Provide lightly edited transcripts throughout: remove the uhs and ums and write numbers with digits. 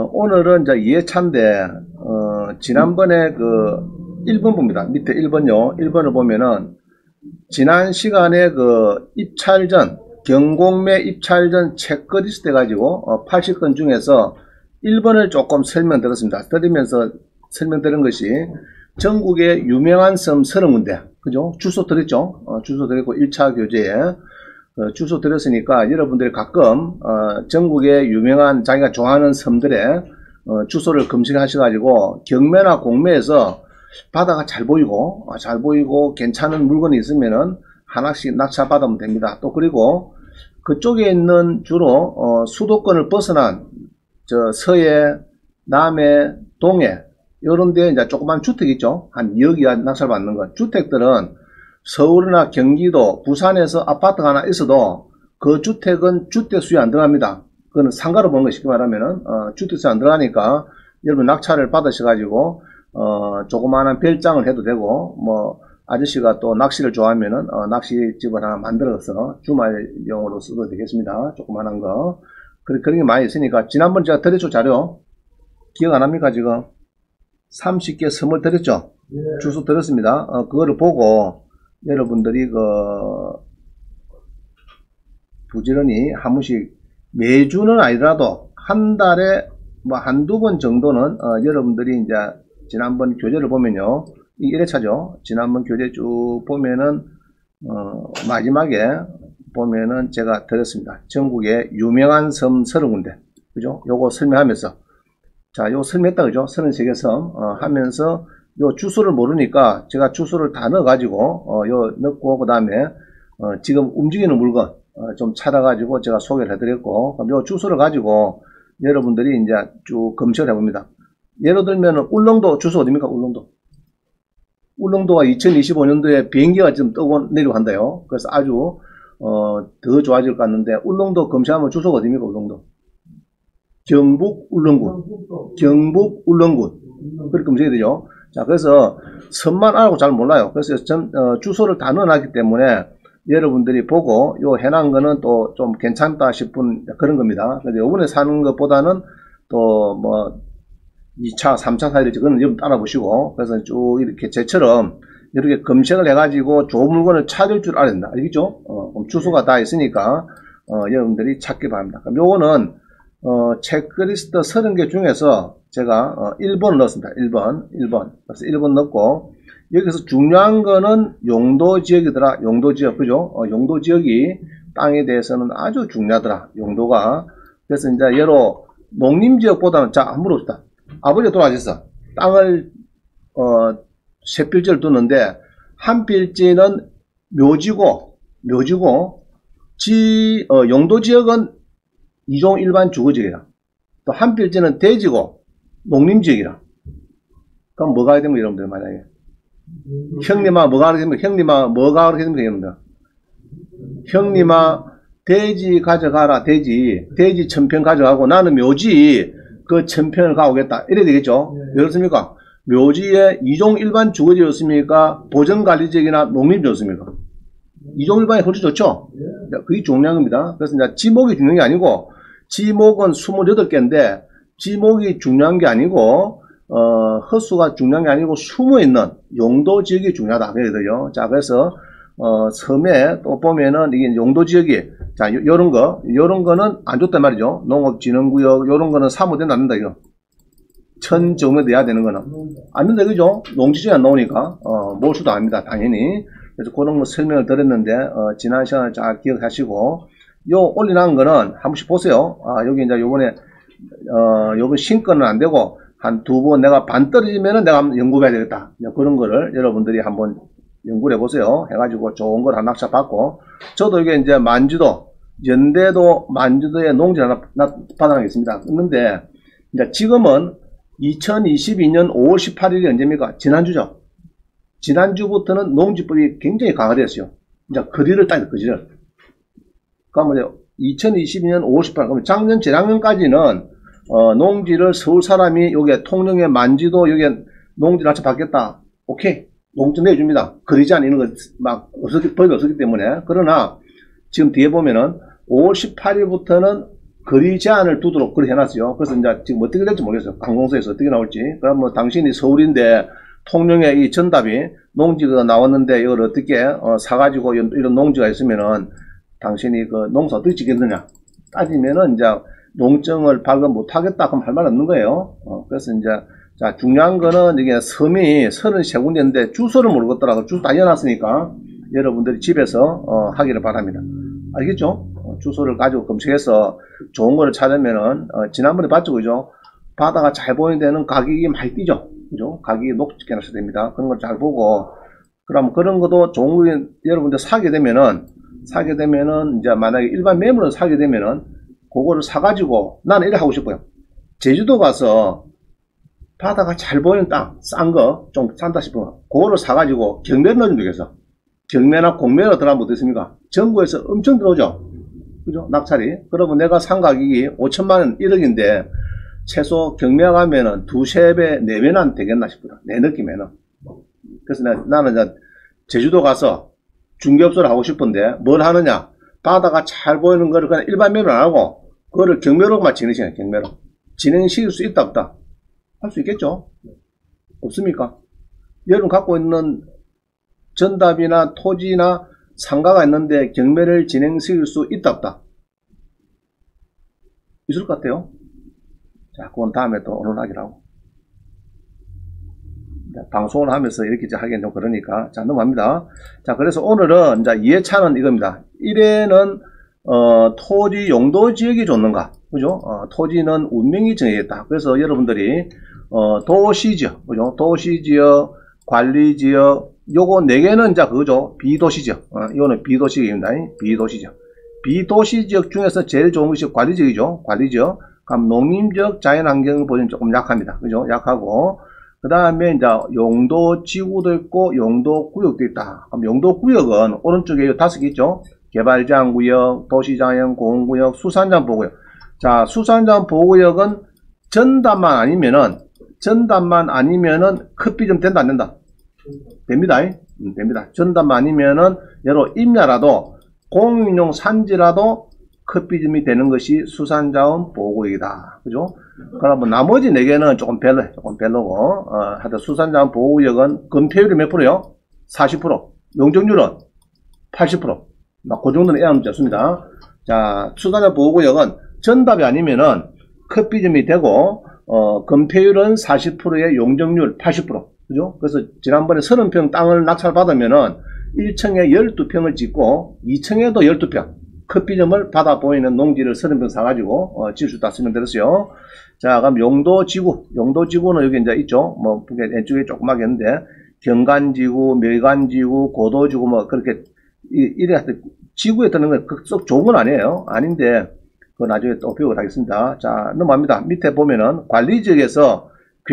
오늘은 이제 2회차인데, 지난번에 그 1번 봅니다. 밑에 1번요. 1번을 보면은, 지난 시간에 그 입찰 전, 경공매 입찰 전 체크리스트 해가지고, 80건 중에서 1번을 조금 설명드렸습니다. 드리면서 설명드린 것이, 전국의 유명한 섬 30군데, 그죠? 주소 드렸죠? 주소 드렸고 1차 교재에, 주소 드렸으니까 여러분들이 가끔 전국의 유명한 자기가 좋아하는 섬들의 주소를 검색하셔가지고 경매나 공매에서 바다가 잘 보이고 괜찮은 물건이 있으면은 하나씩 낙찰 받으면 됩니다. 또 그리고 그쪽에 있는 주로 수도권을 벗어난 저 서해, 남해, 동해 이런 데 이제 조그만 주택 있죠. 한 2억 이하 낙찰 받는 것. 주택들은 서울이나 경기도, 부산에서 아파트가 하나 있어도 그 주택은 주택수에 안 들어갑니다. 그거는 상가로 보는 거 쉽게 말하면은 주택수에 안 들어가니까 여러분 낙찰을 받으셔가지고 조그마한 별장을 해도 되고 뭐 아저씨가 또 낚시를 좋아하면은 낚시집을 하나 만들어서 주말용으로 써도 되겠습니다. 조그마한 거. 그런 게 많이 있으니까 지난번 제가 드렸죠 자료 기억 안 합니까 지금 30개 섬을 드렸죠. 예. 주소 드렸습니다. 그거를 보고 여러분들이 부지런히 한 번씩 매주는 아니더라도 한 달에 뭐 한두 번 정도는 여러분들이 이제 지난번 교재를 보면요. 이 1회차죠. 지난번 교재 쭉 보면은 마지막에 보면은 제가 드렸습니다. 전국의 유명한 섬 30군데. 그죠? 요거 설명하면서 자, 요 설명했다 그죠? 33개 섬 하면서 요 주소를 모르니까 제가 주소를 다 넣어가지고 요 넣고 그 다음에 지금 움직이는 물건 좀 찾아가지고 제가 소개를 해드렸고 그럼 요 주소를 가지고 여러분들이 이제 쭉 검색을 해봅니다. 예를 들면 울릉도 주소 어디입니까? 울릉도가 2025년도에 비행기가 지금 뜨고 내리고 한다요. 그래서 아주 더 좋아질 것 같는데 울릉도 검색하면 주소가 어디입니까? 울릉도 경북 울릉군 그렇게 검색해야 되죠. 자, 그래서 섬만 알고 잘 몰라요. 그래서 주소를 다 넣어놨기 때문에 여러분들이 보고 요 해놓은 거는 또 좀 괜찮다 싶은 그런 겁니다. 근데 요번에 사는 것보다는 또 뭐 2차, 3차 사야 될지 그건 좀 따라보시고 그래서 쭉 이렇게 제처럼 이렇게 검색을 해가지고 좋은 물건을 찾을 줄 알아야 된다. 알겠죠? 주소가 다 있으니까 여러분들이 찾기 바랍니다. 그럼 요거는 체크리스트 30개 중에서 제가 1번을 넣었습니다. 1번. 그래서 1번 넣고 여기서 중요한 거는 용도 지역이더라. 용도 지역. 그죠? 용도 지역이 땅에 대해서는 아주 중요하더라. 용도가. 그래서 이제 예로 농림 지역보다는 자, 한번 물어봅시다. 아버지가 돌아가셨어. 땅을 세 필지를 두는데 한 필지는 묘지고 용도 지역은 이종 일반 주거지역이라. 또 한 필지는 대지고 농림지역이라. 그럼 뭐가 하게 되면 여러분들 만약에 형님아 뭐가 하게 되면 여러분들 형님아 대지 가져가라. 대지 1000평 가져가고 나는 묘지 그 1000평을 가오겠다. 이래야 되겠죠. 왜 그렇습니까? 묘지에 이종 일반 주거지였습니까? 보전관리지역이나 농림지였습니까? 이종 일반이 훨씬 좋죠. 그게 중요한 겁니다. 그래서 이제 지목이 중요한 게 아니고 지목은 28개인데 지목이 중요한 게 아니고 헛수가 중요한 게 아니고 숨어있는 용도 지역이 중요하다. 그래요. 자, 그래서 섬에 또 보면은 이게 용도 지역이 자, 요런 거는 안 좋단 말이죠. 농업진흥구역 요런 거는 사무된 안 된다 이거. 1000정도 돼야 되는 거는 안 된다 그죠? 농지지에 안 나오니까 몰수도 아닙니다. 당연히. 그래서 그런 거 설명을 드렸는데 지난 시간을 잘 기억하시고 요 올려놓은 거는 한 번씩 보세요. 여기 이제 요번에 요번 신건은 안 되고 한 2번 내가 반 떨어지면은 내가 한번 연구해야 되겠다. 그런 거를 여러분들이 한번 연구를 해보세요. 해가지고 좋은 걸 하나 낙찰 받고 저도 이게 이제 만주도 연대도 만주도에 농지 하나 받아가겠습니다. 그런데 이제 지금은 2022년 5월 18일이 언제입니까? 지난주죠. 지난주부터는 농지법이 굉장히 강화되었어요. 이제 거리를 따져 거리를. 그러면 2022년 5월 18일 그러면 작년 재작년까지는 농지를 서울 사람이 여기에 통영에 만지도 여기에 농지 낙찰 받겠다. 오케이. 농지 내줍니다. 거리제 안 이런 거 막 법이 없었기 때문에. 그러나 지금 뒤에 보면은 5월 18일부터는 거리 제한을 두도록 그렇게 해놨어요. 그래서 이제 지금 어떻게 될지 모르겠어요. 관공서에서 어떻게 나올지. 그럼 뭐 당신이 서울인데 통영에 이 전답이 농지가 나왔는데 이걸 어떻게 사가지고 이런 농지가 있으면은 당신이 그 농사 어떻게 지겠느냐 따지면은 이제 농정을 발급 못하겠다 그럼 할 말 없는 거예요. 그래서 이제 자 중요한 거는 이게 섬이 33군데인데 주소를 모르겠더라도 주소 다 해놨으니까 여러분들이 집에서 하기를 바랍니다. 알겠죠? 주소를 가지고 검색해서 좋은 거를 찾으면은 지난번에 봤죠, 그죠? 바다가 잘 보이는 데는 가격이 많이 뛰죠, 그죠? 가격이 높게 나셔야 됩니다. 그런 걸 잘 보고 그럼 그런 것도 좋은 거 여러분들 사게 되면은 이제 만약에 일반 매물을 사게 되면은 그거를 사가지고 나는 이래 하고 싶어요. 제주도 가서 바다가 잘 보이는 땅, 싼 거, 좀 싼다 싶으면 그거를 사가지고 경매를 넣어주면 되겠어. 경매나 공매로 들어가면 어떻습니까? 전국에서 엄청 들어오죠. 그죠? 낙찰이. 그러면 내가 산 가격이 5천만원 1억인데 최소 경매가 가면은 2~3배, 4배는 되겠나 싶더라. 내 느낌에는. 그래서 나는 이제 제주도 가서 중개업소를 하고 싶은데 뭘 하느냐? 바다가 잘 보이는 거를 그냥 일반 매매를 안 하고 그거를 경매로만 진행시켜요. 경매로. 진행시킬 수 있다 없다? 할 수 있겠죠? 없습니까? 여러분 갖고 있는 전답이나 토지나 상가가 있는데 경매를 진행시킬 수 있다 없다? 있을 것 같아요. 자, 그건 다음에 또 오늘 하기로 하고. 방송을 하면서 이렇게 하기엔 좀 그러니까. 자, 넘어갑니다. 자, 그래서 오늘은 이제 2회차는 이겁니다. 1회는 토지 용도 지역이 좋는가? 그죠? 토지는 운명이 정해졌다. 그래서 여러분들이 도시지역, 그죠? 도시지역, 관리지역, 요거 4개는 이제 그거죠. 비도시지역. 이거는 비도시지역입니다. 비도시지역. 비도시지역 중에서 제일 좋은 것이 관리지역이죠. 관리지역. 그럼 농림지역 자연환경 보존이 조금 약합니다. 그죠? 약하고. 그 다음에 이제 용도지구도 있고 용도구역도 있다. 그럼 용도구역은 오른쪽에 5개 있죠. 개발제한구역, 도시자연공원구역, 수산자원보호구역. 자, 수산자원보호구역은 전담만 아니면은 커피점 된다 안 된다? 됩니다. 됩니다. 전담만 아니면은 예로 임야라도 공인용 산지라도 커피점이 되는 것이 수산자원 보호구역이다. 그죠? 그러면 나머지 4개는 조금 별로고, 하여튼 수산자원 보호구역은 건폐율이 몇 프로요? 40%. 용적률은 80%. 막 그 정도는 애하면 좋습니다. 자, 수산자원 보호구역은 전답이 아니면은 커피점이 되고, 건폐율은 40%의 용적률 80%. 그죠? 그래서 지난번에 30평 땅을 낙찰받으면은 1층에 12평을 짓고 2층에도 12평. 커피점을 받아 보이는 농지를 30평 사가지고, 지을 수 있다 쓰면 되었어요. 자, 그럼 용도지구는 여기 이제 있죠. 뭐, 왼쪽에 조그맣게 있는데, 경관지구, 멸관지구, 고도지구, 뭐, 그렇게, 이래, 지구에 드는 건 썩 좋은 건 아니에요. 아닌데, 그거 나중에 또 배우도록 하겠습니다. 자, 넘어갑니다. 밑에 보면은, 관리지역에서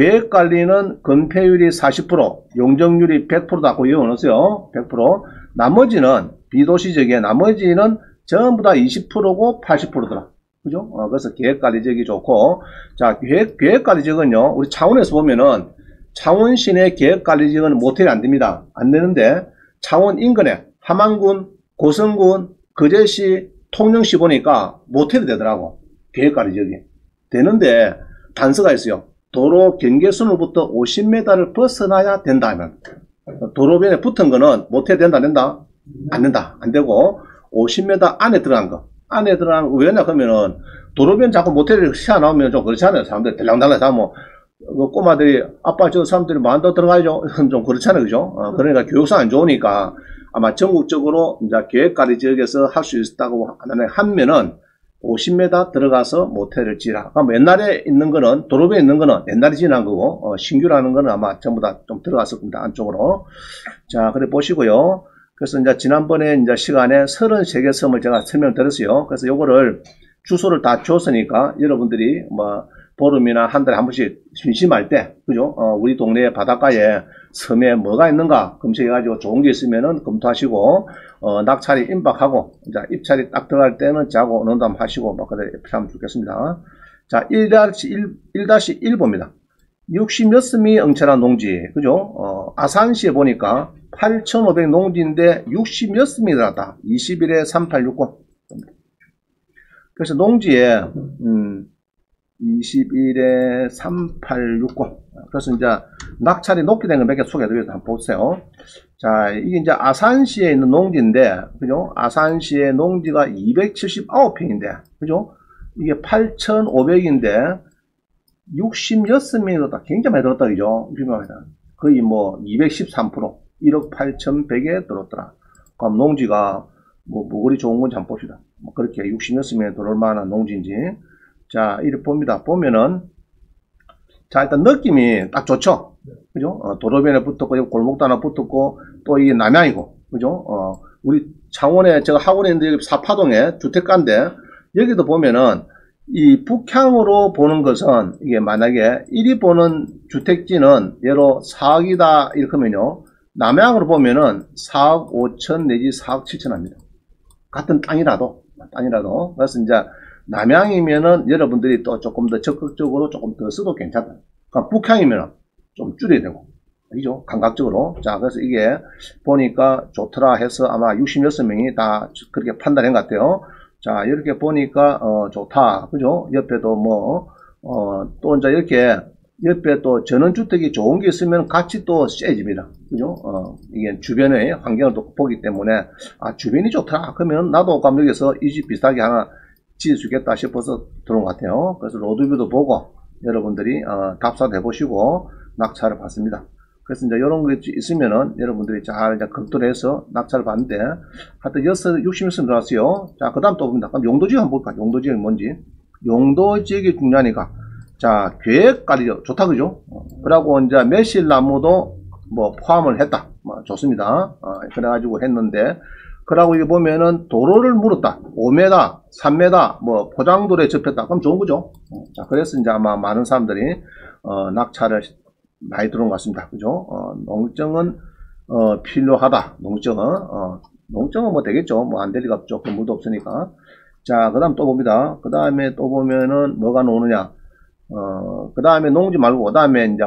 계획관리는 건폐율이 40%, 용적률이 100%다. 그 이유는 없어요. 100%. 나머지는, 비도시지역에 나머지는 전부 다 20%고 80%더라. 그죠? 그래서 계획관리지역이 좋고, 자, 계획관리지역은요, 우리 창원에서 보면은, 창원 시내 계획관리지역은 모텔이 안 됩니다. 안 되는데, 창원 인근에, 함안군, 고성군, 거제시, 통영시 보니까 모텔이 되더라고. 계획관리지역이. 되는데, 단서가 있어요. 도로 경계선으로부터 50m를 벗어나야 된다 하면, 도로변에 붙은 거는 모텔 된다, 안 된다? 안 된다. 안 되고, 50m 안에 들어간 거. 안에 들어간 거. 왜냐, 그러면은, 도로변 자꾸 모텔을 튀어나오면 좀 그렇잖아요. 사람들 들랑달랑 다 뭐, 꼬마들이, 아빠 저 사람들이 마음대로 들어가야죠. 좀 그렇잖아요. 그죠? 그러니까 교육상 안 좋으니까 아마 전국적으로 이제 계획관리 지역에서 할 수 있다고 하면은 50m 들어가서 모텔을 지으라. 그럼 옛날에 있는 거는, 도로변에 있는 거는 옛날에 지난 거고, 신규라는 거는 아마 전부 다 좀 들어갔을 겁니다. 안쪽으로. 자, 그래 보시고요. 그래서 이제 지난번에 이제 시간에 33개 섬을 제가 설명드렸어요. 그래서 요거를 주소를 다 줬으니까 여러분들이 뭐 보름이나 한 달에 한 번씩 심심할 때, 그죠? 우리 동네 바닷가에 섬에 뭐가 있는가 검색해가지고 좋은 게 있으면은 검토하시고, 낙찰이 임박하고, 이제 입찰이 딱 들어갈 때는 자고 논담 하시고, 뭐 그래 하면 좋겠습니다. 자, 1-1 봅니다. 60몇 섬이 엉천한 농지, 그죠? 아산시에 보니까 8,500 농지인데 60몇 섬이 들어갔다. 21에 3860. 그래서 농지에 21에 3860. 그래서 이제 낙찰이 높게 된 거 몇 개 소개해드려서 한번 보세요. 자, 이게 이제 아산시에 있는 농지인데, 그죠? 아산시의 농지가 279평인데, 그죠? 이게 8,500인데, 66명이 들었다. 굉장히 많이 들었다, 그죠? 거의 뭐 213%, 1억 8,100에 들었더라. 그럼 농지가 뭐 우리 좋은 건지 한번 봅시다. 뭐 그렇게 66명에 들어올 만한 농지인지. 자, 이렇게 봅니다. 보면은, 자, 일단 느낌이 딱 좋죠? 그죠? 도로변에 붙었고, 골목도 하나 붙었고, 또 이게 남양이고, 그죠? 우리 창원에, 제가 학원에 있는데, 여기 사파동에 주택가인데, 여기도 보면은, 이 북향으로 보는 것은, 이게 만약에 1위 보는 주택지는 예로 4억이다, 이렇게 하면요, 남양으로 보면은 4억 5천 내지 4억 7천 합니다. 같은 땅이라도. 그래서 이제, 남양이면은 여러분들이 또 조금 더 적극적으로 조금 더 써도 괜찮다. 그러니까 북향이면은 좀 줄여야 되고. 그죠? 감각적으로. 자, 그래서 이게 보니까 좋더라 해서 아마 66명이 다 그렇게 판단한 것 같아요. 자, 이렇게 보니까, 좋다. 그죠? 옆에도 뭐, 또 이제 이렇게 옆에 또 전원주택이 좋은 게 있으면 같이 또 세집니다. 그죠? 이게 주변의 환경을 또 보기 때문에, 아, 주변이 좋더라. 그러면 나도 감독에서 이 집 비슷하게 하나 지을 수 있겠다 싶어서 들어온 것 같아요. 그래서 로드뷰도 보고 여러분들이 답사도 해보시고 낙찰을 받습니다. 그래서 이제 이런 거 있으면은 여러분들이 잘 이제 검토를 해서 낙찰을 받는데 하여튼 60명 들어왔어요. 자, 그 다음 또 봅니다. 그럼 용도지역 한번 볼까? 용도지역이 뭔지. 용도지역이 중요하니까. 자, 계획관리 좋다, 그죠? 그러고 이제 매실나무도 뭐 포함을 했다. 뭐 좋습니다. 그래가지고 했는데 그러고 이게 보면은 도로를 물었다. 5m, 3m, 뭐 포장도로에 접혔다. 그럼 좋은 거죠. 자, 그래서 이제 아마 많은 사람들이 낙찰을 많이 들어온 것 같습니다. 그죠? 농정은 필요하다. 농정은 뭐 되겠죠. 뭐 안 될 리가 없죠. 건물도 없으니까. 자, 그 다음 또 봅니다. 그 다음에 또 보면은 뭐가 나오느냐. 그 다음에 농지 말고, 그 다음에 이제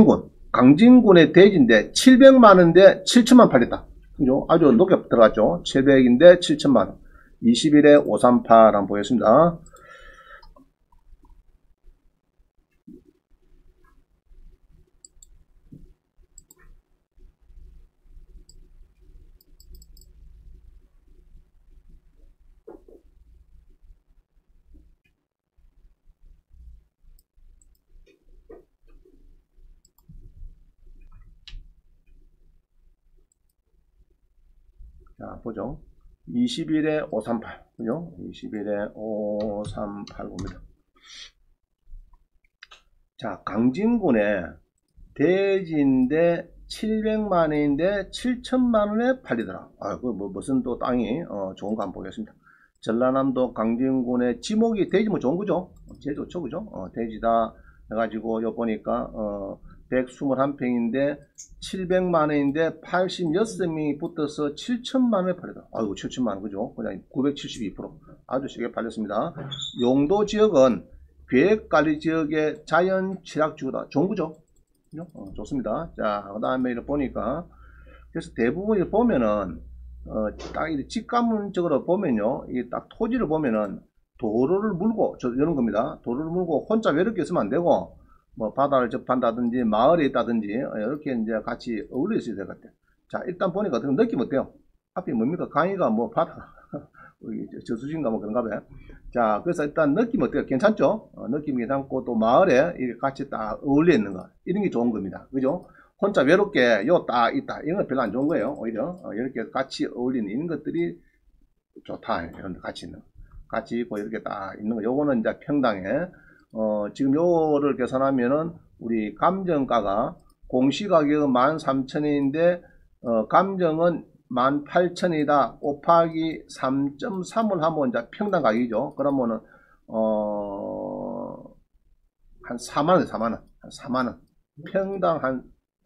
강진군의 대지인데 700만원인데 7천만 팔렸다. 그죠? 아주 높게 들어갔죠. 700인데 7천만원. 21에 538 한번 보겠습니다. 자, 보죠. 21에 538. 그죠? 21에 538 봅니다. 자, 강진군의 대지인데 700만원인데 7천만원에 팔리더라. 아, 그 무슨 또 땅이 좋은 거 한번 보겠습니다. 전라남도 강진군의 지목이 대지면 좋은 거죠. 제일 좋죠, 그죠? 대지다 해가지고 요 보니까 121평인데 700만원인데 86명이 붙어서 7천만원에 팔리더라. 아이고 7천만원 그죠? 그냥 972%. 아주 쉽게 팔렸습니다. 용도지역은 계획관리지역의 자연취락지구다. 좋은 거죠? 좋습니다. 자, 그 다음에 이렇게 보니까, 그래서 대부분 이렇게 보면은, 딱 이렇게 직관문적으로 보면요, 이게 딱 토지를 보면은, 도로를 물고, 이런 겁니다. 도로를 물고 혼자 외롭게 있으면 안 되고, 뭐, 바다를 접한다든지, 마을에 있다든지, 이렇게 이제 같이 어울려 있어야 될 것 같아요. 자, 일단 보니까 느낌 어때요? 앞이 뭡니까? 강의가 뭐, 바다, 저수지인가 뭐 그런가 봐요. 자, 그래서 일단 느낌 어때요? 괜찮죠? 느낌이 괜찮고 또 마을에 이렇게 같이 딱 어울려 있는 거 이런 게 좋은 겁니다. 그죠? 혼자 외롭게 요 딱 있다 이런 거 별로 안 좋은 거예요. 오히려 이렇게 같이 어울리는 이런 것들이 좋다. 이런 같이 있는 같이 있고 이렇게 딱 있는 거. 요거는 이제 평당에 지금 요거를 계산하면은 우리 감정가가 공시가격은 13,000원인데 감정은 18,000이다 곱하기 3.3을 하면 이제 평당 가격이죠. 그러면은 한 4만원 4만원 한 4만원 평당 한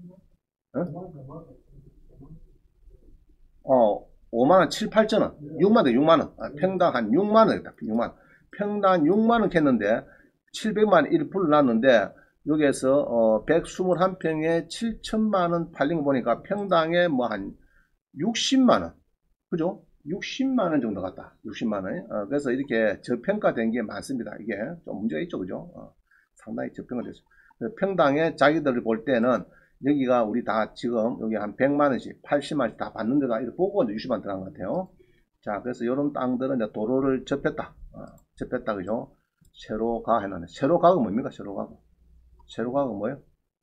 5만원 7, 8천원 6만원 6만원 평당 한 6만원 6만원 평당 6만원 캤는데 700만원 1% 났는데 여기에서 121평에 7천만원 팔린 거 보니까 평당에 뭐 한 60만원 그죠? 60만원 정도 같다. 60만원. 그래서 이렇게 저평가된 게 많습니다. 이게 좀 문제가 있죠. 그죠? 상당히 저평가됐어요. 평당에 자기들을 볼 때는 여기가 우리 다 지금 여기 한 100만원씩, 80만원씩 다 받는 데가 이렇게 보고 60만 들어간 것 같아요. 자, 그래서 이런 땅들은 이제 도로를 접했다. 접했다. 그죠? 세로가 해놨네. 세로가가 뭡니까? 세로가가. 세로가가 뭐예요?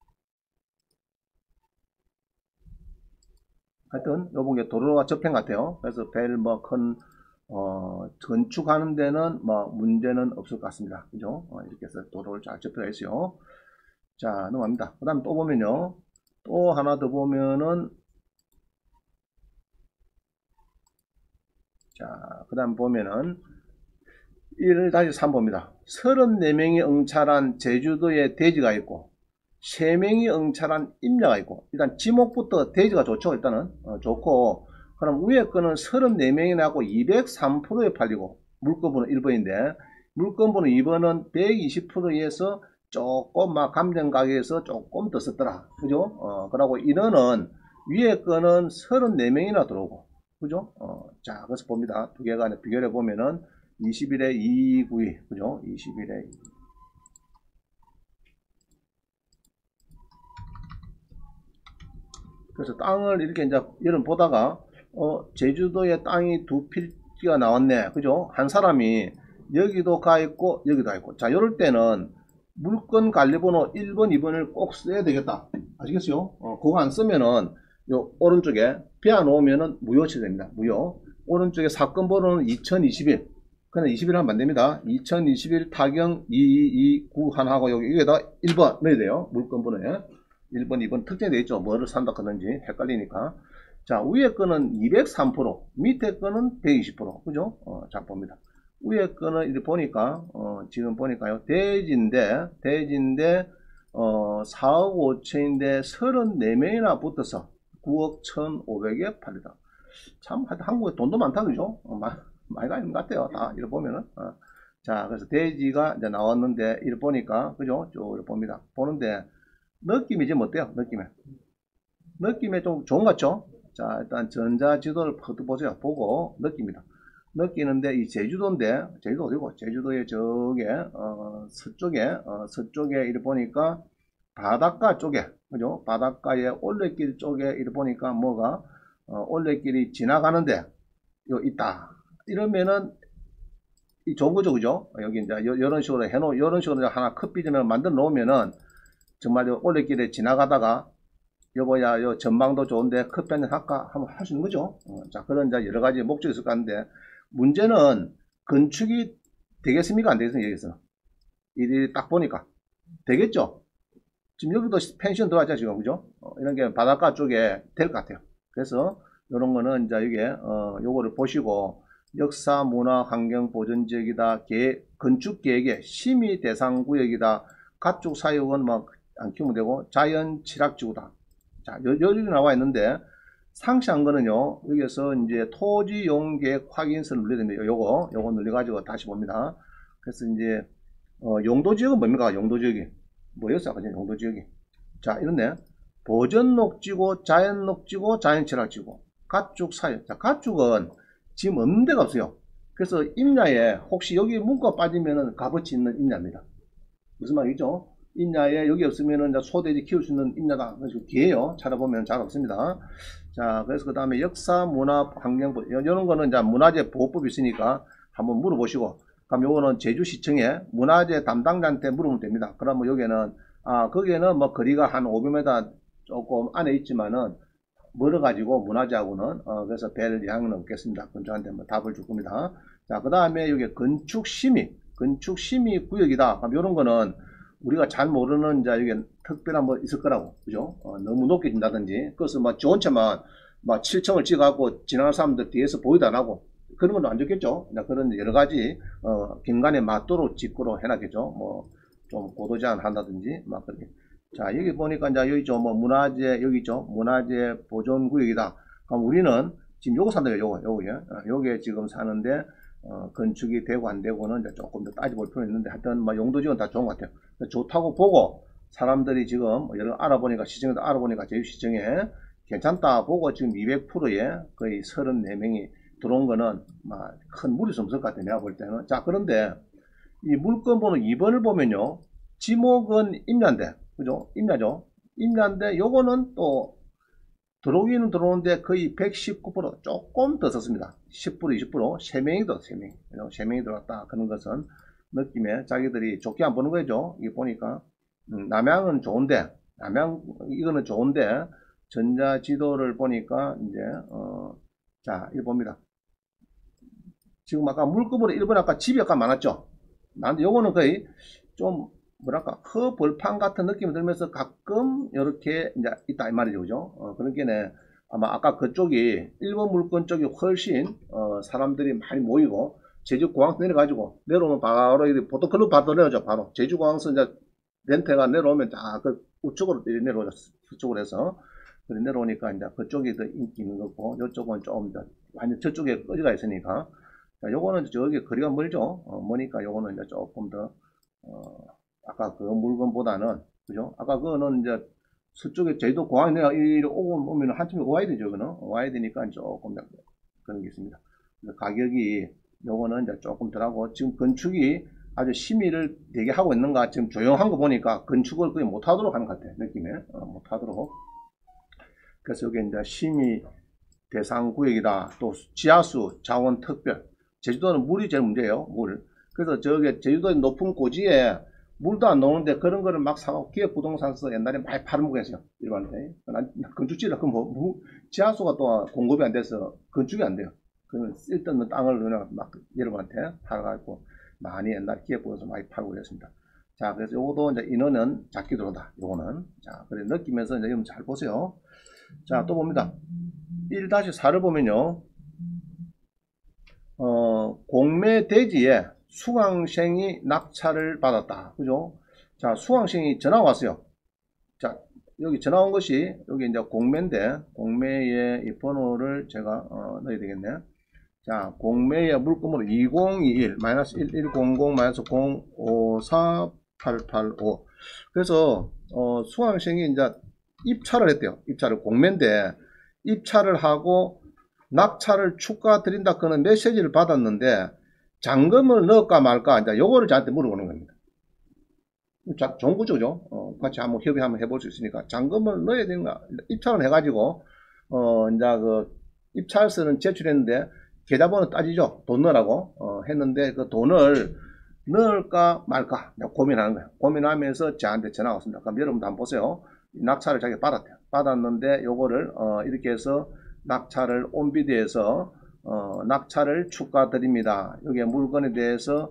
하여튼 요번 도로가 접힌 것 같아요. 그래서 별 뭐 큰 건축하는 데는 뭐 문제는 없을 것 같습니다. 그죠? 이렇게 해서 도로를 잘 접혀가 있어요. 자, 넘어갑니다. 그 다음 또 보면요. 또 하나 더 보면은, 자, 그 다음 보면은 1을 다시 3 봅니다. 34명이 응찰한 제주도에 대지가 있고 3명이 응찰한 임야가 있고, 일단 지목부터 대지가 좋죠. 일단은 좋고, 그럼 위에 거는 34명이 나고 203%에 팔리고, 물건번호 1번인데 물건번호 2번은 120%에서 조금 막 감정 가격에서 조금 더 썼더라. 그죠? 그러고 인원은 위에 거는 34명이나 들어오고, 그죠? 자, 그래서 봅니다. 두 개가 비교해 보면은 21에 292, 그죠? 21에 2. 그래서 땅을 이렇게 이제 여름 보다가 제주도에 땅이 두 필지가 나왔네. 그죠? 한 사람이 여기도 가 있고 여기도 가 있고. 자, 이럴 때는 물건 관리번호 1번, 2번을 꼭 써야 되겠다. 아시겠어요? 그거 안 쓰면은 요 오른쪽에 비워 놓으면은 무효 처리됩니다. 무효. 오른쪽에 사건 번호는 2021. 그냥 21 하면 안 됩니다. 2021 타경 2229 하고 여기에다 1번 넣어야 돼요. 물건 번호에. 1번, 2번 특정되어 있죠. 뭐를 산다 하는지 헷갈리니까. 자, 위에 거는 203%, 밑에 거는 120%. 그죠? 자, 봅니다. 위에 거는 이렇게 보니까, 지금 보니까요. 대지인데, 4억 5천인데 34명이나 붙어서 9억 1,500에 팔리다. 참, 한국에 돈도 많다. 그죠? 많이 가는 것 같아요. 다, 이렇게 보면은. 자, 그래서 대지가 이제 나왔는데, 이렇게 보니까, 그죠? 쭉 이렇게 봅니다. 보는데, 느낌이 좀 어때요? 느낌에 좀 좋은 것 같죠? 자, 일단 전자지도를 보세요. 보고 느낍니다. 느끼는데 이 제주도인데, 제주도 어디고? 제주도의 저게 서쪽에 이렇게 보니까 바닷가 쪽에, 그죠? 바닷가의 올레길 쪽에 이렇게 보니까 뭐가 올레길이 지나가는데 요 있다. 이러면은 이 좋은 거죠, 그죠? 여기 이제 이런 식으로 이런 식으로 하나 컷 빚으면 만들어 놓으면은 정말 올레길에 지나가다가 여보야 요 전망도 좋은데 커피 한잔 할까 하면 할 수 있는 거죠. 자, 그런 이제 여러 가지 목적이 있을 것 같은데, 문제는 건축이 되겠습니까? 안 되겠습니까? 여기서 일이 딱 보니까 되겠죠. 지금 여기도 펜션 들어왔죠 지금. 그죠? 이런 게 바닷가 쪽에 될 것 같아요. 그래서 이런 거는 이제 이게 요거를 보시고, 역사 문화 환경 보전 지역이다, 건축 계획의 심의 대상 구역이다, 가축 사육은 뭐 안 키우면 되고, 자연 취락지구다. 자, 여기 나와 있는데, 상시한 거는요, 여기에서 이제 토지 이용 계획 확인서를 눌러야 됩니다. 요거 눌러가지고 다시 봅니다. 그래서 이제, 용도 지역은 뭡니까? 용도 지역이. 뭐였어? 아까 전에 용도 지역이. 자, 이렇네. 보전 녹지고, 자연 녹지고, 자연 취락지구. 가축 사육. 자, 가축은 지금 없는 데가 없어요. 그래서 임야에 혹시 여기 문구가 빠지면은 값어치 있는 임야입니다. 무슨 말이죠? 임야에 여기 없으면은 소돼지 키울 수 있는 임야다. 그래서 기회요. 찾아보면 잘 없습니다. 자, 그래서 그 다음에 역사, 문화, 환경부, 이런 거는 이제 문화재 보호법이 있으니까 한번 물어보시고, 그럼 요거는 제주시청에 문화재 담당자한테 물으면 됩니다. 그러면 여기는, 거기에는 뭐 거리가 한 500m 조금 안에 있지만은, 멀어가지고 문화재하고는, 그래서 별 영향은 없겠습니다. 건축한테 뭐 답을 줄 겁니다. 자, 그 다음에 여기 건축심의 구역이다. 그럼 요런 거는 우리가 잘 모르는 이제 이게 특별한 뭐 있을 거라고, 그죠? 너무 높게 진다든지, 그래서 뭐 좋은 차만 막 7층을 찍어갖고 지나가는 사람들 뒤에서 보이도 안 하고, 그런 건 안 좋겠죠? 그런 여러 가지, 경관에 맞도록 짓고로 해놨겠죠? 뭐, 좀 고도 제한 한다든지, 막 그렇게. 자, 여기 보니까 이제 여기 뭐 문화재, 여기 있죠? 문화재 보존구역이다. 그럼 우리는 지금 요거 산다, 요게 지금 사는데, 건축이 되고 안 되고는 이제 조금 더 따져볼 필요는 있는데, 하여튼 뭐 용도지역은 다 좋은 것 같아요. 좋다고 보고 사람들이 지금 여러 알아보니까, 시청에도 알아보니까 제주시청에 괜찮다 보고 지금 200%에 거의 34명이 들어온 거는 큰 무리수 없을 것 같아요. 내가 볼 때는. 자, 그런데 이 물건 번호 2번을 보면요. 지목은 임야인데, 그죠? 임야죠. 임야인데 요거는 또 들어오기는 들어오는데 거의 119% 조금 더 썼습니다. 10% 20% 3명이 더 3명. 3명이 들어왔다. 그런 것은 느낌에 자기들이 좋게 안 보는 거죠. 이게 보니까 남양은 좋은데 남양 이거는 좋은데 전자지도를 보니까 이제 자 이거 봅니다. 지금 아까 물급으로 1번 아까 집이 아까 많았죠. 나한테 요거는 거의 좀 뭐랄까 허벌판 같은 느낌이 들면서 가끔 이렇게 이제 있다 이 말이죠. 그죠? 그러니까 아마 아까 그쪽이 1번 물건 쪽이 훨씬 사람들이 많이 모이고 제주공항 내려가지고 내려오면 바로 보통 글로 바로 내려오죠. 바로 제주공항에서 이제 렌트가 내려오면 다 그 우측으로 내려오죠. 수쪽으로 해서 그래 내려오니까 이제 그쪽이 더 인기 있는 거고 이쪽은 좀 완전 저쪽에 꺼지가 있으니까 자, 요거는 저기 거리가 멀죠. 머니까 요거는 이제 조금 더 아까 그 물건보다는 그죠? 아까 그거는 이제 서쪽에 제주도 공항에 내가 이리 오면 한참이 와야 되죠. 그는 와야 되니까 조금 더 그런 게 있습니다. 가격이 요거는 이제 조금 덜하고 지금 건축이 아주 심의를 되게 하고 있는가 지금 조용한 거 보니까 건축을 거의 못하도록 하는 것 같아요. 느낌에 못하도록. 그래서 여기 이제 심의 대상 구역이다. 또 지하수 자원 특별. 제주도는 물이 제일 문제예요. 물. 그래서 저게 제주도의 높은 고지에 물도 안 나오는데 그런 거를 막 사고 기업 부동산에서 옛날에 많이 팔아먹고 했어요. 일반에. 건축지라 그 지하수가 또 공급이 안 돼서 건축이 안 돼요. 그러면 쓸데없는 땅을 그냥 막 여러분한테 팔아가지고 많이 옛날 기업 부동산 많이 팔고 그랬습니다. 자, 그래서 요것도 이제 인원은 작게 들어온다. 요거는. 자, 그래 느끼면서 이제 잘 보세요. 자, 또 봅니다. 1-4를 보면요. 공매 대지에 수강생이 낙찰을 받았다. 그죠? 자, 수강생이 전화 왔어요. 자, 여기 전화 온 것이 여기 이제 공매인데 공매의 이 번호를 제가 넣어야 되겠네. 자, 공매의 물건으로 2021-1100-054-885. 그래서 수강생이 이제 입찰을 했대요. 입찰을 공매인데 입찰을 하고 낙찰을 축하드린다 그런 메시지를 받았는데 잔금을 넣을까 말까 이제 요거를 저한테 물어보는 겁니다. 자, 좋은 거죠, 그죠? 같이 한번 협의 한번 해볼 수 있으니까 잔금을 넣어야 되는가 입찰을 해가지고 이제 그 입찰서는 제출했는데 계좌번호 따지죠. 돈 넣으라고 했는데 그 돈을 넣을까 말까 고민하는 거예요. 고민하면서 저한테 전화가 왔습니다. 그럼 여러분도 한번 보세요. 낙찰을 자기가 받았대요. 받았는데 요거를 이렇게 해서 낙찰을 온비드에서 낙찰을 축하드립니다. 여기에 물건에 대해서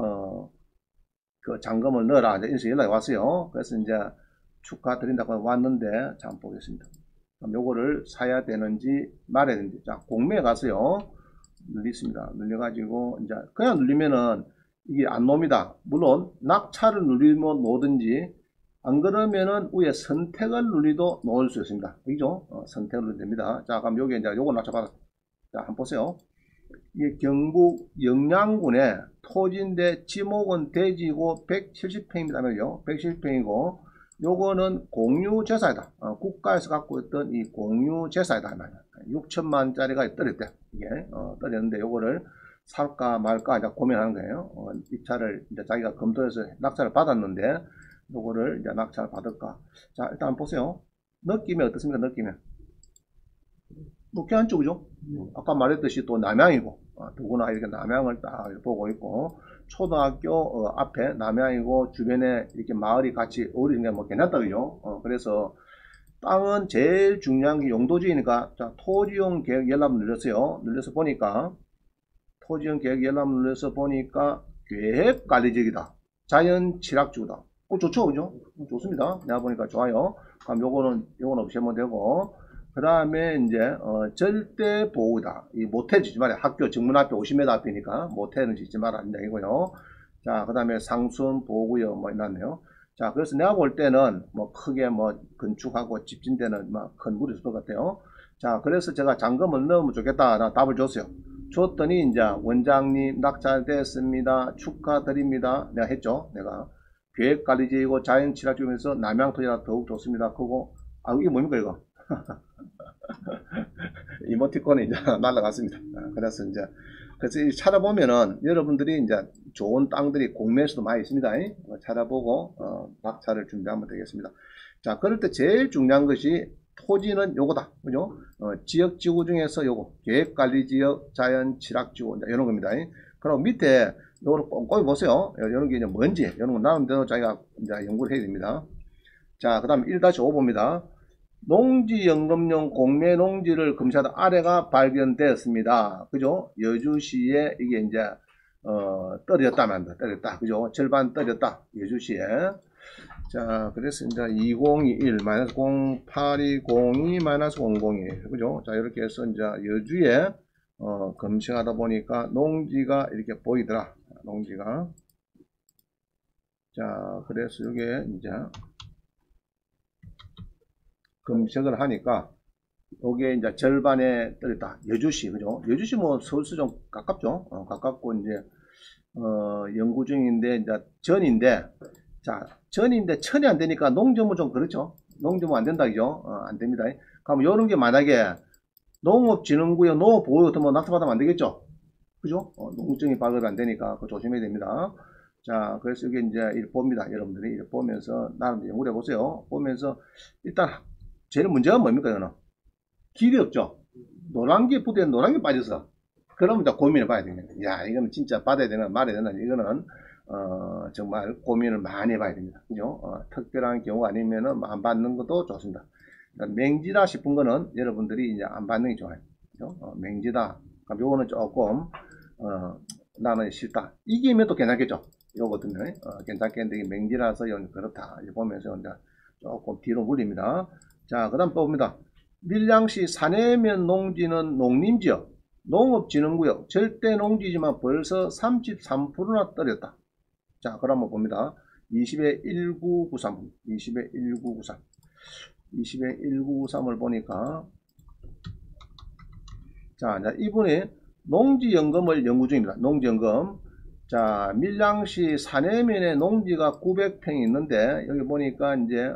그 잔금을 넣어라 이렇게 연락이 왔어요. 그래서 이제 축하드린다고 왔는데 자 한번 보겠습니다. 그럼 요거를 사야 되는지 말아야 되는지 자 공매에 가서요 눌리습니다. 눌려가지고 이제 그냥 눌리면은 이게 안 놉니다. 물론 낙찰을 누르면 놓든지 안 그러면은 위에 선택을 누리도 놓을 수 있습니다. 그죠? 선택을 누르면 됩니다. 자, 그럼 여기 이제 요거 낙찰 받았. 자, 한번 보세요. 이게 경북 영양군의 토지인데 지목은 대지고 170평입니다. 말이요. 170평이고 요거는 공유재산이다. 국가에서 갖고 있던 이 공유재산이다. 6천만짜리가 떨어졌대. 이게 떨어졌는데 요거를 살까 말까 이제 고민하는 거예요. 입찰을 이제 자기가 검토해서 낙찰을 받았는데 요거를 이제 낙찰을 받을까. 자, 일단 보세요. 느낌이 어떻습니까? 느낌이. 뭐 괜찮죠, 그죠? 아까 말했듯이 또 남양이고 누구나 이렇게 남양을 딱 보고 있고 초등학교 앞에 남양이고 주변에 이렇게 마을이 같이 어우러진 게 뭐 괜찮다, 그죠? 그래서 땅은 제일 중요한 게 용도지니까 자, 토지용 계획 열람 눌렀어요. 눌러서 보니까 토지용 계획 열람 눌러서 보니까 계획 관리지역이다. 자연 취락지구다. 좋죠, 그죠? 좋습니다. 내가 보니까 좋아요. 그럼 요거는 없애면 되고 그 다음에 이제 절대 보호다. 이 모텔 짓지 마라. 학교 정문 앞에 50m 앞이니까 모텔은 짓지 마라. 이고요. 자, 그 다음에 상순 보호구역 뭐 있나네요. 자, 그래서 내가 볼 때는 뭐 크게 뭐 건축하고 집진대는 막 큰 무리 있을 것 같아요. 자, 그래서 제가 잔금을 넣으면 좋겠다. 나 답을 줬어요. 줬더니 이제 원장님 낙찰됐습니다. 축하드립니다. 내가 했죠. 내가 계획관리지이고 자연친화 중에서 남양토지라 더욱 좋습니다. 그거 이게 뭡니까 이거? 이모티콘이 이제 날라갔습니다. 그래서 이제 그래서 찾아보면은 여러분들이 이제 좋은 땅들이 공매수도 많이 있습니다. 찾아보고 낙찰을 준비하면 되겠습니다. 자, 그럴 때 제일 중요한 것이 토지는 요거다. 그죠? 지역지구 중에서 요거 계획관리지역, 자연, 취락지구 이런 겁니다. 그럼 밑에 요거를 꼼꼼히 보세요. 이런 게 이제 뭔지 이런 거 나름대로 자기가 이제 연구를 해야 됩니다. 자, 그 다음 1-5 봅니다. 농지연금용 공매 농지를 검사하다 아래가 발견되었습니다. 그죠? 여주시에 이게 이제 떨어졌다면 안 돼. 떨어졌다. 그죠? 절반 떨어졌다. 여주시에. 자, 그래서 이제 2021-0820-02-002. 그죠? 자, 이렇게 해서 이제 여주에 검색하다 보니까 농지가 이렇게 보이더라. 농지가. 자, 그래서 이게 이제 검색을 하니까 요게 이제 절반에 떨어졌다. 여주시. 그죠? 여주시 뭐 서울시 좀 가깝죠? 가깝고 이제 연구 중인데 이제 전인데, 자, 전인데 천이 안 되니까 농지면 좀 그렇죠? 농지면 안 된다, 그죠? 안 됩니다. 그럼 요런 게 만약에 농업진흥구역, 농업보호구역 같으면 낙찰받으면 안 되겠죠? 그죠? 농증이 발급이 안 되니까 그거 조심해야 됩니다. 자, 그래서 이게 이제 이렇게 봅니다. 여러분들이 이렇게 보면서 나름 연구를 해보세요. 보면서 일단 제일 문제가 뭡니까, 이거는? 길이 없죠? 노란 게 붙어 있는 노란 게 빠져서. 그러면 또 고민을 봐야 됩니다. 야, 이거는 진짜 받아야 되나 말아야 되나, 이거는 정말 고민을 많이 해봐야 됩니다. 그죠? 특별한 경우 아니면은 안 받는 것도 좋습니다. 맹지다 싶은 거는 여러분들이 이제 안 받는 게 좋아요. 그죠? 맹지다. 그럼 요거는 조금, 나는 싫다. 이기면 또 괜찮겠죠? 요거든요. 괜찮겠는데, 맹지라서 그렇다. 보면서 이제 조금 뒤로 물립니다. 자, 그 다음 또 봅니다. 밀양시 산해면 농지는 농림지역, 농업진흥구역, 절대 농지지만 벌써 33%나 떨어졌다. 자, 그러면 봅니다. 20에 1993, 20에 1993, 20에 1993을 보니까, 자, 이분이 농지연금을 연구 중입니다. 농지연금. 자, 밀양시 산해면에 농지가 900평이 있는데, 여기 보니까 이제,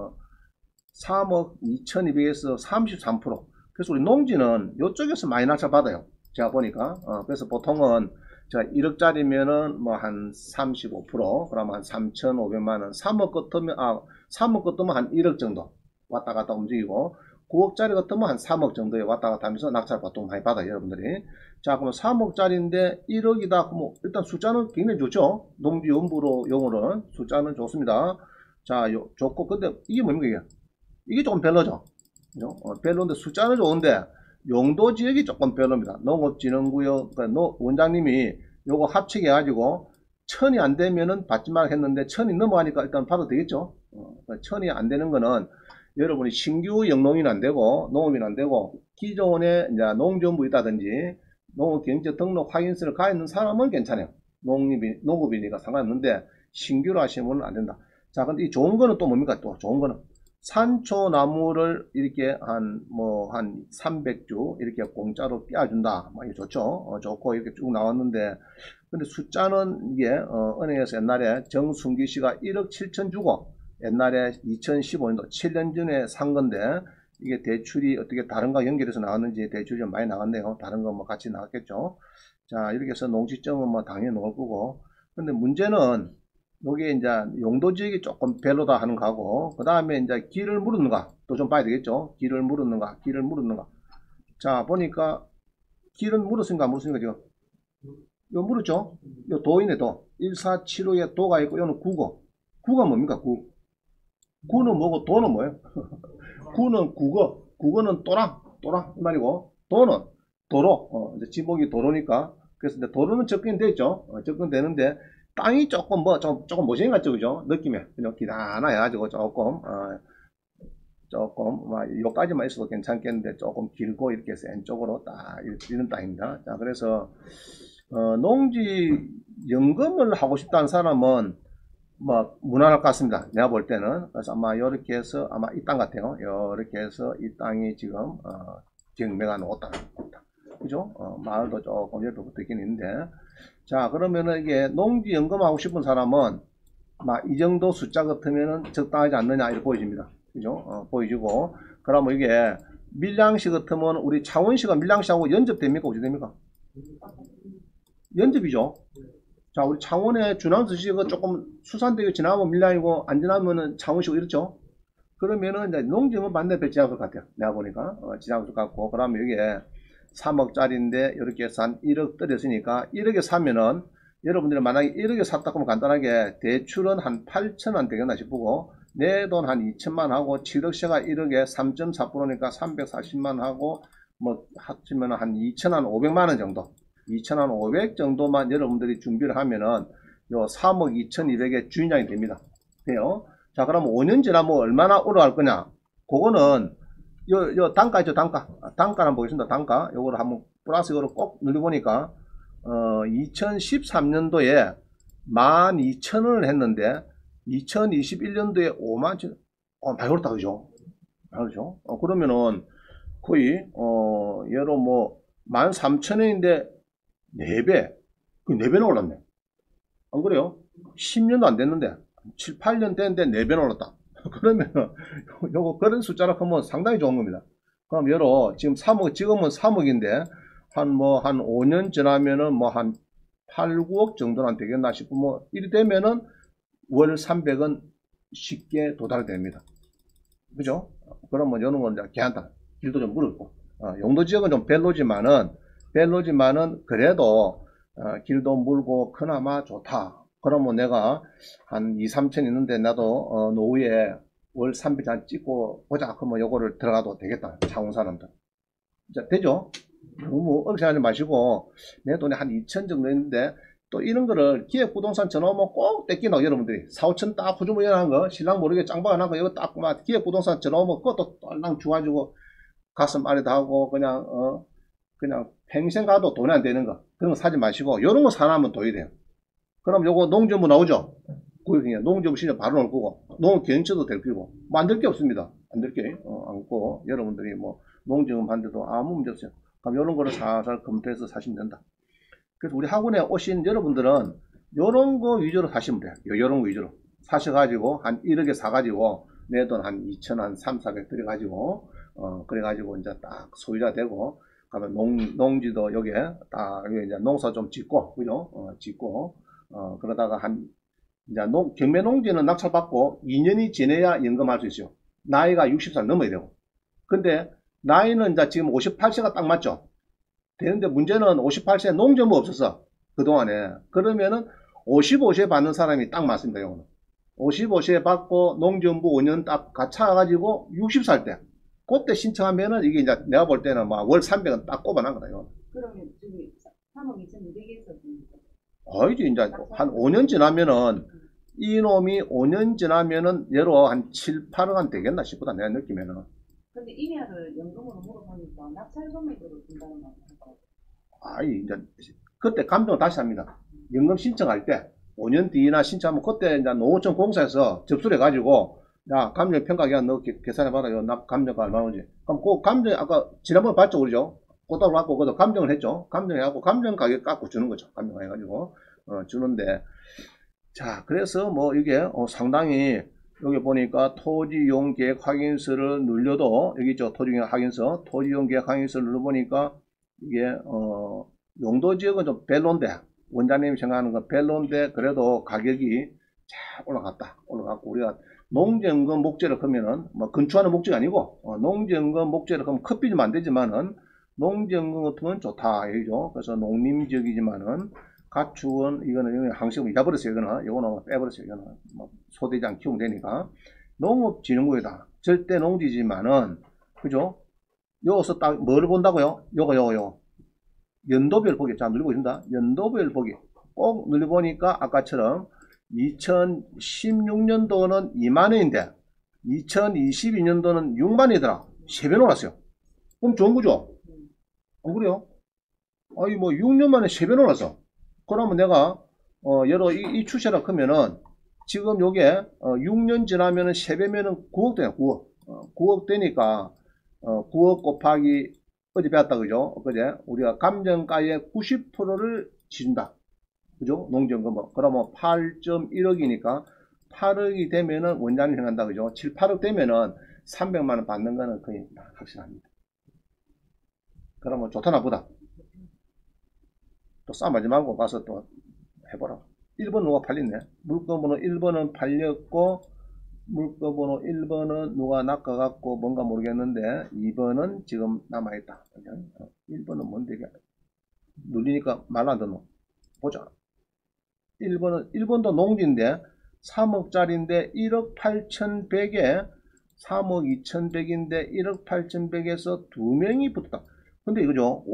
3억 2200에서 33%. 그래서 우리 농지는 이쪽에서 많이 낙찰 받아요. 제가 보니까. 그래서 보통은 자, 1억짜리면은 뭐 한 35%, 그러면 한 3,500만원, 3억 같으면, 3억 같으면 한 1억 정도 왔다 갔다 움직이고, 9억짜리 같으면 한 3억 정도에 왔다 갔다 하면서 낙찰 보통 많이 받아요, 여러분들이. 자, 그러면 3억짜리인데 1억이다. 그러면 일단 숫자는 굉장히 좋죠. 농지 연부로 용어는 숫자는 좋습니다. 자, 좋고, 근데 이게 뭡니까, 이게? 이게 조금 별로죠. 별로인데 숫자는 좋은데 용도 지역이 조금 별로입니다. 농업진흥구역, 그러니까 원장님이 요거 합치게 해가지고 1000이 안 되면은 받지 말 했는데 1000이 넘어가니까 일단 받아도 되겠죠. 1000이 안 되는 거는 여러분이 신규 영농이는 안 되고 농업이는 안 되고 기존에 이제 농지연부 있다든지 농업경제 등록 확인서를 가 있는 사람은 괜찮아요. 농업이니까 상관없는데 신규로 하시면 안 된다. 자, 근데 이 좋은 거는 또 뭡니까? 또 좋은 거는 산초나무를 이렇게 한 300주 이렇게 공짜로 떼어준다. 이게 좋죠. 좋고 이렇게 쭉 나왔는데, 근데 숫자는 이게, 은행에서 옛날에 정순기 씨가 1억 7천 주고, 옛날에 2015년도 7년 전에 산 건데, 이게 대출이 어떻게 다른 거 연결해서 나왔는지 대출이 좀 많이 나왔네요. 다른 거 뭐 같이 나왔겠죠. 자, 이렇게 해서 농지점은 뭐 당연히 놓을 거고, 근데 문제는 요게 이제 용도지역이 조금 별로다 하는 거고, 그 다음에 이제 길을 물었는가 또 좀 봐야 되겠죠. 길을 물었는가. 자, 보니까 길은 물었습니까? 지금 요 물었죠. 요 도이네. 도 1475에 도가 있고, 요는 구가 뭡니까? 구는 뭐고 도는 뭐예요? 구는 국어는 또랑 이 말이고, 도는 도로. 이제 지목이 도로니까. 그래서 이제 도로는 접근돼 있죠. 접근되는데 땅이 조금 조금 못생긴 것 같죠, 그죠? 느낌에. 그냥 기다나해가지고 조금, 요까지만 있어도 괜찮겠는데, 조금 길고, 이렇게 센 쪽으로 딱, 이런 땅입니다. 자, 그래서, 농지 연금을 하고 싶다는 사람은, 무난할 것 같습니다. 내가 볼 때는. 그래서 아마 요렇게 해서, 아마 이 땅 같아요. 요렇게 해서 이 땅이 지금, 경매가 나왔다. 그죠? 마을도 조금 옆에 붙어 있긴 있는데. 자, 그러면은 이게 농지 연금하고 싶은 사람은 이 정도 숫자 같으면은 적당하지 않느냐 이렇게 보여집니다. 그죠? 보여지고, 그러면 이게 밀양시 같으면 우리 창원시가 밀양시하고 연접됩니까? 어떻게 됩니까? 연접이죠. 자, 우리 창원의 준왕수시가 조금 수산대교 지나면 밀양이고 안 지나면은 창원시고 이렇죠. 그러면은 이제 농지는 반대 배치할 것 같아요. 내가 보니까 지나갈 것 같고, 그러면 여기에 3억짜리인데 이렇게 해서 한 1억 떨어졌으니까 1억에 사면은 여러분들이 만약에 1억에 샀다 하면 간단하게 대출은 한 8천원 되겠나 싶고 내 돈 한 2천만 하고 7억세가 1억에 3.4%니까 340만 하고 뭐 합치면 한 2천한 5백만원 정도 2천한 5백 정도만 여러분들이 준비를 하면은 요 3억 2,200의 주인장이 됩니다. 돼요. 자, 그럼 5년 지나면 얼마나 올라갈 거냐? 그거는 요 단가 있죠, 단가. 단가 한번 보겠습니다. 단가. 요거를 한번 플러스 이거를 꼭 눌러보니까 2013년도에 12,000원을 했는데 2021년도에 51,000원. 많이 올랐다, 그죠? 그렇죠? 그러면은 거의 얘로 뭐 13,000원인데 4배. 그 4배나 올랐네. 안 그래요? 10년도 안 됐는데 7, 8년 됐는데 4배나 올랐다. 그러면 요거 그런 숫자로 하면 상당히 좋은 겁니다. 그럼 여러 지금 3억 지금은 3억인데 한 5년 지나면은 뭐 한 8, 9억 정도는 되겠나 싶고 뭐 이리 되면은 월 300원 쉽게 도달됩니다. 그죠? 그러면 요런 건 이제 괜찮다. 길도 좀 물었고 용도 지역은 좀 별로지만은 그래도 길도 물고 그나마 좋다. 그러면 내가 한 2, 3천 있는데 나도 노후에 월 300장 찍고 보자. 그러면 요거를 들어가도 되겠다. 창원 사람들. 자, 되죠? 너무 어렵게 하지 마시고 내 돈에 한 2천 정도 있는데 또 이런 거를 기획부동산 전화오면 꼭 떼끼노. 여러분들이 4, 5천 딱 후주무연한 거 신랑 모르게 짱박아 놓고 이거 딱 막 기획부동산 전화오면 그것도 딸랑 주가지고 가슴 아래다 하고 그냥 평생 가도 돈이 안 되는 거 그런 거 사지 마시고 이런 거 사놔면 돈이 돼요. 그럼 요거 농지부 나오죠? 그냥 농지부 신청 바로 나올 거고 농경처도 될 거고 만들 게 없습니다. 만들 게 없고 여러분들이 뭐 농지부 한데도 아무 문제 없어요. 그럼 이런 거를 살살 검토해서 사시면 된다. 그래서 우리 학원에 오신 여러분들은 요런 거 위주로 사시면 돼요. 요런 거 위주로 사셔가지고 한 1억에 사가지고 내 돈 한 2천 한 3, 400 들여가지고 그래가지고 이제 딱 소유자 되고 그러면 농지도 여기에 딱 여기 이제 농사 좀 짓고 그죠? 짓고 그러다가 이제 경매 농지는 낙찰받고 2년이 지내야 연금할 수 있어요. 나이가 60살 넘어야 되고. 근데 나이는 이제 지금 58세가 딱 맞죠? 되는데 문제는 58세 농지뭐 없었어. 그동안에. 그러면은 55세 받는 사람이 딱 맞습니다. 이거는. 55세 받고 농지부 5년 딱 갖춰가지고 60살 때. 그때 신청하면은 이게 이제 내가 볼 때는 막 월 300원 딱 꼽아난 거다. 이거는. 그러면 저기 3억 2,200에서 이제 한 5년 지나면은 이놈이 5년 지나면은 예로 한 7, 8억은 되겠나 싶다. 내가 느끼면은. 근데 임야를 연금으로 물어보니까 낙찰 금액으로 준다는 말이에요. 이제 그때 감정을 다시 합니다. 연금 신청할 때 5년 뒤나 신청하면 그때 이제 농어촌 공사에서 접수를 해가지고 야 감정 평가기간 너 계산해봐라. 나 감정가 얼마 오지. 그럼 그 감정 아까 지난번에 봤죠, 그죠? 그것도 갖고 그것도 감정을 했죠. 감정해갖고 감정 가격 깎고 주는 거죠. 감정해가지고 주는데 자 그래서 뭐 이게 상당히 여기 보니까 토지이용계획 확인서를 눌려도 여기 있죠. 토지이용 확인서 토지이용계획 확인서를 눌러보니까 이게 용도지역은 좀 별론데 원장님이 생각하는 건 별론데 그래도 가격이 잘 올라갔고 우리가 농지연금 목재를 하면은 뭐 건축하는 목재가 아니고 농지연금 목재를 하면 커피는 안 되지만은 농지연금 같은 건 좋다 이죠. 그래서 농림지역이지만은 가축은 이거는 항식은 잊어버렸어요. 이거는 빼버렸어요. 이거는 뭐 소대장 키우면 되니까 농업진흥구역이다. 절대 농지지만은 그죠? 여기서 딱 뭐를 본다고요? 요거 연도별 보기. 자 누르고 있습니다. 연도별 보기 꼭 눌러보니까 아까처럼 2016년도는 2만원인데 2022년도는 6만원이더라. 3배 올랐어요. 그럼 좋은 거죠? 안 그래요? 뭐 6년 만에 3배 올랐어. 그러면 내가 여러 이 추세라 하면은 지금 요게 6년 지나면은 3배면은 9억 되네. 9억 되니까 9억 곱하기 어제 배웠다 그죠? 그제 우리가 감정가의 90%를 지준다. 그죠? 농지연금 그러면 8.1억이니까 8억이 되면은 원장님 생각한다 그죠? 7, 8억 되면은 300만원 받는 거는 거의 확실합니다. 그러면 좋다 나쁘다. 또 싸움하지 말고 가서 또 해보라. 1번 누가 팔렸네. 물건번호 1번은 팔렸고, 물건번호 1번은 누가 낚아갖고 뭔가 모르겠는데, 2번은 지금 남아있다. 1번은 뭔데, 이게? 눌리니까 말 안 듣노. 보자. 1번도 농지인데, 3억짜리인데, 1억 8,100에, 3억 2,100인데, 1억 8,100에서 2명이 붙었다. 근데 이거죠.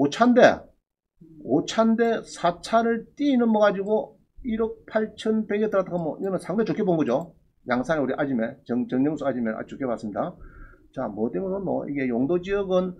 5차인데 4차를 띠 넘어가지고 1억 8,100에 들어갔다면 이거는 상당히 좋게 본 거죠. 양산에 우리 아지매, 정영수 아지매 아주 좋게 봤습니다. 자, 뭐 때문에 이게 용도지역은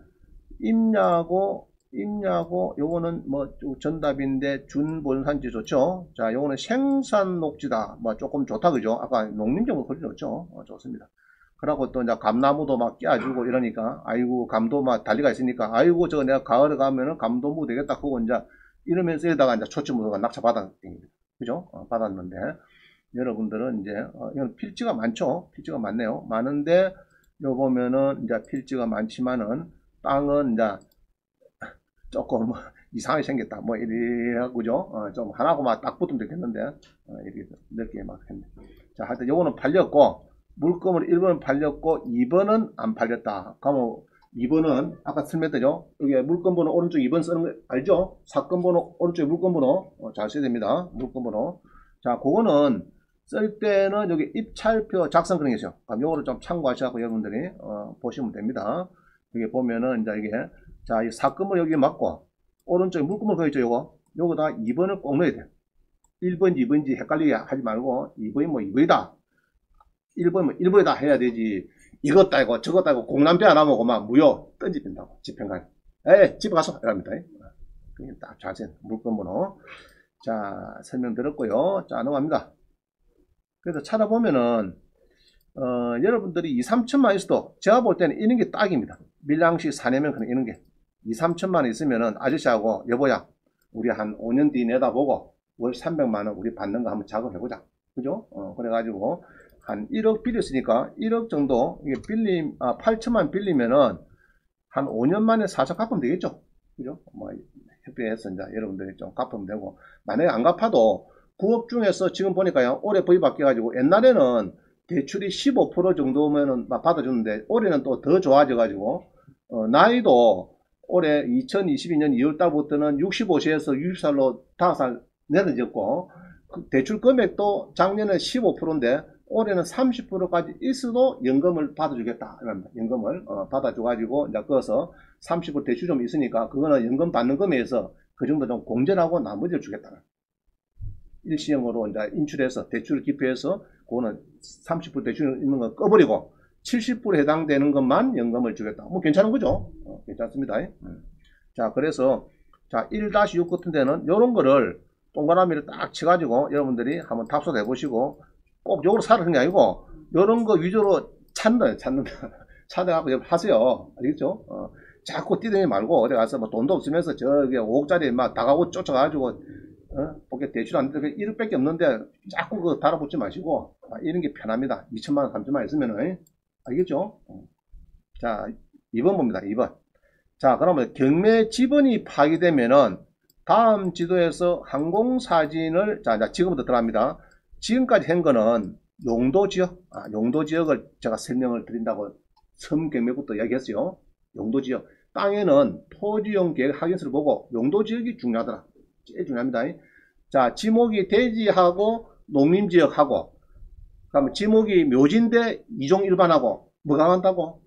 임야고, 요거는 뭐 전답인데 준본산지 좋죠. 자, 요거는 생산녹지다. 뭐 조금 좋다, 그죠? 아까 농림정은 훨씬 좋죠. 좋습니다. 그러고 또 이제 감나무도 막 깨가지고 이러니까, 아이고, 감도 막 달리가 있으니까, 아이고, 저거 내가 가을에 가면은 감도무 되겠다. 그거 이제 이러면서 이러다가 이제 초치무도가 낙차 받았습니다. 그죠? 받았는데, 여러분들은 이제, 이건 필지가 많죠? 필지가 많네요. 많은데, 요 보면은 이제 필지가 많지만은, 땅은 이제 조금 이상하게 생겼다. 뭐, 이래하고, 그죠? 좀 하나고 막 딱 붙으면 되겠는데, 이렇게 넓게 막 했네. 자, 하여튼 요거는 팔렸고, 물건으로 1번은 팔렸고 2번은 안 팔렸다. 그러면 2번은 아까 설명했죠. 여기 물건 번호 오른쪽 2번 쓰는 거 알죠? 사건 번호 오른쪽에 물건 번호 잘 써야 됩니다. 물건 번호. 자, 그거는 쓸 때는 여기 입찰표 작성 그런 게 있어요. 그럼 요거를 좀 참고하셔서 여러분들이 보시면 됩니다. 여기 보면은 이제 이게 자, 이 사건 번호 여기 맞고 오른쪽에 물건 번호 있죠. 요거다 2번을 꼭 넣어야 돼요. 1번지 2번지 헷갈리게 하지 말고 2번이 뭐 2번이다. 1번, 1번에다 해야 되지. 이것 따고 저것 따고 공남배 안 하면 막 무효 던지된다고. 집행관. 집에 가서 이랍니다. 그게 딱 자세 물건번호. 자, 설명 들었고요. 자, 넘어갑니다. 그래서 찾아보면은, 여러분들이 2, 3천만 있어도 제가 볼 때는 이런 게 딱입니다. 밀양시 사내면 그냥 이런 게. 2, 3천만 있으면은 아저씨하고 여보야, 우리 한 5년 뒤 내다보고 월 300만원 우리 받는 거 한번 작업해보자. 그죠? 그래가지고, 한 1억 빌렸으니까 1억 정도 이게 8천만 빌리면은 한 5년 만에 4차 갚으면 되겠죠. 그죠? 뭐 협의해서 이제 여러분들이 좀 갚으면 되고, 만약에 안 갚아도 9억 중에서 지금 보니까요, 올해 법이 바뀌어가지고 옛날에는 대출이 15% 정도면은 받아주는데 올해는 또 더 좋아져가지고 나이도 올해 2022년 2월달부터는 65세에서 60살로 5살 내려졌고, 대출 금액도 작년에 15%인데 올해는 30%까지 있어도 연금을 받아주겠다. 연금을 받아줘가지고 이제 그어서 30% 대출 좀 있으니까 그거는 연금 받는 금액에서 그 정도 좀 공제하고 나머지를 주겠다. 일시형으로 이제 인출해서 대출을 기표해서 그거는 30% 대출 있는 거 꺼버리고 70% 해당되는 것만 연금을 주겠다. 뭐 괜찮은 거죠? 괜찮습니다. 자, 그래서 자 1-6 같은 데는 이런 거를 동그라미를 딱 쳐가지고 여러분들이 한번 답사도 해보시고, 꼭 요걸 사라는 게 아니고 요런 거 위주로 찾는다. 찾아갖고 하세요. 알겠죠? 자꾸 뛰다니 말고 어디 가서 뭐 돈도 없으면서 저기 5억짜리 막 다가고 쫓아가지고 그게 대출 안 되는데 1억밖에 없는데 자꾸 그 달아붙지 마시고 이런 게 편합니다. 2천만원 3천만원 있으면은. 알겠죠? 자, 2번 봅니다. 2번. 자, 그러면 경매 지번이 파기되면은 다음 지도에서 항공사진을 자 지금부터 들어갑니다. 지금까지 한 거는 용도지역, 용도지역을 제가 설명을 드린다고 섬경매부터 이야기했어요. 용도지역. 땅에는 토지용 계획 확인서를 보고 용도지역이 중요하더라. 제일 중요합니다. 자, 지목이 대지하고 농림지역하고, 그러면 지목이 묘지인데 이종 일반하고, 뭐가 간다고?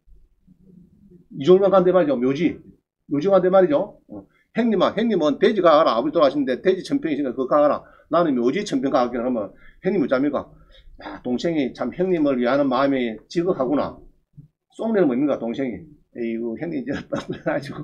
이종 일반 간대 말이죠. 묘지가 간대 말이죠. 형님은 대지 가라. 아버지 돌아가시는데 대지 천평이시니까 그거 가라. 나는 묘지 천평 가기를 하면 형님 어쩝니까? 야, 동생이 참 형님을 위하는 마음이 지극하구나. 쏙내는 뭡니까, 동생이? 에이구, 형님 이제 빠져가지고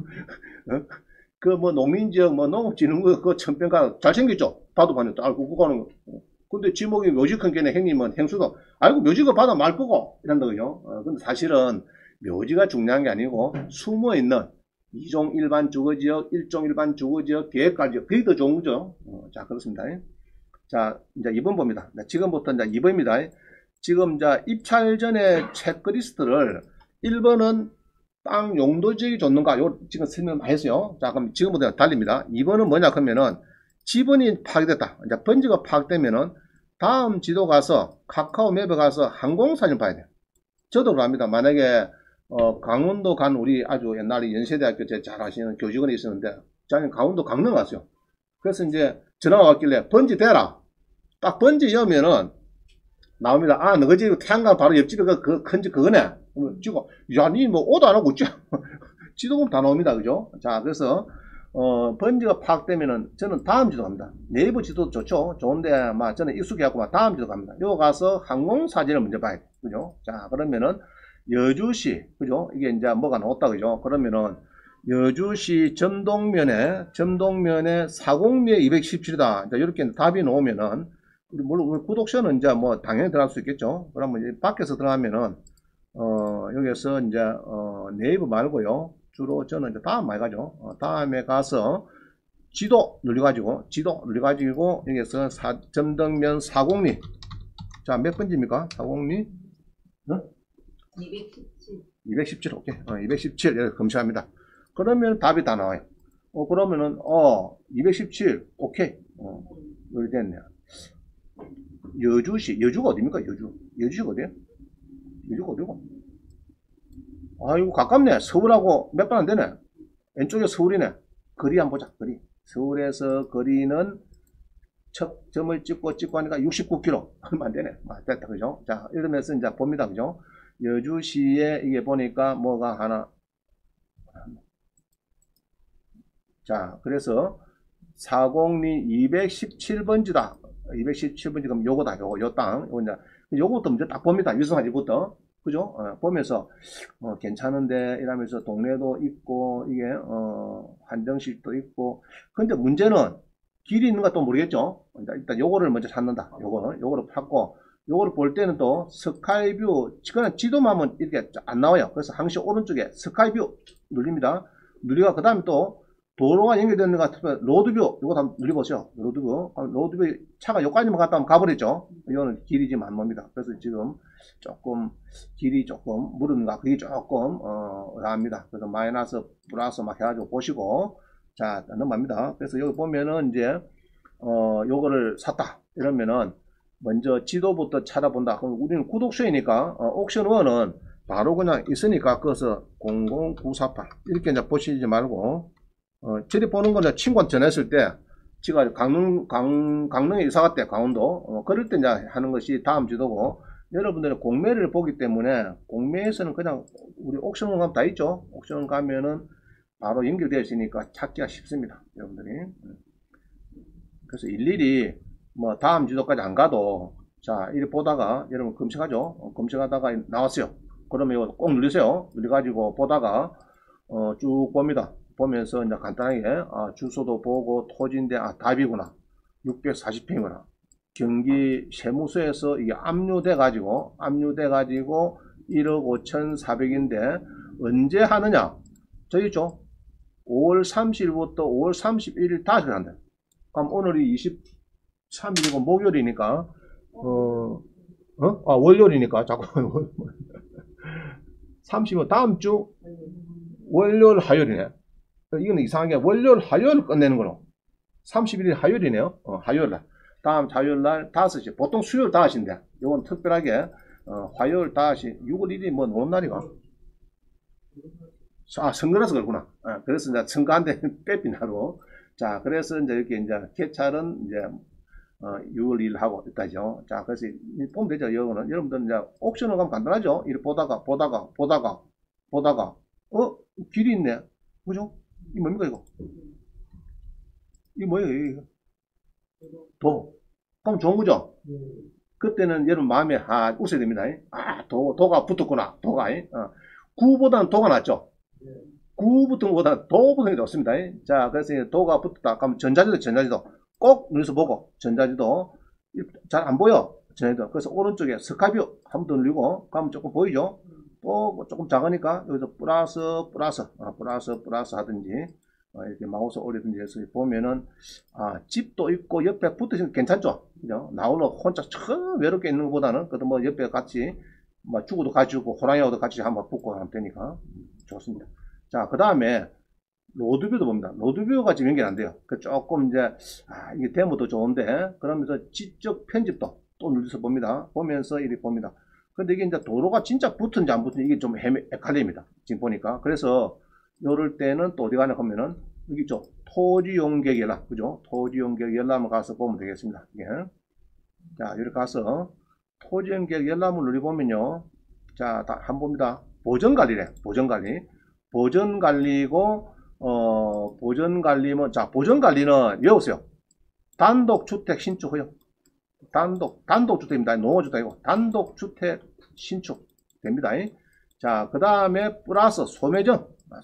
그 뭐 농민지역 뭐 농업진흥구 그 천평 가 잘생겼죠? 봐도 봤는데 알고 그거 가는 거. 근데 지목이 묘지 큰 게네. 형님은 행수도 알고 묘지가 받아 말 거고 이런다고요. 근데 사실은 묘지가 중요한 게 아니고 숨어 있는 이종 일반 주거지역, 일종 일반 주거지역, 계획가지역, 그게 더 좋은 거죠. 자, 그렇습니다. 자, 이제 2번 봅니다. 지금부터 이제 2번입니다. 지금 이제 입찰 전에 체크리스트를 1번은 땅 용도 지역이 좋는가? 요 지금 설명 많이 했어요. 자, 그럼 지금부터 달립니다. 2번은 뭐냐 그러면은 지번이 파괴됐다. 이제 번지가 파괴되면은 다음 지도 가서 카카오 맵에 가서 항공사진 봐야 돼요. 저도 그럽니다. 만약에 강원도 간 우리 아주 옛날에 연세대학교 제 잘 아시는 교직원이 있었는데 저는 강원도 강릉 갔어요. 그래서 이제 전화가 왔길래 번지 대라. 딱 번지 여면은 나옵니다. 아, 너희 집 태양광 바로 옆집에 그 큰집 그거네. 찍고, 야, 니 뭐 오도 안 하고 있지? 지도 보면 다 나옵니다. 그죠? 자, 그래서, 번지가 파악되면은 저는 다음 지도 갑니다. 네이버 지도도 좋죠. 좋은데, 막 저는 익숙해갖고 막 다음 지도 갑니다. 요 가서 항공사진을 먼저 봐야 돼. 그죠? 자, 그러면은 여주시, 그죠? 이게 이제 뭐가 나왔다. 그죠? 그러면은 여주시 점동면에 402에 217이다. 자, 이렇게 답이 나오면은, 물론 구독자는 이제 뭐 당연히 들어갈 수 있겠죠. 그러면 이제 밖에서 들어가면은 여기서 이제 네이버 말고요. 주로 저는 이제 다음 많이 가죠. 다음에 가서 지도 눌러가지고 여기서 점등면 402. 자, 몇 번지입니까? 402? 217. 217. 오케이. 217 이렇게 검색합니다. 그러면 답이 다 나와요. 그러면은 217 오케이. 여기 됐네요. 여주시, 여주가 어디입니까? 여주시가 어디야? 여주가 어디고? 아이고, 가깝네. 서울하고 몇 번 안 되네. 왼쪽에 서울이네. 거리 한번 보자, 거리. 서울에서 거리는 첫 점을 찍고 하니까 69km. 얼마 안 되네. 됐다, 그죠? 자, 이러면서 이제 봅니다, 그죠? 여주시에 이게 보니까 뭐가 하나. 자, 그래서 402 217번지다. 217번지 그럼 요거다. 요 땅. 요것도 이제 딱 봅니다. 유성화지부터. 그죠? 보면서 괜찮은데 이러면서 동네도 있고 이게 한정식도 있고. 근데 문제는 길이 있는가 또 모르겠죠. 일단 요거를 먼저 찾는다. 요거를 찾고 요거를 볼 때는 또 스카이뷰 그냥 지도만 하면 이렇게 안 나와요. 그래서 항시 오른쪽에 스카이뷰 눌립니다. 누리가 그 다음에 또 도로가 연결되는 것 같으면 로드뷰 이거 한번 눌러보세요. 로드뷰 차가 여기까지만 갔다 오면 가버렸죠. 이거는 길이 지금 안 멉니다. 그래서 지금 조금 길이 조금 무릅니다. 그게 조금 합니다. 그래서 마이너스 플러스 막 해가지고 보시고 자 넘어갑니다. 그래서 여기 보면은 이제 요거를 샀다 이러면은 먼저 지도부터 찾아본다. 그럼 우리는 구독처이니까 옥션 1은 바로 그냥 있으니까 그래서 00948 이렇게 이제 보시지 말고 저리 보는 거는 친구한테 전했을 때 지가 강릉에 이사 갔대. 강원도 그럴 때 이제 하는 것이 다음 지도고 여러분들은 공매를 보기 때문에 공매에서는 그냥 우리 옥션을 가면 다 있죠. 옥션을 가면은 바로 연결되어 있으니까 찾기가 쉽습니다. 여러분들이 그래서 일일이 뭐 다음 지도까지 안 가도 자 이렇게 보다가 여러분 검색하죠. 검색하다가 나왔어요. 그러면 이거 꼭 누르세요. 누려가지고 보다가 쭉 봅니다. 보면서 이제 간단하게 주소도 보고 토지인데 답이구나 640평이구나 경기 세무서에서 이게 압류돼 가지고 1억 5,400인데 언제 하느냐 저기 있죠. 5월 30일부터 5월 31일 다시 한다. 그럼 오늘이 23일이고 목요일이니까 월요일이니까 자꾸 30일 다음 주 월요일 화요일이네. 이거는 이상하게 월요일 화요일 끝내는 거로 31일 화요일이네요. 화요일날 다음 화요일날 5시 보통 수요일 5시인데 이건 특별하게 화요일 5시 6월 1일이 뭐 노는 날이가 선거라서 그렇구나. 그래서 이제 선거한테 빼삐나로 자 그래서 이제 이렇게 이제 개찰은 이제 6월 1일 하고 있다죠. 자 그래서 보면 되죠. 이거는 여러분들 이제 옥션을 가면 간단하죠. 이렇게 보다가 길이 있네. 그죠? 이 뭡니까 이거? 이 뭐예요 이거? 도. 그럼 좋은 거죠? 그때는 여러분 마음에 웃어야 됩니다. 도가 붙었구나. 도가. 구보다는 도가 낫죠? 구 붙은 것보다 도 붙은 게 좋습니다. 자 그래서 도가 붙었다. 그럼 전자지도 꼭 눌러서 보고 전자지도 잘 안 보여. 전자지도. 그래서 오른쪽에 스카이뷰 한 번 더 누르고 가면 조금 보이죠? 또 조금 작으니까 여기서 플러스 하든지 이렇게 마우스 올리든지 해서 보면은 집도 있고 옆에 붙으시면 괜찮죠. 그죠? 나홀로 혼자 처음 외롭게 있는 것보다는 그래도 뭐 옆에 같이 뭐 죽어도 같이 죽고 호랑이하고도 같이 한번 붙고 하면 되니까 좋습니다. 자, 그 다음에 로드뷰도 봅니다. 로드뷰가 지금 연결 안 돼요. 그 조금 이제 이게 데모도 좋은데 그러면서 지적 편집도 또 눌러서 봅니다. 보면서 이렇게 봅니다. 근데 이게 이제 도로가 진짜 붙은지 안 붙은지 이게 좀 헷갈립니다. 지금 보니까. 그래서 요럴 때는 또 어디 가냐 하면은 여기 있죠. 토지용객 열람, 그죠? 토지용객 열람을 가서 보면 되겠습니다. 예. 자, 여기 가서 토지용객 열람을 누려보면요. 자, 한번 봅니다. 보전관리래. 보전관리. 보전관리고 보전관리면, 자, 보전관리는 외우세요. 단독주택 신축 허용. 단독주택입니다. 농어주택이고, 단독주택 신축 됩니다. 자, 그 다음에 플러스 소매점.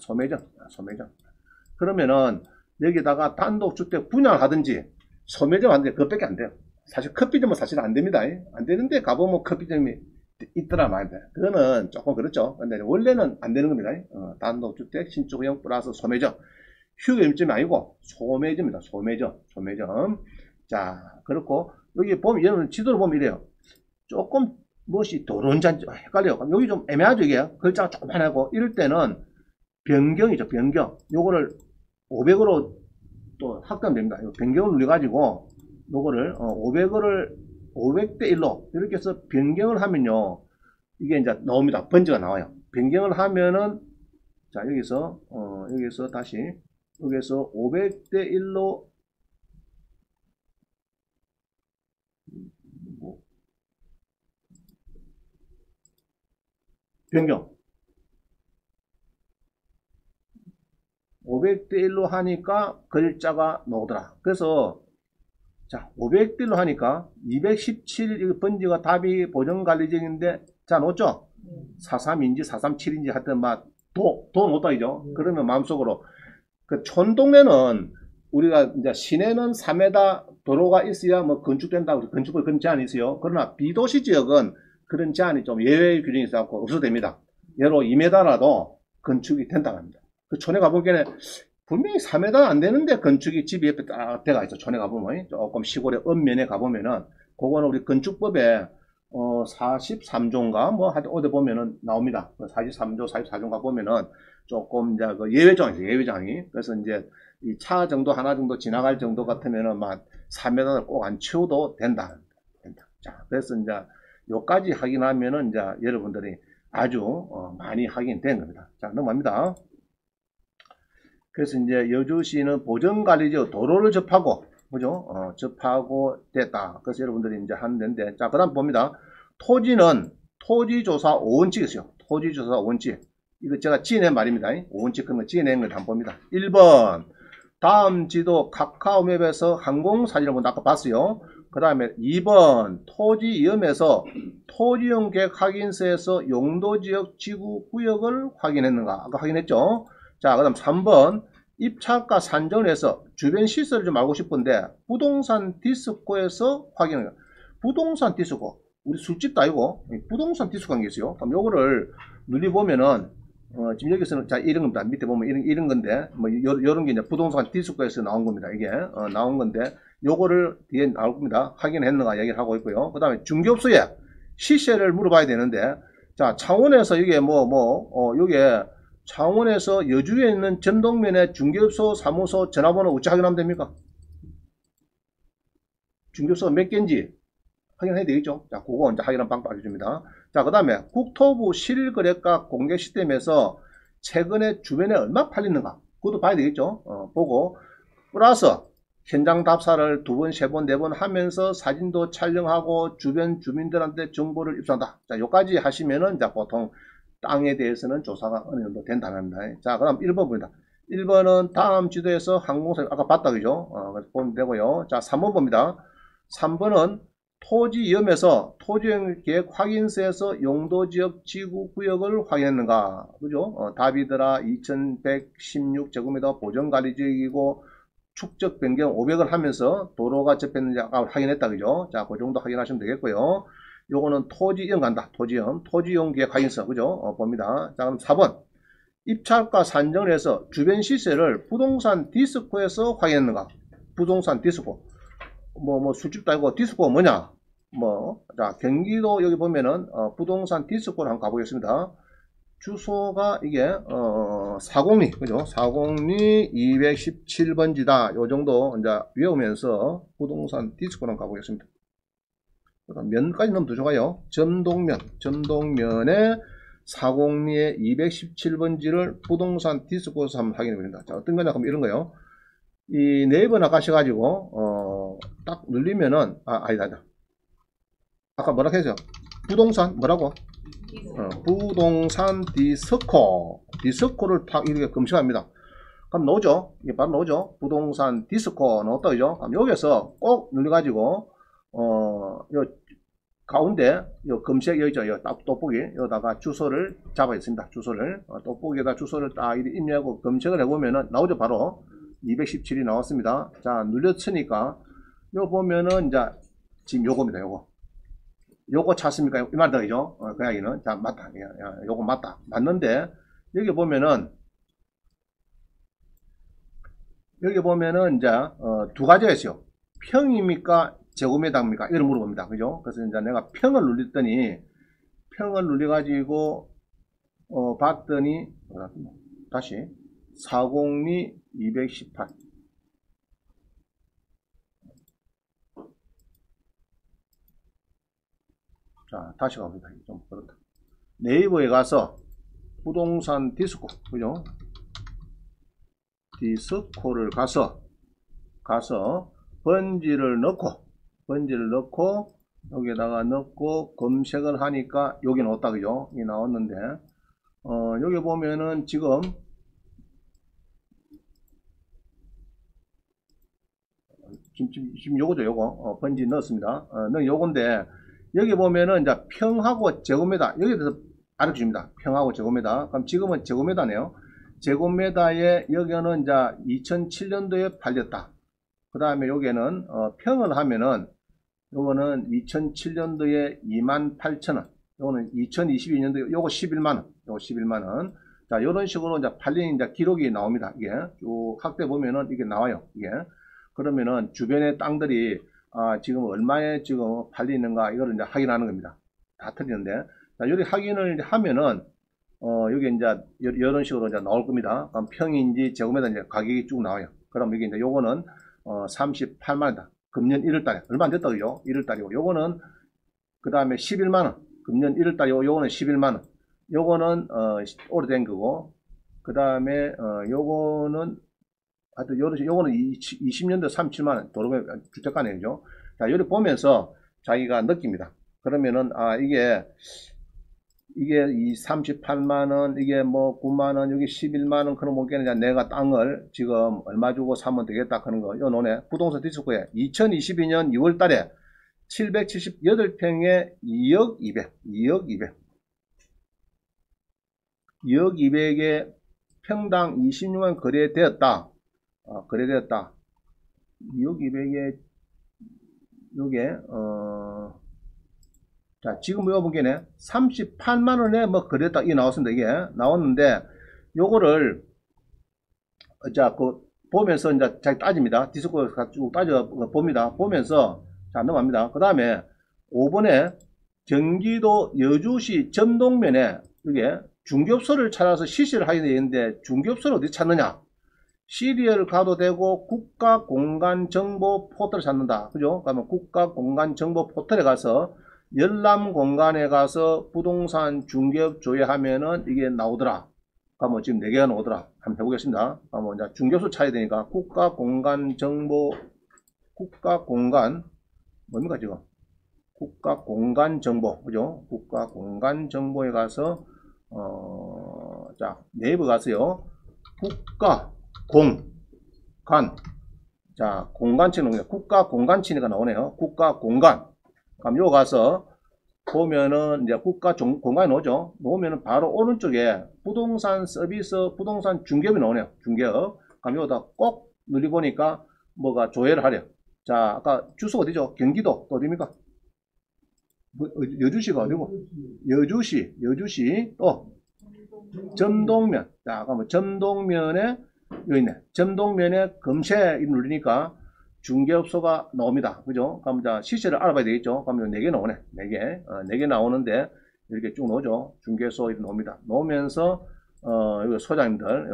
그러면은, 여기다가 단독주택 분양을 하든지, 소매점 하든지, 그것밖에 안 돼요. 사실 커피점은 사실 안 됩니다. 안 되는데, 가보면 커피점이 있더라 말이야. 그거는 조금 그렇죠. 근데 원래는 안 되는 겁니다. 단독주택 신축형 플러스 소매점. 휴게점이 아니고 소매점입니다. 소매점. 자, 그렇고 여기 보면 여러분 지도를 보면 이래요. 조금 무엇이 도로인지 헷갈려요. 여기 좀 애매하죠. 이게 글자가 조금 하나고 이럴 때는 변경이죠. 변경. 요거를 500으로 또 확장됩니다. 변경을 눌러가지고 요거를 500대 1로 이렇게 해서 변경을 하면요. 이게 이제 나옵니다. 번지가 나와요. 변경을 하면은 자, 여기서 다시 여기서 500대 1로 변경 500대 1로 하니까 글자가 나오더라. 그래서 자, 500대 1로 하니까 217 번지가 답이 보정관리적인데 자, 놓죠? 43인지 437인지 하여튼 막 도 놓다이죠. 그러면 마음속으로 그 촌동네는 우리가 이제 시내는 3m 도로가 있어야 뭐 건축된다고 건축을 그런 제한이 있어요. 그러나 비도시 지역은 그런 제한이 좀 예외 규정이 있어갖고 없어도 됩니다. 예로 2m라도 건축이 된다고 합니다. 그 촌에 가보기에는 분명히 3m 안 되는데 건축이 집 옆에 딱 대가 있어. 촌에 가보면 조금 시골의 읍면에 가보면은 그거는 우리 건축법에 43조인가 뭐 어디 보면은 나옵니다. 43조, 44조인가 보면은 조금 이제 그 예외장이. 그래서 이제 이 차 정도 하나 정도 지나갈 정도 같으면은 막 3m를 꼭 안 치워도 된다. 자, 그래서 이제 요까지 확인하면은 이제 여러분들이 아주 많이 확인된 겁니다. 자, 넘어갑니다. 그래서 이제 여주시는 보전관리지역 도로를 접하고, 그죠? 접하고 됐다. 그래서 여러분들이 이제 하는 데인데, 자, 그 다음 봅니다. 토지는 토지조사 5원칙 있어요. 토지조사 5원칙. 이거 제가 지어낸 말입니다. 5원칙 그런 거 지어낸 걸 한번 봅니다. 1번. 다음 지도 카카오맵에서 항공사진을 본다. 아까 봤어요. 그 다음에 2번. 토지위험에서 토지용 계획 확인서에서 용도지역 지구구역을 확인했는가? 아까 확인했죠? 자, 그 다음 3번. 입찰가 산정을 해서 주변 시설을 좀 알고 싶은데 부동산 디스코에서 확인을 해요. 부동산 디스코. 우리 술집도 아니고 부동산 디스코가 있어요. 그럼 요거를 눌러보면은 지금 여기서는 자 이런 겁니다. 밑에 보면 이런 건데 뭐 요런 게 이제 부동산 디스코에서 나온 겁니다. 이게 나온 건데 요거를 뒤에 나올 겁니다. 확인했는가 얘기를 하고 있고요. 그 다음에 중개업소에 시세를 물어봐야 되는데 자 창원에서 이게 요게 창원에서 여주에 있는 전동면의 중개업소 사무소 전화번호 어찌 확인하면 됩니까? 중개업소가 몇 개인지 확인해야 되겠죠. 자, 그거 이제 확인하는 방법 알려줍니다. 자, 그 다음에 국토부 실거래가 공개 시스템에서 최근에 주변에 얼마 팔리는가? 그것도 봐야 되겠죠. 보고, 플러스 현장 답사를 2번, 3번, 4번 하면서 사진도 촬영하고 주변 주민들한테 정보를 입수한다. 자, 요까지 하시면은, 자, 보통 땅에 대해서는 조사가 어느 정도 된다는 겁니다. 자, 그 다음 1번 봅니다. 1번은 다음 지도에서 항공사, 아까 봤다, 그죠? 그래서 보면 되고요. 자, 3번 봅니다. 3번은 토지위험에서 토지계획 확인서에서 용도지역 지구구역을 확인했는가? 그죠? 답이더라 2116제곱미터 보전관리지역이고 축적 변경 500을 하면서 도로가 접했는지 아까 확인했다. 그죠? 자, 그 정도 확인하시면 되겠고요. 요거는 토지형 간다. 토지용 계획 확인서. 그죠? 봅니다. 자, 그럼 4번. 입찰가 산정을 해서 주변 시세를 부동산 디스코에서 확인했는가? 부동산 디스코. 술집도 아니고 디스코가 뭐냐? 자, 경기도 여기 보면은 부동산 디스코를 한번 가보겠습니다. 주소가 이게 402 그죠? 402 217번지다. 요 정도 이제 외우면서 부동산 디스코로 가보겠습니다. 면까지 넣으면 더 좋아요. 점동면에 402의 217번지를 부동산 디스코에서 한번 확인해 봅니다. 자, 어떤 거냐 하면 이런 거요. 이 네이버나 가셔가지고 딱 누르면은 아니다. 아까 뭐라 했죠? 부동산 뭐라고? 부동산 디스코를 딱 이렇게 검색합니다. 그럼 나오죠? 이게 바로 나오죠? 부동산 디스코 나왔다 그죠? 그럼 여기서 꼭 눌러가지고 요 가운데 요 검색 여기죠? 요 돋보기 여기다가 주소를 잡아 있습니다. 주소를 돋보기에다 주소를 딱 입력하고 검색을 해보면은 나오죠? 바로 217이 나왔습니다. 자, 눌렸으니까 요 보면은 이제 지금 요겁니다. 요거 찾습니까? 이 말다 그죠? 그 이야기는 자 맞다. 요거 맞다. 맞는데 여기 보면은 이제 두 가지가 있어요. 평입니까? 제곱미터입니까? 이걸 물어봅니다. 그죠? 그래서 이제 내가 평을 눌렸더니 평을 눌려가지고 봤더니 다시 402 218 자, 다시 가봅니다. 좀 그렇다. 네이버에 가서 부동산 디스코, 그죠? 디스코를 가서 번지를 넣고 여기에다가 넣고 검색을 하니까 여기 나왔다, 그죠? 이 나왔는데 여기 보면은 지금 요거죠, 요거 번지 넣었습니다. 요건데 여기 보면은 이제 평하고 제곱미터 여기에 대해서 알려줍니다. 평하고 제곱미터. 그럼 지금은 제곱미터네요. 제곱미터에 여기는 이제 2007년도에 팔렸다. 그 다음에 여기는 평을 하면은 요거는 2007년도에 28,000원. 요거는 2022년도에 요거 11만원. 요거 11만원. 자, 요런 식으로 이제 팔린 이제 기록이 나옵니다. 이게 쭉 확대 보면은 이게 나와요. 이게. 그러면은 주변의 땅들이 지금 얼마에 지금 팔리는가 이거를 이제 확인하는 겁니다. 다 틀리는데 자, 여기 확인을 하면은 여기 이제 이런 식으로 이제 나올 겁니다. 그럼 평인지 제곱미터 이제 가격이 쭉 나와요. 그럼 여기 이제 요거는 38만원이다. 금년 1월달에 얼마 안 됐다 그죠? 1월달이고 요거는 그 다음에 11만원. 금년 1월달이고 요거는 11만원. 요거는 오래된 거고 그 다음에 요거는 하여튼 요거는 20년도 37만원 도로변 주택가네요. 자, 여기 보면서 자기가 느낍니다. 그러면은 이게 이 38만원 이게 뭐 9만원 여기 11만원 그런 보기에는 내가 땅을 지금 얼마 주고 사면 되겠다 그런 거 요 논에 부동산 디스코에 2022년 2월달에 778평에 2억 200에 평당 26만 거래되었다. 거래되었다. 2억 200에 요게 자, 지금 이거 보기에는 38만원에 뭐 거래했다 이 나왔습니다. 이게 나왔는데 요거를 자, 보면서 이제 잘 따집니다. 디스코 쭉 따져 봅니다. 보면서 자, 넘어갑니다. 그 다음에 5번에 경기도 여주시 점동면에 이게 중개업소를 찾아서 시세를 하게 되는데 중개업소를 어디 찾느냐? 시리얼 가도 되고 국가공간정보 포털을 찾는다. 그죠? 그러면 국가공간정보 포털에 가서 열람공간에 가서 부동산 중개업 조회하면은 이게 나오더라. 그러면 지금 4개가 나오더라. 한번 해보겠습니다. 그러면 이제 중개업소 찾아야 되니까 뭡니까 지금? 국가공간정보. 그죠? 국가공간정보에 가서 자, 네이버 가서요. 자, 공간치는 국가공간치니까 나오네요. 국가공간. 그럼 요 가서 보면은 이제 공간이 나오죠. 나오면은 바로 오른쪽에 부동산 서비스, 부동산 중개업이 나오네요. 중개업. 그럼 요다 꼭 눌러보니까 뭐가 조회를 하래요. 자, 아까 주소 어디죠? 경기도 어디입니까? 여주시가 어디고? 여주시 또 점동면. 자, 그러면 점동면에 여기 있네. 점동면에 검색 누르니까 중개업소가 나옵니다. 그죠? 그럼 자, 시세를 알아봐야 되겠죠? 그럼 4개 나오네. 4개. 4개 나오는데 이렇게 쭉 놓죠. 중개소 이렇게 놓습니다. 놓으면서 여기 소장님들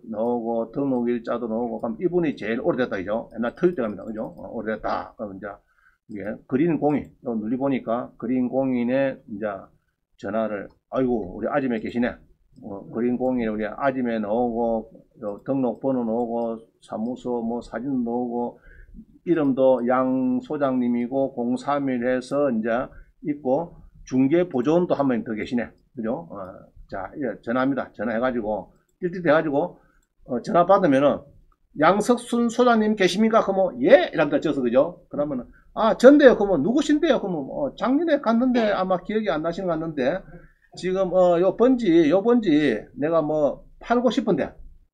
넣고 등록일자도 넣고 그럼 이분이 제일 오래됐다 이죠. 옛날 터질 때 갑니다. 그죠? 오래됐다. 그럼 이제 이게 그린 공인 눌리 보니까 그린 공인에 이제 전화를 아이고 우리 아줌에 계시네. 그린 공인에 우리 아줌에 넣고 등록번호 넣고 사무소 뭐 사진 넣고 이름도 양 소장님이고 031 해서 이제 있고 중개 보조원도 한 명 더 계시네. 그죠? 자, 전화합니다. 전화해가지고, 띨띨해가지고, 전화 받으면은, 양석순 소장님 계십니까? 그러면, 예! 이랍니다. 쪄서, 그죠? 그러면은, 아, 전데요. 그러면, 누구신데요? 그러면, 작년에 갔는데, 아마 기억이 안 나시는 것 같는데, 지금, 요 번지, 내가 뭐, 팔고 싶은데,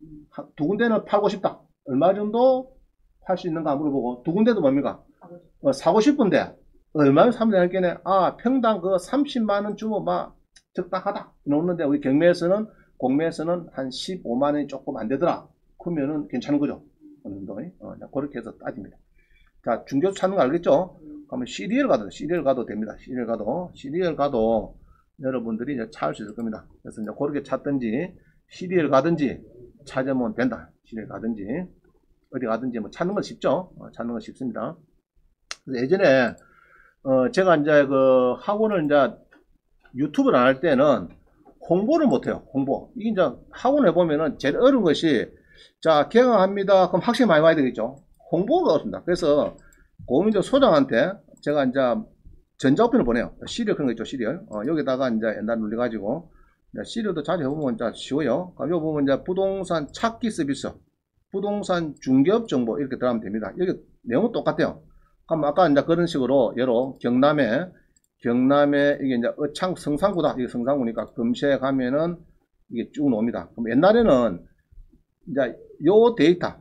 두 군데는 팔고 싶다. 얼마 정도 팔 수 있는가 물어보고, 두 군데도 뭡니까? 사고 싶은데, 얼마나 사면 되겠네. 아, 평당 그 30만원 주면 막, 적당하다. 놓는데 우리 경매에서는 공매에서는 한 15만원이 조금 안 되더라. 그러면은 괜찮은 거죠. 어느 정도. 그렇게 해서 따집니다. 자, 중개수 찾는 거 알겠죠? 그러면 CDL 가도 됩니다. CDL 가도 여러분들이 이제 찾을 수 있을 겁니다. 그래서 이제 그렇게 찾든지 CDL 가든지 찾으면 된다. CDL 가든지 어디 가든지 뭐 찾는 건 쉽죠. 찾는 건 쉽습니다. 그래서 예전에 제가 이제 그 학원을 이제 유튜브를 안 할 때는 홍보를 못해요. 이게 이제 학원 해보면은 제일 어려운 것이, 자, 개강합니다. 그럼 학생 많이 와야 되겠죠. 홍보가 없습니다. 그래서 고민자 소장한테 제가 이제 전자우편을 보내요. 시리얼 그런 거 있죠, 시리얼. 여기다가 이제 옛날 눌려가지고, 시리얼도 자주 해보면 이제 쉬워요. 그럼 여기 보면 이제 부동산 찾기 서비스, 부동산 중개업 정보 이렇게 들어가면 됩니다. 여기 내용은 똑같아요. 그럼 아까 이제 그런 식으로, 예로 경남에 이게 이제 어창 성산구다. 이게 성산구니까 검색하면은 이게 쭉 나옵니다. 그럼 옛날에는 이제 요 데이터,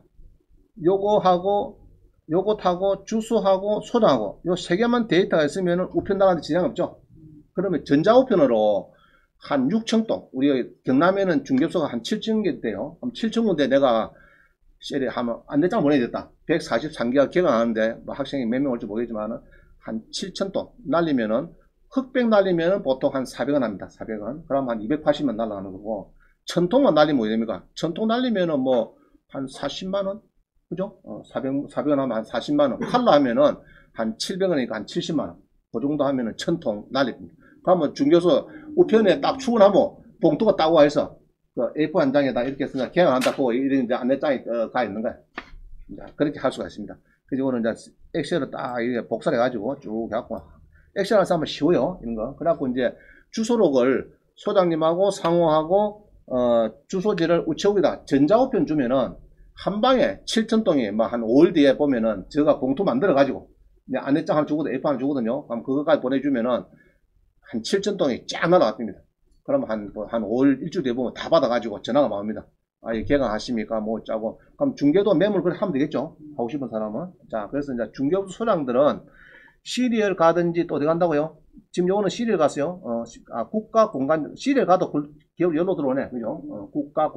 요것하고 주소하고 소장하고 요 세 개만 데이터가 있으면은 우편 나가는데 지장 없죠. 그러면 전자우편으로 한 6,000동, 우리 경남에는 중개소가 한 7,000개 돼요. 그럼 7,000군데 내가 셀에 하면 안내장 보내야 됐다. 143개가 개강하는데 뭐 학생이 몇 명 올지 모르겠지만은 한 7,000동 날리면은, 흑백 날리면은 보통 한 400원 합니다. 400원. 그럼 한 280만 날라가는 거고, 1000통만 날리면 어디 됩니까? 1000통 날리면은 뭐, 한 40만원? 그죠? 400원 하면 한 40만원. 칼로 하면은 한 700원이니까 한 70만원. 그 정도 하면은 1000통 날립니다. 그러면 중개소 우편에 딱 출근하면 봉투가 따고 와서, 그 A4 한 장에다 이렇게 해서 개강한다고 이런 이제 안내장이 가 있는 거예요. 그렇게 할 수가 있습니다. 그래서 이거는 이제 엑셀을 딱 이렇게 복사를 해가지고 쭉 해갖고 엑셀 하면 쉬워요. 이런 거. 그래갖고 이제 주소록을 소장님하고 상호하고 주소지를 우체국에다 전자우편 주면은 한 방에 7,000동이 뭐 한 5일 뒤에 보면은 제가 봉투 만들어가지고 안내장 하나 주거든, A4 하나 주거든요. 그럼 그거까지 보내주면은 한 7,000동이 쫙 날아갑니다. 그러면 한 5일, 일주일 뒤에 보면 다 받아가지고 전화가 나옵니다. 아, 이 개강하십니까? 뭐 짜고. 그럼 중개도 매물 그렇게 하면 되겠죠? 하고 싶은 사람은. 자, 그래서 이제 중개업 소장들은 시리얼 가든지 또 어디 간다고요? 지금 요거는 시리얼 갔어요. 국가 공간, 시리얼 가도 기업 연로 들어오네. 그죠? 국가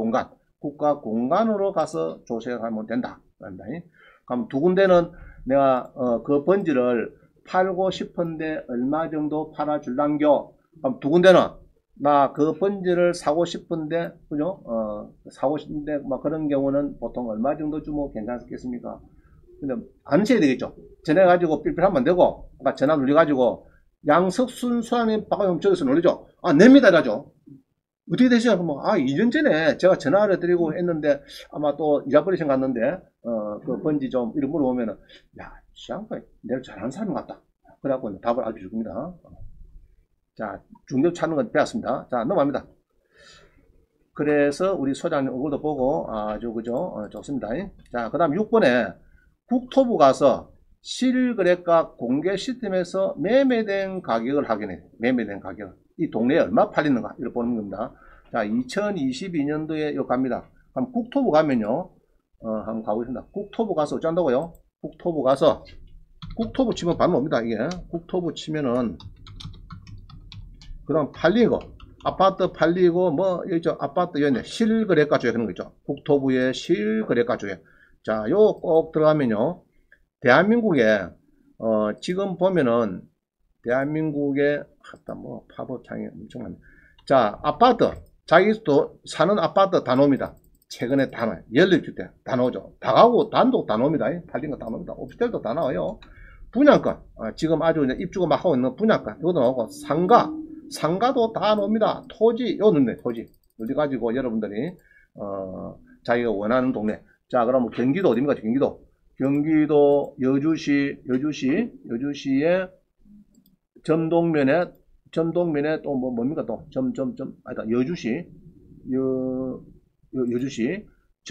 공간으로 가서 조사하면 된다. 그럼 두 군데는 내가, 그 번지를 팔고 싶은데 얼마 정도 팔아줄란겨? 그럼 두 군데는 나 그 번지를 사고 싶은데, 그죠? 사고 싶은데, 막 그런 경우는 보통 얼마 정도 주면 괜찮겠습니까? 근데 안 쳐야 되겠죠? 전화해가지고 삘삘하면 안 되고, 아까 전화 눌려가지고, 양석순 소장님 바꿔 저기서 놀리죠? 아, 냅니다, 이라죠? 어떻게 되시냐? 그러면, 2년 전에 제가 전화를 드리고 했는데, 아마 또 잃어버리신 것 같는데, 그 번지 좀, 이런 물어보면은, 야, 시장가 내가 잘하는 사람 같다. 그래갖고 답을 알려줄 겁니다. 자, 중개업 찾는 건 배웠습니다. 자, 넘어갑니다. 그래서 우리 소장님 얼굴도 보고 아주 그죠? 좋습니다. 자, 그 다음 6번에 국토부 가서 실거래가 공개 시스템에서 매매된 가격을 확인해. 매매된 가격. 이 동네에 얼마 팔리는가? 이걸 보는 겁니다. 자, 2022년도에 이거 갑니다. 그럼 국토부 가면요. 한번 가보겠습니다. 국토부 가서 어쩐다고요? 국토부 가서 국토부 치면 바로 옵니다. 이게 국토부 치면은 그 다음 팔리고 아파트 팔리고 뭐 여기 아파트 여기 실거래가 조회 그런 거 있죠. 국토부의 실거래가 조회. 자, 요 꼭 들어가면요. 대한민국에 지금 보면은 대한민국에 뭐 파도창이 엄청나네. 자, 아파트. 자기도 사는 아파트 다 나옵니다. 최근에 다 나와요. 연립주택 다 나오죠. 다가구 단독 다 나옵니다. 팔린 거 다 나옵니다. 오피스텔도 다 나와요. 분양권. 지금 아주 이제 입주가 막 하고 있는 분양권. 이것도 나오고, 상가도 다 나옵니다. 토지, 요 넣네, 토지. 어디 가지고 여러분들이, 자기가 원하는 동네. 자, 그럼 경기도 어디입니까? 경기도 여주시에 점동면에 또 뭡니까 또 여주시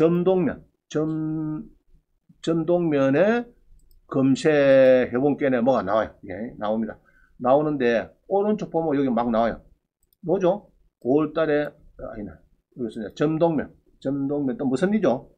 점동면에 검색해본 게에 뭐가 나와요. 예, 나옵니다. 나오는데 오른쪽 보면 여기 막 나와요. 뭐죠? 5월달에 아니네. 여기서 점동면 또 무슨 리죠?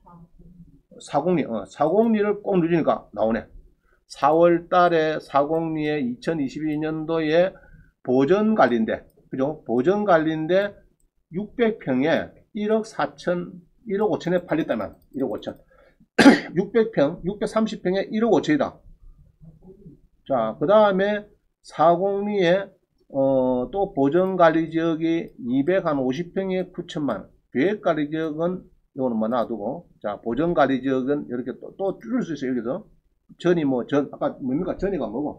사공리를 꼭 누르니까 나오네. 4월달에 사공리에 2022년도에 보전관리인데, 그죠? 보전관리인데 600평에 1억 5천에 팔렸다면 1억 5천. 630평에 1억 5천이다. 자, 그 다음에 사공리에 또 보전관리지역이 250평에 9천만원. 계획관리지역은 이거는 뭐 놔두고, 자, 보전관리지역은 이렇게 또 줄일 수 있어요. 여기서 전이 아까 뭡니까? 전이가 뭐고?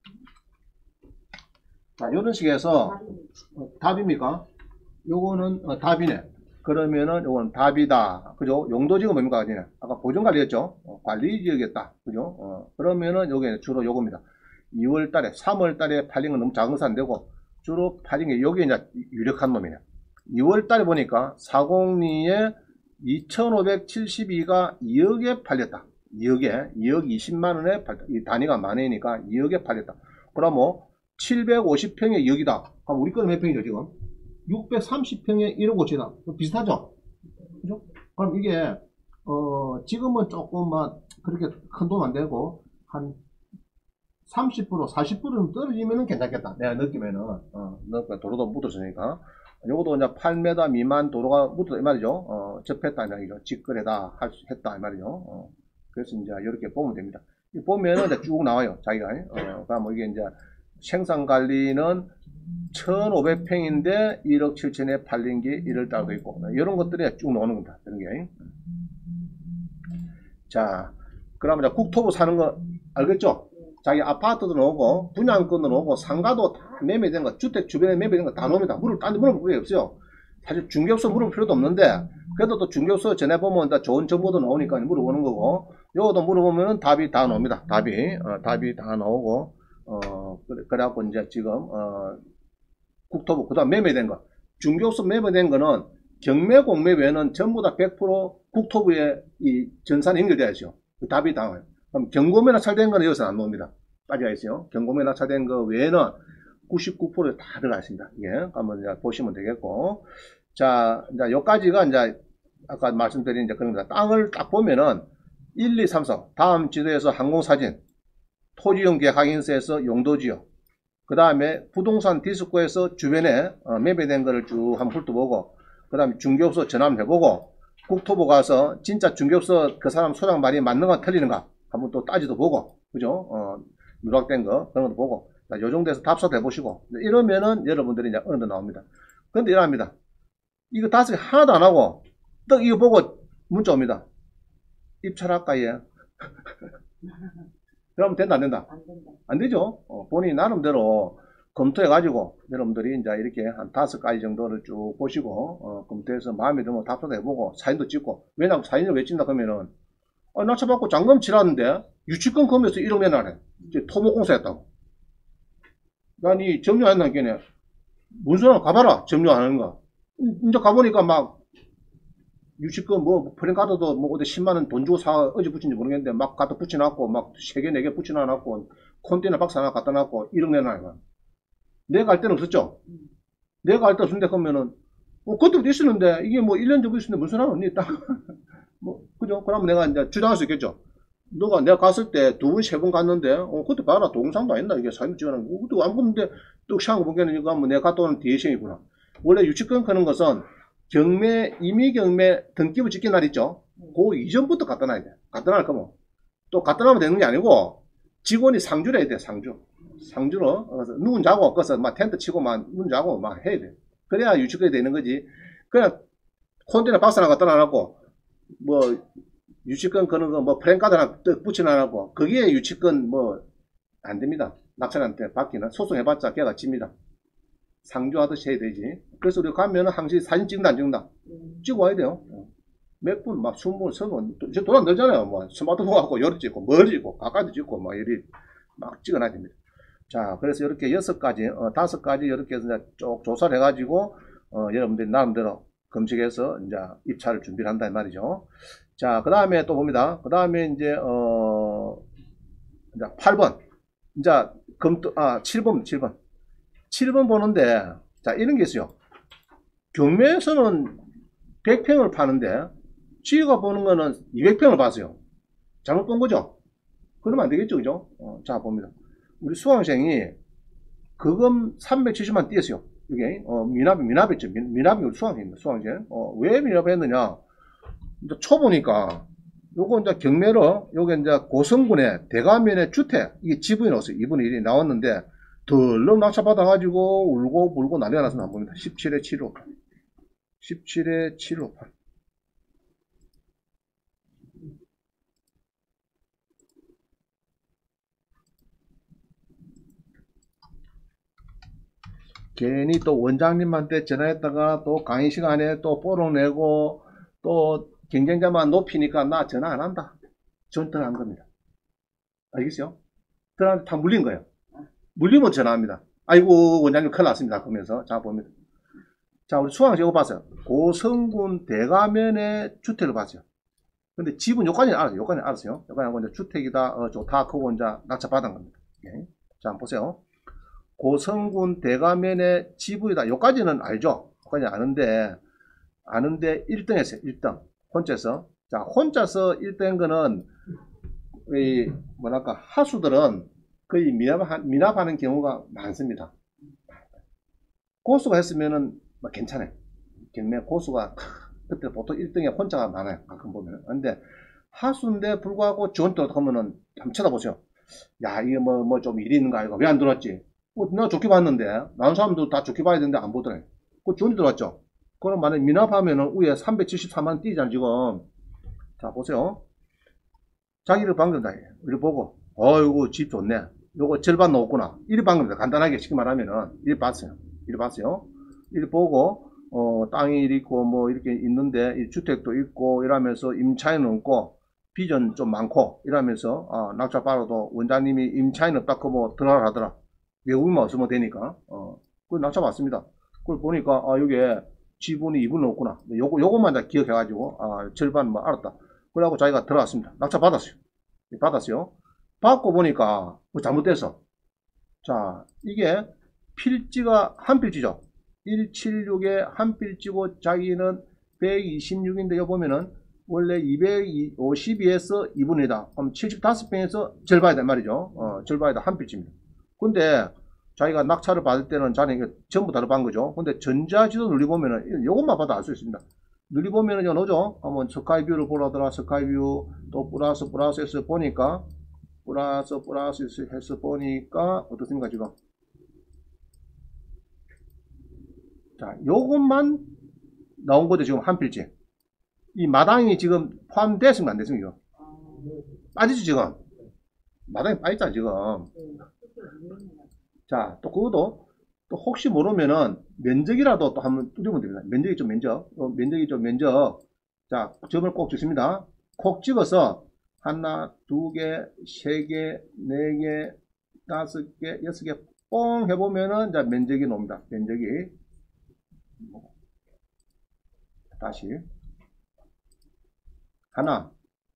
자, 이런 식에서 답입니까? 요거는 답이네. 그러면은 요건 답이다. 그죠? 용도지역은 뭡니까? 아까 보전관리였죠? 관리지역이었다. 그죠? 그러면은 요게 주로 요겁니다. 2월달에, 3월달에 팔린 건 너무 작아서 안 되고, 주로 팔린 게 요게 이제 유력한 놈이네. 2월달에 보니까 사공리에 2,572가 2억에 팔렸다. 2억 20만원에 팔렸다. 이 단위가 만원이니까 2억에 팔렸다. 그럼 뭐 750평에 2억이다. 그럼 우리 거는 몇 평이죠 지금? 630평에 1억 5천이다. 비슷하죠? 그죠? 그럼 이게 지금은 조금만 그렇게 큰 돈 안 되고 한 30%, 40%는 떨어지면은 괜찮겠다. 내가 느끼면은 도로도 묻었으니까. 요것도 이제 8m 미만 도로가 묻었다 이 말이죠. 접했다 이 말이죠. 직거래다 했다 이 말이죠. 그래서 이제 이렇게 보면 됩니다. 보면은 이제 쭉 나와요. 자기가. 그러니까 뭐 이게 이제 생산 관리는 1,500평인데 1억 7천에 팔린 게 1월 달도 있고 이런 것들이 쭉 나오는 겁니다. 이런 게. 자, 그러면 이제 국토부 사는 거 알겠죠? 자기 아파트도 나오고 분양권도 나오고 상가도 다 매매된 거, 주택 주변에 매매된 거 다 나옵니다. 딴 데 물어볼 게 없어요. 사실 중개업소 물어볼 필요도 없는데 그래도 또 중개업소 전해보면 좋은 정보도 나오니까 물어보는 거고, 요것도 물어보면 답이 다 나옵니다. 답이 다 나오고 그래갖고 이제 지금 국토부 그다음 매매된 거, 중개업소 매매된 거는 경매 공매 외에는 전부 다 100% 국토부에 이 전산이 연결돼야죠. 답이 다 나와요. 그럼 경고매 낙찰된 거는 여기서 안 나옵니다. 빠져 있어요. 경고매 낙찰된 거 외에는 99% 다 들어가 있습니다. 예, 한번 이제 보시면 되겠고, 자, 이제 여기까지가 이제 아까 말씀드린 이제 그런 겁니다. 땅을 딱 보면은 1, 2, 3, 4 다음 지도에서 항공사진, 토지용 계약 확인서에서 용도지역, 그 다음에 부동산 디스코에서 주변에 매매된 거를 쭉 한번 훑어보고, 그 다음에 중개업소 전화를 해보고, 국토부 가서 진짜 중개업소 그 사람 소장 말이 맞는가 틀리는가 한번 또 따지도 보고, 그죠? 누락된 거 그런 것도 보고, 자, 요 정도에서 답사도 해보시고, 이러면은 여러분들이 이제 어느 정도 나옵니다. 그런데 이랍니다. 이거 5개 하나도 안 하고 딱 이거 보고 문자 옵니다. 입찰할까 얘? 그러면 된다 안 된다? 안 된다. 안 되죠. 본인이 나름대로 검토해 가지고 여러분들이 이제 이렇게 한 5가지 정도를 쭉 보시고 검토해서 마음에 들면 답사도 해보고 사진도 찍고. 왜냐면 사진을 왜 찍나 그러면은 낙찰받고 잔금 치렀는데 유치권 금에서 1억 내놔래. 토목공사였다고. 아니 점유 안 한다니까 문서나 가봐라. 점유 안 하는 거. 이제 가보니까 막 유치권 뭐 프랜카드도 뭐 어디 10만원 돈 주고 어디 붙인지 모르겠는데 막 갖다 붙여놨고 막 3개 4개 붙여놔놨고 컨테이너 박스 하나 갖다 놨고 1억 내놔. 내가 할 때는 없었죠. 내가 할 때 없는데 그러면은 그때부터 있었는데 이게 뭐 1년 정도 있었는데 무슨 상관 없니 딱 뭐 그죠? 그러면 내가 이제 주장할 수 있겠죠. 내가 갔을 때 2번 3번 갔는데 그때 봐라 동상도 아닌다 이게 사진 찍어놓은 거 그것도 안 보는데 또 시간 보기에는 이거 뭐 내가 갔다 오는 디에이션이구나. 원래 유치권 거는 것은 경매 임의경매 등기부 찍힌 날 있죠. 그 이전부터 갖다 놔야 돼. 갖다 놔야 거면 또 갖다 놔면 되는 게 아니고 직원이 상주를 해야 돼. 상주. 상주로 누군 자고 거기서 막 텐트 치고 막 누군 자고 막 해야 돼. 그래야 유치권이 되는 거지. 그냥 콘테이너 박스 하나 갖다 놔놓고 뭐 유치권 그런 거 뭐 프랭카드 하나 붙여놔놓고 그게 유치권 뭐 안 됩니다. 낙찰한테 받기는 소송해봤자 걔가 집니다. 상주하듯이 해야 되지. 그래서 우리 가면은 항상 사진 찍는다 안 찍는다. 찍고 와야 돼요. 몇 분, 막 20분, 30분, 이제 돈 안 들잖아요. 뭐, 스마트폰 갖고 열을 찍고, 멀리 찍고, 가까이도 찍고, 막, 이리 막 찍어놔야 됩니다. 자, 그래서 이렇게 6가지, 5가지 이렇게 해서 이제 쭉 조사를 해가지고, 여러분들이 나름대로 검색해서 이제 입찰을 준비를 한다, 이 말이죠. 자, 그 다음에 또 봅니다. 그 다음에 이제 8번. 이제 7번. 7번 보는데, 자, 이런 게 있어요. 경매에서는 100평을 파는데, 지가 보는 거는 200평을 봤어요. 잘못 본 거죠? 그러면 안 되겠죠, 그죠? 자, 봅니다. 우리 수강생이 그금 370만 띄었어요. 이게, 미납했죠. 미납이 우리 수강생입니다, 수강생. 왜 미납했느냐? 이제 초보니까, 요거 이제 경매로, 요게 이제 고성군의 대가면의 주택, 이게 지분이 나왔어요. 2분의 1이 나왔는데, 덜렁 낙찰받아가지고, 울고 불고 난리가 났습니다. 봅니다. 17에 758. 17에 758. 괜히 또 원장님한테 전화했다가 또 강의 시간에 또 뽀록 내고 또 경쟁자만 높이니까 나 전화 안 한다. 전 전화 한 겁니다. 알겠어요? 전화한테 다 물린 거예요. 물리면 전화합니다. 아이고 원장님 큰일 났습니다. 그러면서 자 봅니다. 자 우리 수강생 이거 봤어요. 고성군 대가면의 주택을 봤어요. 근데 집은 여기까지 알았어요. 여기까지 알았어요. 여기까지 하고 이제 주택이다. 다 크고 이제 낙찰 받은 겁니다. 예. 자 한번 보세요. 고성군 대가면의 지부이다. 여기까지는 알죠? 여기까지 아는데 1등 했어요. 1등. 혼자서. 자, 혼자서 1등인 거는, 뭐랄까, 하수들은 거의 미납하는 경우가 많습니다. 고수가 했으면은, 뭐 괜찮아요. 경매 고수가, 그때 보통 1등에 혼자가 많아요. 가끔 보면. 근데, 하수인데 불구하고 지원도 하면은, 한번 쳐다보세요. 야, 이게 뭐 좀 일이 있는 거 아이가? 왜 안 들어왔지? 내가 좋게 봤는데, 나온 사람도 다 좋게 봐야 되는데 안 보더래. 그 지원이 들어왔죠? 그럼 만약에 미납하면은 위에 374만 띄잖아, 지금. 자, 보세요. 자기를 방금다. 이리 보고, 어이구, 집 좋네. 요거 절반 넣었구나. 이리 방금다. 간단하게 쉽게 말하면은, 이리 봤어요. 이리 보고, 땅이 이리 있고, 뭐, 이렇게 있는데, 이 주택도 있고, 이러면서 임차인은 없고, 비전 좀 많고, 이러면서, 낙찰 받아도 원장님이 임차인 없다, 뭐, 들어라 하더라. 외국인만 없으면 되니까, 그 낙찰 받습니다. 그걸 보니까, 요게 지분이 2분 없구나. 요것만 다 기억해가지고, 절반 뭐 알았다. 그래갖고 자기가 들어갔습니다. 낙찰 받았어요. 받고 보니까, 뭐 잘못돼서. 자, 이게 필지가 한 필지죠. 176에 한 필지고 자기는 126인데, 여기 보면은, 원래 252에서 2분이다. 그럼 75평에서 절반이다, 말이죠. 절반이다, 한 필지입니다. 근데, 자기가 낙찰을 받을 때는 자네 전부 다르반 거죠. 근데 전자지도 눌리보면은, 이것만 봐도 알 수 있습니다. 눌리보면은, 이거 넣죠? 한번 스카이뷰를 보라더라. 스카이뷰, 또 플러스 해서 보니까, 플러스 해서 보니까, 어떻습니까, 지금? 자, 요것만 나온 거죠, 지금 한 필지. 이 마당이 지금 포함됐습니까, 안 됐습니까, 이거? 빠지죠, 지금? 마당이 빠졌잖아, 지금. 자, 또 그것도, 또 혹시 모르면은, 면적이라도 또 한번 뚜리면 됩니다. 면적. 자, 점을 꼭 주십니다. 콕 찍어서, 하나, 두 개, 세 개, 네 개, 다섯 개, 여섯 개, 뻥 해보면은, 자, 면적이 나옵니다. 면적이. 다시. 하나,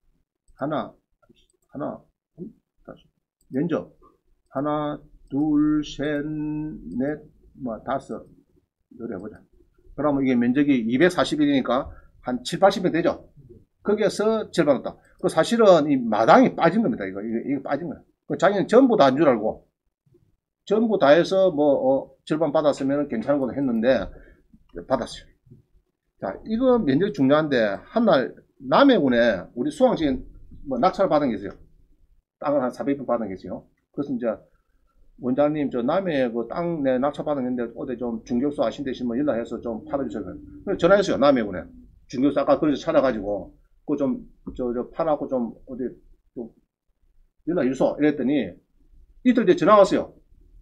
다시. 면적. 하나, 둘, 셋, 넷, 뭐, 다섯. 노려보자. 그러면 이게 면적이 241이니까 한 7, 80명 되죠? 거기에서 절반 없다. 그 사실은 이 마당이 빠진 겁니다. 이거 빠진 거야. 자기는 전부 다 한 줄 알고, 전부 다 해서 뭐, 절반 받았으면 괜찮은 것도 했는데, 받았어요. 자, 이거 면적이 중요한데, 한날 남해군에 우리 수강생 뭐 낙찰을 받은 게 있어요. 땅을 한 400평 받은 게 있어요. 그래서 이제 원장님, 저 남해 그 땅 내 낙찰 받았는데 어디 좀 중개소 아신대시면 연락해서 좀 팔아주세요. 그래서 전화했어요. 남해군에. 중개소 아까 그래서 찾아가지고, 그거 좀, 저 팔아갖고 좀, 어디, 좀, 연락 주소. 이랬더니, 이틀 뒤에 전화 왔어요.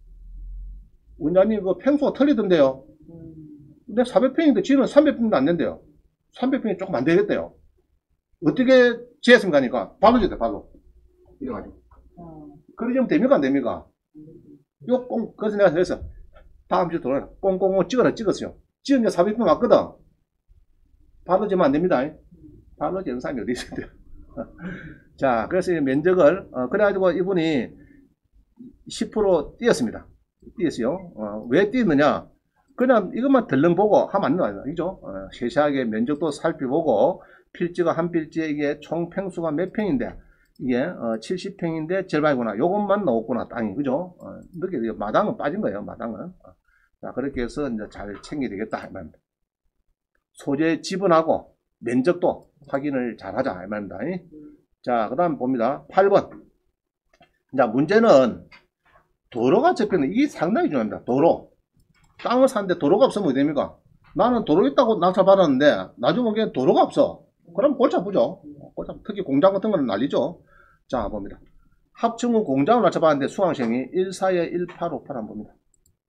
원장님, 그 평수가 틀리던데요. 근데 400평인데 지는 300평도 안 된대요. 300평이 조금 안 되겠대요. 어떻게 지었습니까? 하니까, 발로 졌대, 발로. 이래가지고. 그러면 됩니까? 안 됩니까? 그래서 내가 그래서 다음 주 돌아라. 꽁꽁 찍었어요. 찍은 게 400분 맞거든. 발로 지면 안 됩니다. 발로 지는 사람이 어디 있어요? 자, 그래서 면적을, 그래가지고 이분이 10% 뛰었습니다. 뛰었어요. 왜 뛰었느냐? 그냥 이것만 덜렁 보고 하면 안 나와요. 그죠? 세세하게 면적도 살펴보고, 필지가 한 필지에 이게 총 평수가 몇 평인데, 이게 70평인데 절반이구나. 요것만 넣었구나 땅이. 그죠? 이렇게 마당은 빠진 거예요. 마당은. 자, 그렇게 해서 이제 잘 챙겨야 되겠다. 이 말입니다. 소재 지분하고 면적도 확인을 잘 하자. 이 말입니다. 자, 그 다음 봅니다. 8번. 자, 문제는 도로가 접혀있는 이게 상당히 중요합니다. 도로. 땅을 사는데 도로가 없으면 어떻게 됩니까? 나는 도로 있다고 낙찰 받았는데 나중에 보기엔 도로가 없어. 그럼 골치 아프죠. 특히 공장 같은 거는 난리죠. 자, 봅니다. 합천군 공장을 낮춰봤는데 수강생이 142에 1858 한번 봅니다.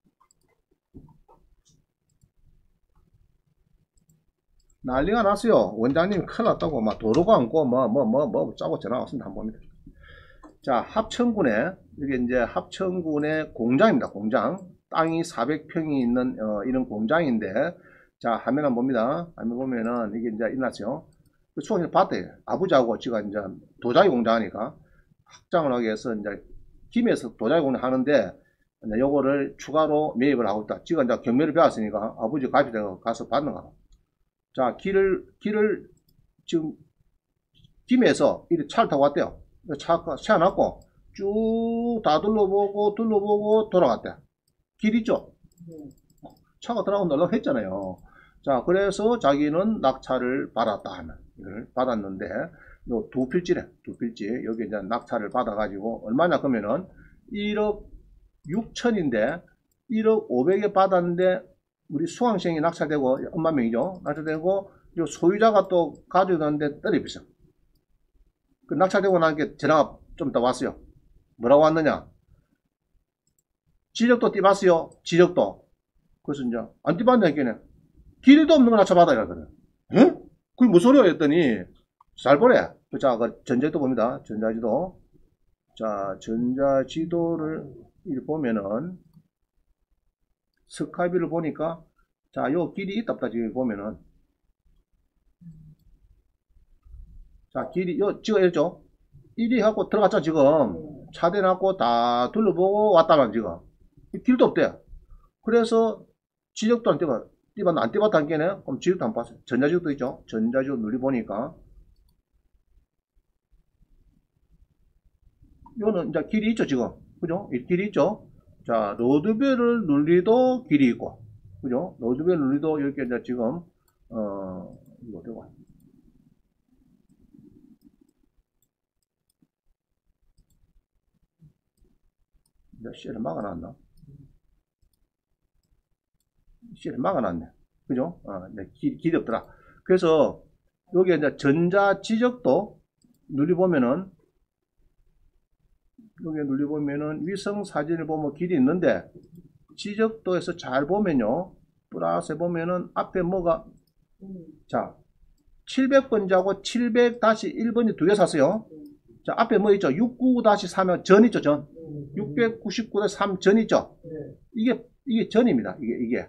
난리가 났어요. 원장님이 큰일 났다고 막 도로가 없고 뭐 짜고 전화 왔습니다. 한번 봅니다. 자, 합천군에 이게 이제 합천군의 공장입니다. 공장. 땅이 400평이 있는 이런 공장인데, 자, 화면 한번 봅니다. 화면 보면은 이게 이제 일어났어요. 수강생 봤대요. 아버지하고 지가 이제 도자기 공장하니까 확장을 하기 위해서 이제 김에서 도자기 공장 하는데 이제 요거를 추가로 매입을 하고 있다. 지가 이제 경매를 배웠으니까 아버지 가지고 가서 받는가 봐. 자, 길을 지금 김에서 이렇게 차를 타고 왔대요. 차가 세워놨고 쭉 다 둘러보고 돌아갔대. 길 있죠? 차가 들어가고 놀라고 했잖아요. 자, 그래서 자기는 낙찰을 받았다 하면 이걸 받았는데 요 두 필지래. 여기 이제 낙찰을 받아가지고 얼마냐 그러면은 1억 6천인데 1억 500에 받았는데 우리 수강생이 낙찰되고 엄마 명이죠. 낙찰되고 요 소유자가 또 가지고 있는데 떨이 비싸. 그 낙찰되고 나니까 전화가 좀 더 왔어요. 뭐라고 왔느냐? 지적도 띄봤어요. 지적도. 그래서 이제 안 띄봤냐니까 길도 없는 거 낙찰받아 이러거든. 에? 그게 무슨 소리야 했더니 잘 보래. 자, 그 전자지도 봅니다. 전자지도. 자, 전자지도를 이렇게 보면은 스카이비를 보니까 자, 요 길이 있다 없다 지금 보면은 자, 길이 요 찍어야죠. 1위 하고 들어갔죠 지금. 차대놨고 다 둘러보고 왔다만 지금 길도 없대. 그래서 지적도 안 띄봤, 안 띄봤다는 게네. 그럼 지적도 안 봤어요. 전자지도도 있죠. 전자지도 눌러보니까 이거는 이제 길이 있죠 지금. 그죠? 이 길이 있죠. 자, 로드뷰를 눌리도 길이 있고, 그죠? 로드뷰를 눌리도 이렇게 이제 지금 이거 어디가? 이제 C를 막아놨나? C를 막아놨네. 그죠? 길이 없더라. 그래서 여기 이제 전자 지적도 눌러보면은 여기 눌러보면은 위성 사진을 보면 길이 있는데 지적도에서 잘 보면요. 플러스 보면은 앞에 뭐가 자 700번지하고 700-1번이 두 개 샀어요. 자, 앞에 뭐 있죠? 699-3은 전 있죠, 전. 699-3 전 있죠? 이게 전입니다. 이게.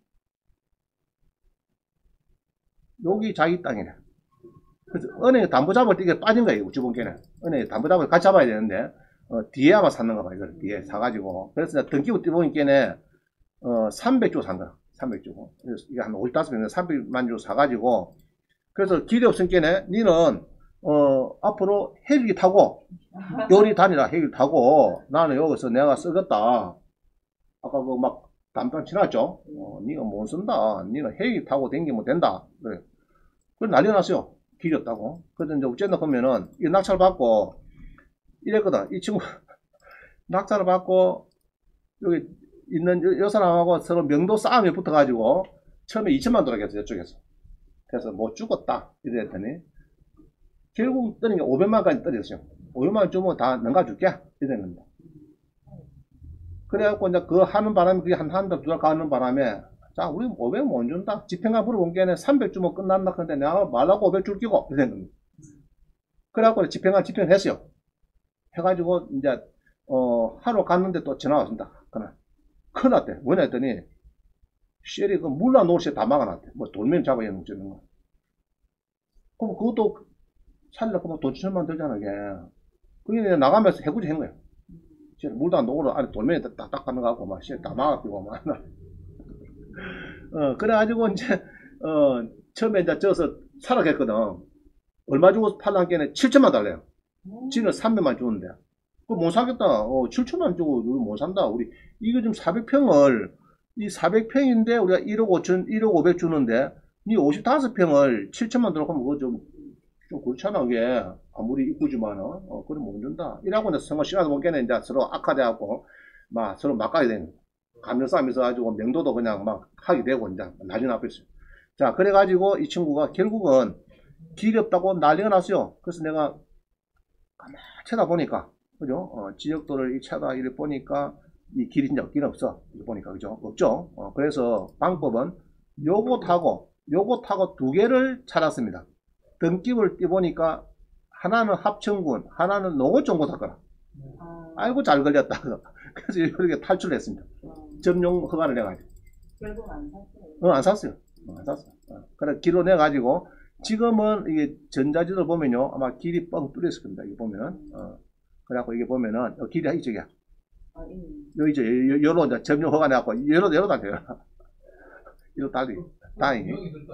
여기 자기 땅이네. 그래서 은행에 담보 잡을 때 이게 빠진 거예요, 우주분께는. 은행에 담보 잡을 같이 잡아야 되는데, 뒤에 아마 샀는가 봐, 이걸. 뒤에 사가지고. 그래서 등기부 띄보니까는, 300주 산 거야. 300주. 그래서 이게 한 55명인데 300만 주 사가지고, 그래서 길이 없으니까 니는 앞으로 헬기 타고 요리 다니라. 헬기 타고 나는 여기서 내가 쓰겠다. 아까 그 막 담당 치놨죠. 니가 못 쓴다. 니는 헬기 타고 댕기면 된다. 그래. 그래 난리 났어요. 길이 없다고. 그래서 이제 어쨌든 보면은 이 낙찰 받고 이랬거든. 이 친구 낙찰을 받고 여기 있는 요 사람하고 서로 명도 싸움이 붙어가지고 처음에 2천만 들어갔어요, 이쪽에서. 그래서 못 죽었다. 이랬더니 결국 떨어진 게 500만까지 떨어졌어요. 500만 주면 다 넘가줄게. 이런 겁니다. 그래갖고 이제 그 하는 바람에 그게 한 달, 두 달 가는 바람에 자, 우리 500 못 준다. 집행관 물어본 게 300 주면 끝난다. 근데 내가 말하고 500 줄 끼고 이런 겁니다. 그래갖고 집행관 집행했어요. 해가지고 이제 하러 갔는데 또 전화 왔습니다. 그날 큰일 났대. 왜냐 했더니 쉘이 그 물라 노릇이 다 막아놨대. 뭐 돌멩이 잡아야 하는 거. 그럼 그것도 살려고 뭐 돈 7천만 들잖아, 이게. 그게 나가면서 해구지 한 거야. 물도 안 녹으러 안에 돌멩이 딱딱 가는 거 같고, 막, 다 막아끼고, 막. 그래가지고, 이제, 처음에 이제 져서 살아겠거든. 얼마 주고 팔란 게는 7천만 달래요. 지는 300만 주는데. 그거 못 사겠다. 7천만 주고 못 산다. 우리, 이거 지금 400평을, 이 400평인데 우리가 1억 5천, 1억 500 주는데, 니 55평을 7천만 들어가면 그거 좀 그렇잖아, 그게. 아무리 이쁘지만은, 그래 못 준다. 이라고 이제 선거 시간도 못 깨네, 이제 서로 악화돼갖고, 막 서로 막가게 되는. 감정 싸움이 있어가지고 명도도 그냥 막 하게 되고, 이제 나중에 앞에 있어요. 자, 그래가지고 이 친구가 결국은 길이 없다고 난리가 났어요. 그래서 내가 가만히 쳐다보니까, 그죠? 지역도를 이렇게 보니까 이 길이 진짜 없긴 없어. 이거 보니까, 그죠? 없죠? 그래서 방법은 요거 타고 두 개를 찾았습니다. 등집을 띄보니까 하나는 합천군, 하나는 농어촌고 탔거나. 아이고 잘 걸렸다. 그래서 이렇게 탈출했습니다. 점용 허가를 내가지고. 결국 안 샀어요. 안 샀어요. 안 샀어. 그래 길로 내가지고 지금은 이게 전자지도를 보면요 아마 길이 뻥 뚫렸을 겁니다. 이게 보면은 그래갖고 이게 보면은 길이 이쪽이야. 여기죠. 여로 이제 점용 허가 내갖고 여로 다녀요. 이로 다행히.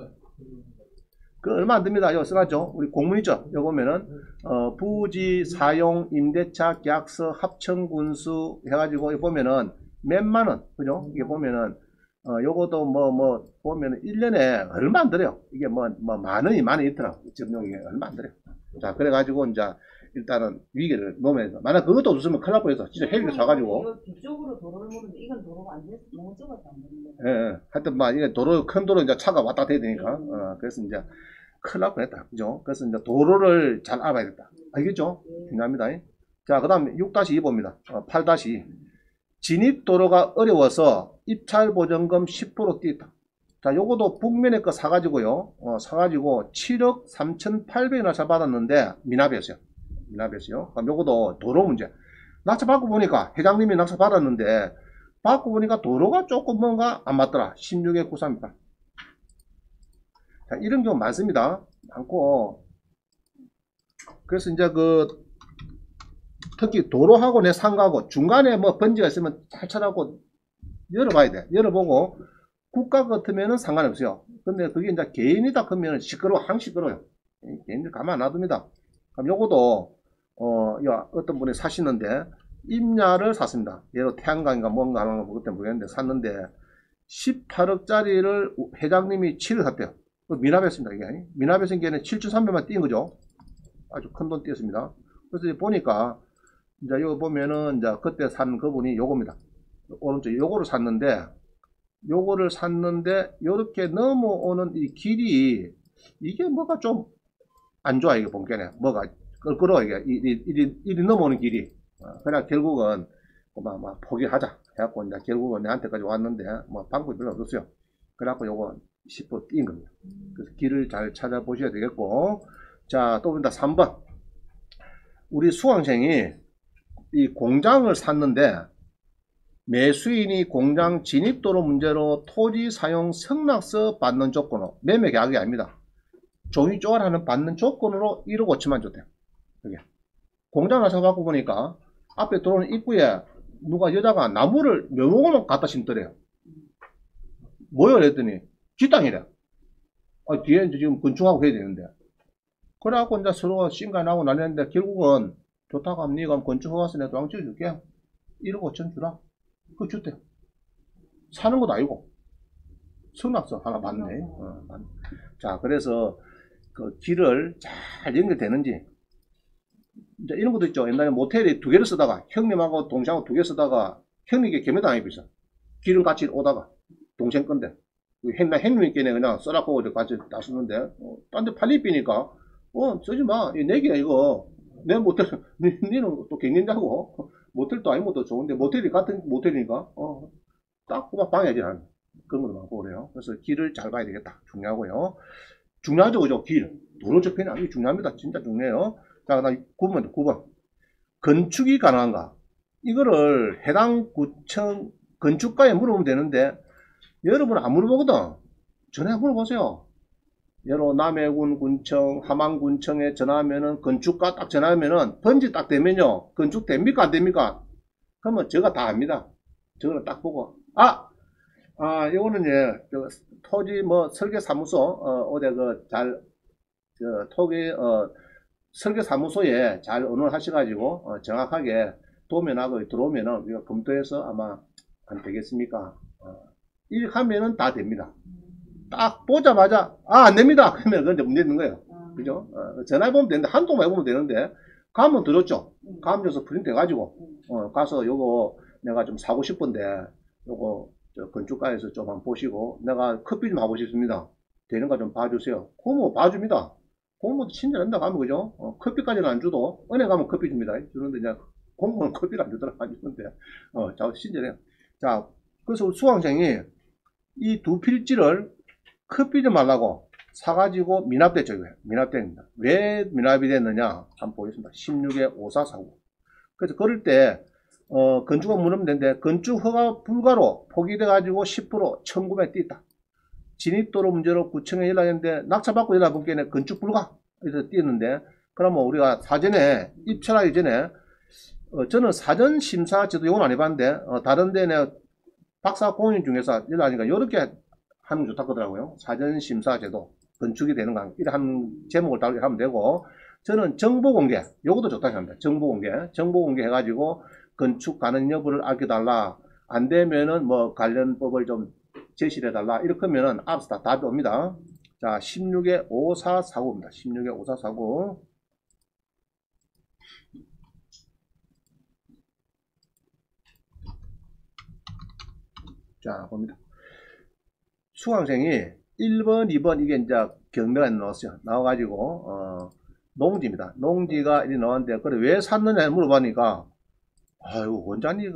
그 얼마 안 됩니다. 여기 써놨죠. 우리 공문 있죠. 여기 보면은 부지 사용 임대차 계약서 합천군수 해가지고 여기 보면은 몇만 원, 그죠? 이게 보면은 요것도 뭐 보면은 1년에 얼마 안 들어요. 이게 뭐 만 원이 있더라고. 점용이 얼마 안 들어요. 자, 그래가지고 이제 일단은 위기를 넘어서 만약 그것도 없으면 큰일 날 뻔해서 진짜 헬기 사가지고. 이거 뒤쪽으로 도로를 모르는데 이건 도로가 안 돼. 너무 좁아서 안 되는데. 예. 하여튼 막 이게 큰 도로 이제 차가 왔다 갔다 해야 되니까. 그래서 이제 큰일 날 뻔했다. 그죠? 그래서 이제 도로를 잘 알아야겠다. 알겠죠? 중요합니다. 자, 그 다음에 6-2 봅니다. 8-2. 진입도로가 어려워서 입찰보전금 10% 띄다. 자, 요거도 북면에 거 사가지고요. 사가지고 7억 3,800원 낙찰 받았는데, 미납이었어요. 그럼 요거도 도로 문제. 낙찰 받고 보니까, 회장님이 낙찰 받았는데, 받고 보니까 도로가 조금 뭔가 안 맞더라. 16에 938. 자, 이런 경우 많습니다. 많고. 그래서 이제 특히 도로하고 내 상가하고 중간에 뭐 번지가 있으면 잘 찾아보고 열어봐야 돼. 열어보고 국가 같으면은 상관없어요. 근데 그게 이제 개인이다 그러면 시끄러워요. 개인들 가만 안 놔둡니다. 그럼 요것도 어떤 분이 사시는데 임야를 샀습니다. 예로 태양광인가 뭔가 하는 거 그때 모르겠는데 샀는데 18억짜리를 회장님이 7을 샀대요. 미납했습니다. 이게 미납했은 게 7,300만 띄인 거죠. 아주 큰 돈 띄었습니다. 그래서 이제 보니까 이제 여기 보면은 이제 그때 산 그분이 요겁니다. 오른쪽 요거를 샀는데 요렇게 넘어오는 이 길이 이게 뭐가 좀 안 좋아. 이게 본게네 뭐가 끌끌어 이게 이리 넘어오는 길이. 그래 결국은 막 포기하자 해갖고 이제 결국은 내한테까지 왔는데 뭐 방법이 별로 없었어요. 그래갖고 요거 10% 띄인 겁니다. 그래서 길을 잘 찾아보셔야 되겠고. 자, 또 봅니다. 3번. 우리 수강생이 이 공장을 샀는데 매수인이 공장 진입도로 문제로 토지 사용 승낙서 받는 조건으로 매매 계약이 아닙니다. 종이 쪼가리는 받는 조건으로 1억 5천만 줬대요. 여기. 공장을 사갖고 보니까 앞에 들어오는 입구에 누가 여자가 나무를 묘목을 갖다 심더래요. 뭐요? 그랬더니 뒷땅이래. 뒤에 이제 지금 건축하고 해야 되는데. 그래갖고 이제 서로 신간하고 나뉘는데 결국은 좋다고 하면 니가 건축 허가서 내가 도장 찍어줄게. 1억 5천 주라. 그거 줬대요. 사는 것도 아니고. 승낙서 하나 받네. 자, 그래서 그 길을 잘 연결되는지. 이제 이런 것도 있죠. 옛날에 모텔이 두 개를 쓰다가 형님하고 동생하고 두 개 쓰다가 형님께 개매당하기 비싸. 길은 같이 오다가 동생 건데 형님께는 그냥 써라고 같이 다 쓰는데 딴 데 팔리비니까 쓰지 마. 내 길이야 이거. 내 모텔 니는 또 갱년자고 모텔도 아니고 더 좋은데 모텔이 같은 모텔이니까 딱 꼬박 방해하지 않아. 그런 것도 많고 그래요. 그래서 길을 잘 봐야 되겠다. 중요하고요. 중요하죠, 그죠? 길. 도로 저편이 아주 중요합니다. 진짜 중요해요. 자, 그다음 9번. 건축이 가능한가? 이거를 해당 구청 건축가에 물어보면 되는데 여러분 안 물어보거든. 전화 물어보세요. 여러 남해군 군청, 함안군청에 전화하면은 건축가 딱 전화하면은 번지 딱 되면요. 건축 됩니까 안 됩니까? 그러면 제가 다 압니다. 저거는 딱 보고 요거는 토지 설계사무소 어디 토기 설계사무소에 잘 의논하셔가지고 정확하게 도면하고 들어오면은 우리가 검토해서 아마 안 되겠습니까? 이렇게 하면은 다 됩니다. 딱 보자마자 안 됩니다. 그러면 그건 문제 있는 거예요. 그죠? 전화해보면 되는데 한통만 해보면 되는데 가면 들었죠. 가면서 프린트 해가지고 가서 요거 내가 좀 사고 싶은데 요거 건축가에서 좀 한번 보시고 내가 커피 좀 하고 싶습니다. 되는가 좀 봐주세요. 그거 봐줍니다. 공무원 친절한다고 하면 그죠? 커피까지는 안 줘도 은행 가면 커피 줍니다. 주는데 이제 공무원은 커피를 안 주더라 안 주는데 자 친절해요. 자 그래서 수강생이 이 두 필지를 커피 좀 하려고 사가지고 미납됐죠. 미납됩니다. 왜 미납이 됐느냐 한번 보겠습니다. 16에 5449. 그래서 그럴 때 건축허가 물으면 되는데 건축허가 불가로 포기돼 가지고 10% 청구에 띄었다. 진입도로 문제로 구청에 연락했는데 낙찰받고 연락 본 게는 건축 불가 이래서 띄었는데 그러면 우리가 사전에 입찰하기 전에 저는 사전 심사 제도 이건 안 해봤는데 다른 데는 박사 공인 중에서 연락하니까 이렇게 하는 게 좋다 그러더라고요. 사전 심사 제도 건축이 되는 거 이런 제목을 달게 하면 되고 저는 정보 공개 요것도 좋다고 합니다. 정보 공개 해가지고 건축 가능 여부를 알려달라. 안 되면은 관련법을 좀 제시를 해달라. 이렇게 하면은 앞서 다 답이 옵니다. 자, 16에 5449입니다. 16에 5449. 자, 봅니다. 수강생이 1번, 2번 이게 이제 경매가 나왔어요. 나와가지고, 농지입니다. 농지가 이리 나왔는데, 그래, 왜 샀느냐 물어보니까, 아유, 원장님,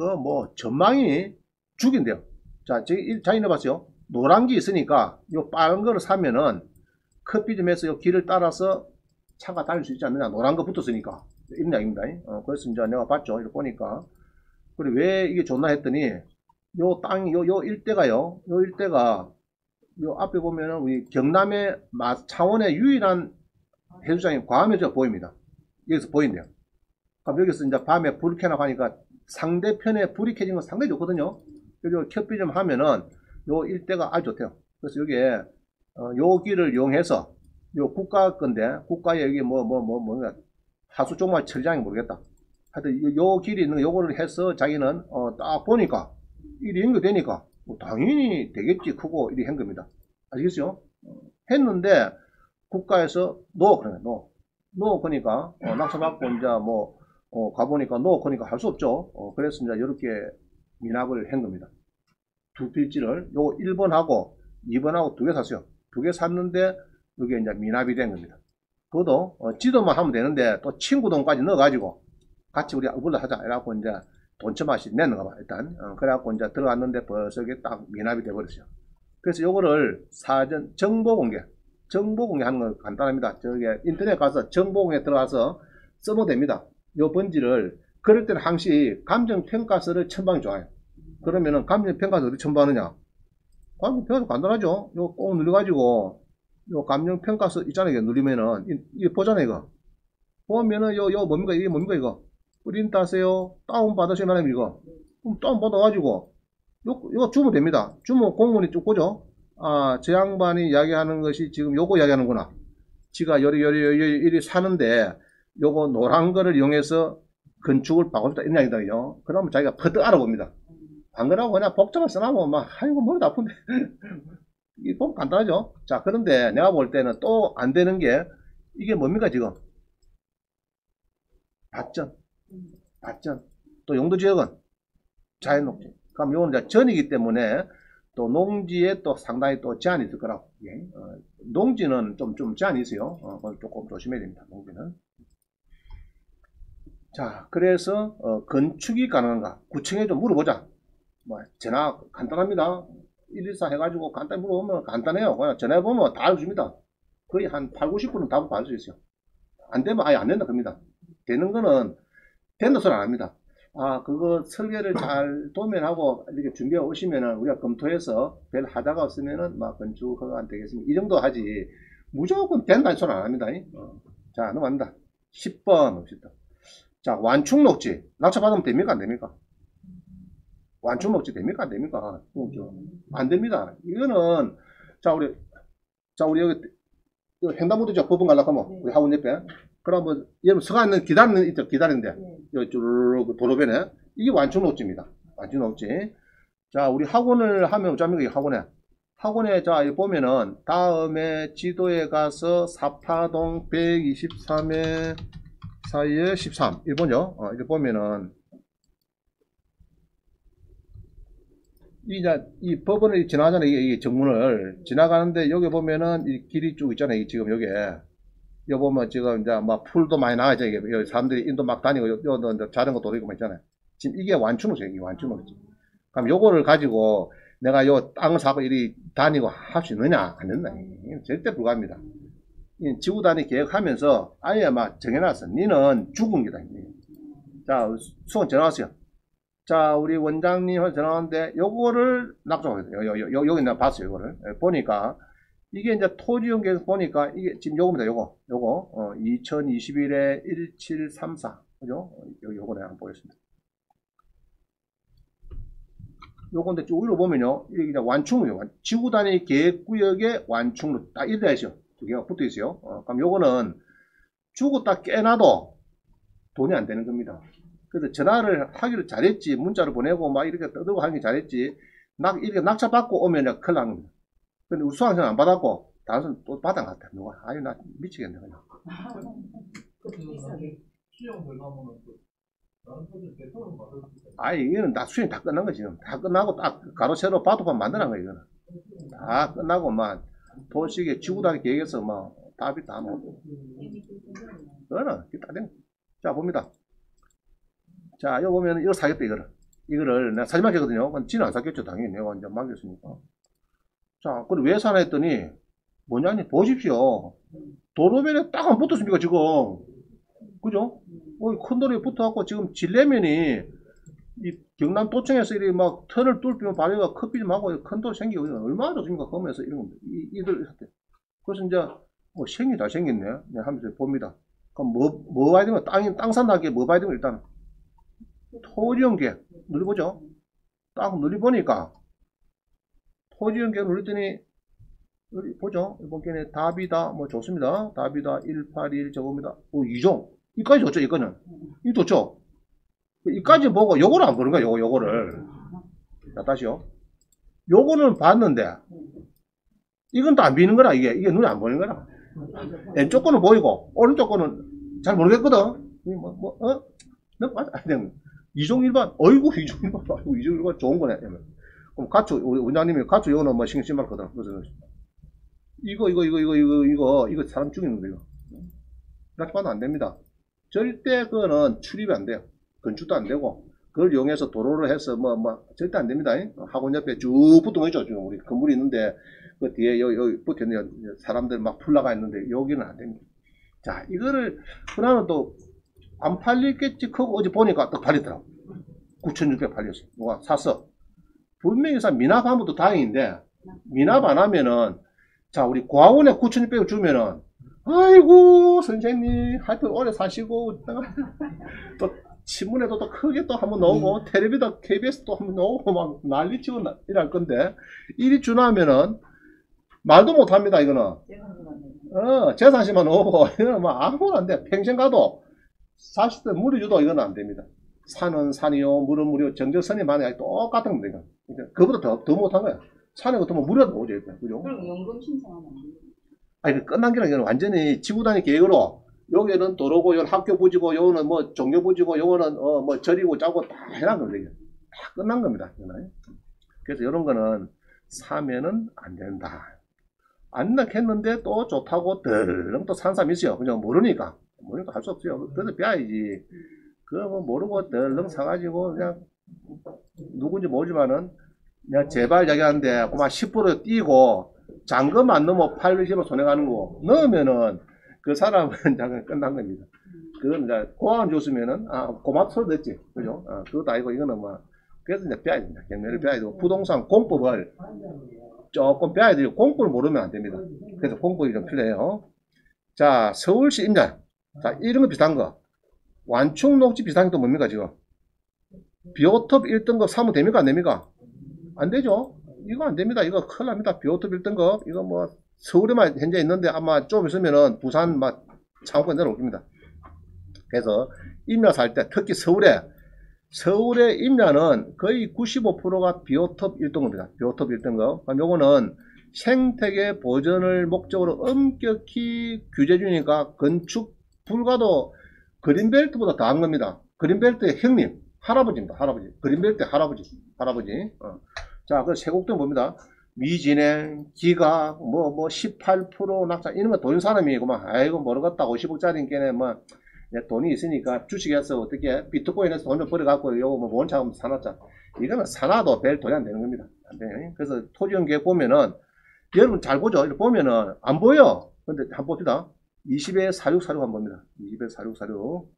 전망이 죽인대요. 자, 잘 읽어봤어요. 노란 게 있으니까, 요 빨간 거를 사면은, 커피점에서 요 길을 따라서 차가 다닐 수 있지 않느냐. 노란 거 붙었으니까. 이런 이야기입니다. 그래서 이제 내가 봤죠. 이렇게 보니까. 그래, 왜 이게 좋나 했더니, 요 땅이, 요 일대가요. 요 일대가, 요 앞에 보면은 우리 경남의 창원의 유일한 해수장이 광암해수가 보입니다. 여기서 보인대요. 그럼 여기서 이제 밤에 불이 켜나고 하니까 상대편에 불이 켜진 건 상당히 좋거든요. 여기 켜비 좀 하면은 요 일대가 아주 좋대요. 그래서 여기에 요 길을 이용해서 요 국가 건데 국가에 여기 뭔가 하수 종말 처리장이 모르겠다. 하여튼 요 길이 있는 요거를 해서 자기는 딱 보니까 일이 연결되니까 당연히 되겠지 크고 이리 한 겁니다. 아시겠어요? 했는데 국가에서 그러네 그러니까 낙찰받고 이제 가보니까 그러니까 할 수 없죠. 그래서 이제 이렇게 미납을 한 겁니다. 두 필지를 요 1번하고 2번하고 두 개 샀어요. 두 개 샀는데 이게 이제 미납이 된 겁니다. 그것도 지도만 하면 되는데 또 친구 돈까지 넣어가지고 같이 우리 얼굴로 하자 이래갖고 이제 돈처맛이 냈는가 봐 일단 그래갖고 이제 들어갔는데 벌써 이게 딱 미납이 돼버렸어요. 그래서 요거를 사전 정보공개 하는 건 간단합니다. 저기 인터넷 가서 정보공개 들어가서 써도 됩니다. 요 번지를 그럴 때는 항시 감정평가서를 첨부하는 게 좋아요. 그러면은 감정평가서 어디 첨부하느냐? 감정평가서 간단하죠. 요 꼭 눌러가지고 요 감정평가서 있잖아요. 누르면은 이거 보잖아요. 이거 보면은 요 뭡니까 이게 뭡니까 이거 프린트 하세요. 다운 받으시면 하면 이거 그럼 다운 받아가지고 이거 주면 됩니다. 주면 공문이 쭉 보죠. 저 양반이 이야기하는 것이 지금 요거 이야기하는구나. 지가 이리 사는데 요거 노란 거를 이용해서 건축을 바꿔줬다 이런 이야기다요. 그러면 자기가 퍼뜩 알아봅니다. 안 그러고 그냥 복잡한 써놔면 아이고 머리도 아픈데 이게 보면 간단하죠. 자 그런데 내가 볼 때는 또 안 되는 게 이게 뭡니까 지금 밭전 또 용도지역은 자연 녹지. 그럼 요건 이제 전이기 때문에 또 농지에 또 상당히 또 제한이 있을 거라고. 예. 농지는 좀 제한이 있어요. 그걸 조금 조심해야 됩니다. 농지는. 자, 그래서 건축이 가능한가? 구청에 좀 물어보자. 뭐 전화 간단합니다. 114 해가지고 간단히 물어보면 간단해요. 그냥 전화해보면 다 알려줍니다. 거의 한 8, 90%는 답을 받을 수 있어요. 안 되면 아예 안 된다 겁니다. 되는 거는 된다 소리 안 합니다. 아, 그거 설계를 잘 도면하고 이렇게 준비해 오시면은 우리가 검토해서 별 하자가 없으면은 막 건축 허가 안 되겠습니다. 이 정도 하지. 무조건 된다는 소리 안 합니다. 자, 넘어갑니다. 10번 봅시다. 자, 완충 녹지. 낙찰 받으면 됩니까? 안 됩니까? 완충 녹지 됩니까? 안 됩니까? 안 됩니다. 이거는, 자, 우리 여기, 횡단보도죠. 법원 가려고 하면, 우리 학원 옆에. 그러면, 여러분, 서가 있는 있죠. 기다리는데. 여기 쭉 도로변에. 이게 완충 녹지입니다. 완충 녹지. 자, 우리 학원을 하면 어쩌면 이 학원에, 자, 여기 보면은, 다음에 지도에 가서 사파동 123에 사이에 13. 일본요. 이렇게 보면은, 이 법원을 지나가잖아요. 이 정문을 지나가는데 여기 보면은 이 길이 쭉 있잖아요. 지금 여기 보면 지금 이제 막 풀도 많이 나와있죠. 여기 사람들이 인도 막 다니고 여기 자전거 도로고 있잖아요. 지금 이게 완충로죠. 이게 완충로죠. 그럼 요거를 가지고 내가 요 땅을 사고 이리 다니고 할 수 있느냐? 안 된다. 절대 불가합니다. 지구 단위 계획하면서 아예 막 정해놨어. 니는 죽은 기다. 자, 수원 전화 왔어요. 자, 우리 원장님한테 전화 왔는데, 요거를 납작하거든요. 여기 내가 봤어요, 이거를. 보니까, 이게 이제 토지연계에서 보니까, 이게 지금 요겁니다, 요거. 2021에 1734. 그죠? 요거 내가 한번 보겠습니다. 요건데 쭉 위로 보면요. 이게 이제 완충이에요. 지구 단위 계획구역의 완충로 딱 이래 있어요. 두 개가 붙어 있어요. 그럼 요거는 주고 딱 깨놔도 돈이 안 되는 겁니다. 그래서 전화를 하기를 잘했지, 문자를 보내고 막 이렇게 떠들고 하는 게 잘했지, 이렇게 낙찰 받고 오면 큰일 나는 겁니다. 근데 우리 수강생 안 받았고, 다른 사람 또 받은 것 같아. 누가, 아유, 나 미치겠네, 그냥. 아이, 이거는 다 수행이 다 끝난 거지. 다 끝나고 딱 가로, 세로 바둑판 만드는 거야, 이거는. 다 끝나고, 막, 도시계 지구단위 계획에서 막, 답이 다 나오고. 그거는, 다 된. 자, 봅니다. 자, 여기 보면, 이거 사겠다, 이거를 내가 사지 맡겼거든요. 그건 지는 안 사겠죠, 당연히. 내가 이제 맡겼으니까. 자, 그럼 왜 사나 했더니, 뭐냐니, 보십시오. 도로변에 딱 안 붙었습니까, 지금. 그죠? 큰 도로에 붙어갖고, 지금 질레면이, 이 경남도청에서 이렇게 막 턴을 뚫으면 바위가 커피 좀 하고 큰 도로 생기고, 얼마나 좋습니까? 그러면서 이런 겁니다. 이들, 그래서 이제, 생기 다 생겼네. 내가 하면서 봅니다. 그럼 뭐 봐야 되면, 땅 산다기에 뭐 봐야 되면 일단, 토지연계 눌러보죠. 딱 눌러보니까 토지연계 눌렀더니 여기 보죠. 이번에 답이다 뭐 좋습니다. 답이다 181 저겁니다. 이종 이까지 좋죠. 이거는 이 좋죠. 이까지 보고 요거를 안 보는 거야. 요거를 자 다시요. 요거는 봤는데 이건 또 안 비는 거라. 이게 눈에 안 보이는 거라. 왼쪽 거는 보이고 오른쪽 거는 잘 모르겠거든. 맞아. 이종 일반, 어이구, 이종 일반, 아이고, 이종 일반 좋은 거네. 그럼 가축, 우리 원장님이 가축 이거는 뭐 신경 쓰지 말거든. 그래서, 이거 사람 죽이는 거예요. 이렇게 봐도 안 됩니다. 절대 그거는 출입이 안 돼요. 건축도 안 되고, 그걸 이용해서 도로를 해서 절대 안 됩니다. 학원 옆에 쭉 붙은 거 있죠. 지금 우리 건물이 있는데, 그 뒤에 여기 붙어 있는 사람들 막 풀나가 있는데, 여기는 안 됩니다. 자, 이거를, 그러면 또, 안 팔리겠지 하고 어제 보니까 또 팔리더라고. 9,600 팔렸어. 누가 샀어. 분명히 미납하면 또 다행인데, 미납 안 하면은, 자, 우리 고학원에 9,600을 주면은, 아이고, 선생님, 하여튼 오래 사시고, 또, 신문에도 또 크게 또 한번 나오고, 텔레비도 KBS 또 한번 나오고, 막 난리치고 이럴 건데, 이리 주나면은, 말도 못 합니다, 이거는. 재산시만 오고, 이거는 뭐 아무것도 안 돼. 평생 가도, 사실 물이 줘도 이건 안 됩니다. 산은 산이요, 물은 물이요, 정적선이 만약에 똑같은 겁니다. 그거보다 더 못한 거야. 산에 같으면 물이라도 오죠, 그죠? 그럼 연금 신청하면 안 돼요? 아니, 끝난 게 아니라 완전히 지구단위 계획으로, 여기는 도로고, 여기는 학교 부지고, 여기는 뭐 종교 부지고, 여기는 뭐 절이고 짜고 다 해놨는 겁니다. 다 끝난 겁니다. 그래서 이런 거는 사면은 안 된다. 안 낳겠는데 또 좋다고 덜렁 또 산 사람 있어요. 그냥 모르니까 할 수 없어요. 그래서 빼야지. 그거 뭐 모르고 덜렁 사가지고 그냥 누군지 모르지만은 그냥 제발 자기한테 그만 10% 띄고 잔금 안 넣으면 820원 손해가는 거 넣으면은 그 사람은 잠깐 끝난 겁니다. 그건 이제 고안 줬으면은 고맙소 됐지. 그죠? 그것도 아니고 이거는 뭐 그래서 이제 빼야 됩니다. 경매를 빼야 되고 부동산 공법을 조금 빼야 돼요. 공법을 모르면 안 됩니다. 그래서 공법이 좀 필요해요. 자, 서울시 임장. 자, 이런 거 비슷한 거. 완충 녹지 비슷한 게 또 뭡니까, 지금? 비오톱 1등급 사면 됩니까? 안 됩니까? 안 되죠? 이거 안 됩니다. 이거 큰일 납니다. 비오톱 1등급. 이거 뭐, 서울에만 현재 있는데 아마 좀 있으면은 부산 막 창고에 내려옵니다. 그래서 임야 살 때 특히 서울의 임야는 거의 95%가 비오톱 1등급입니다. 비오톱 1등급. 그럼 요거는 생태계 보전을 목적으로 엄격히 규제 중이니까 건축 불가도 그린벨트보다 더한 겁니다. 그린벨트의 형님, 할아버지입니다. 할아버지. 그린벨트 할아버지. 자, 그 세곡동 봅니다. 미진행, 기각, 18% 낙찰, 이런 거 돈 사람이, 아이고, 모르겠다. 50억짜리인 게네, 돈이 있으니까 주식에서 어떻게 비트코인에서 돈을 벌어갖고 요거 원차금 사놨자. 이거는 사놔도 별 돈이 안 되는 겁니다. 안 돼요. 그래서 토지연계획 보면은, 여러분 잘 보죠. 이렇게 보면은, 안 보여. 근데 한번 봅시다. 20에 4646 한번 봅니다. 20에 4646.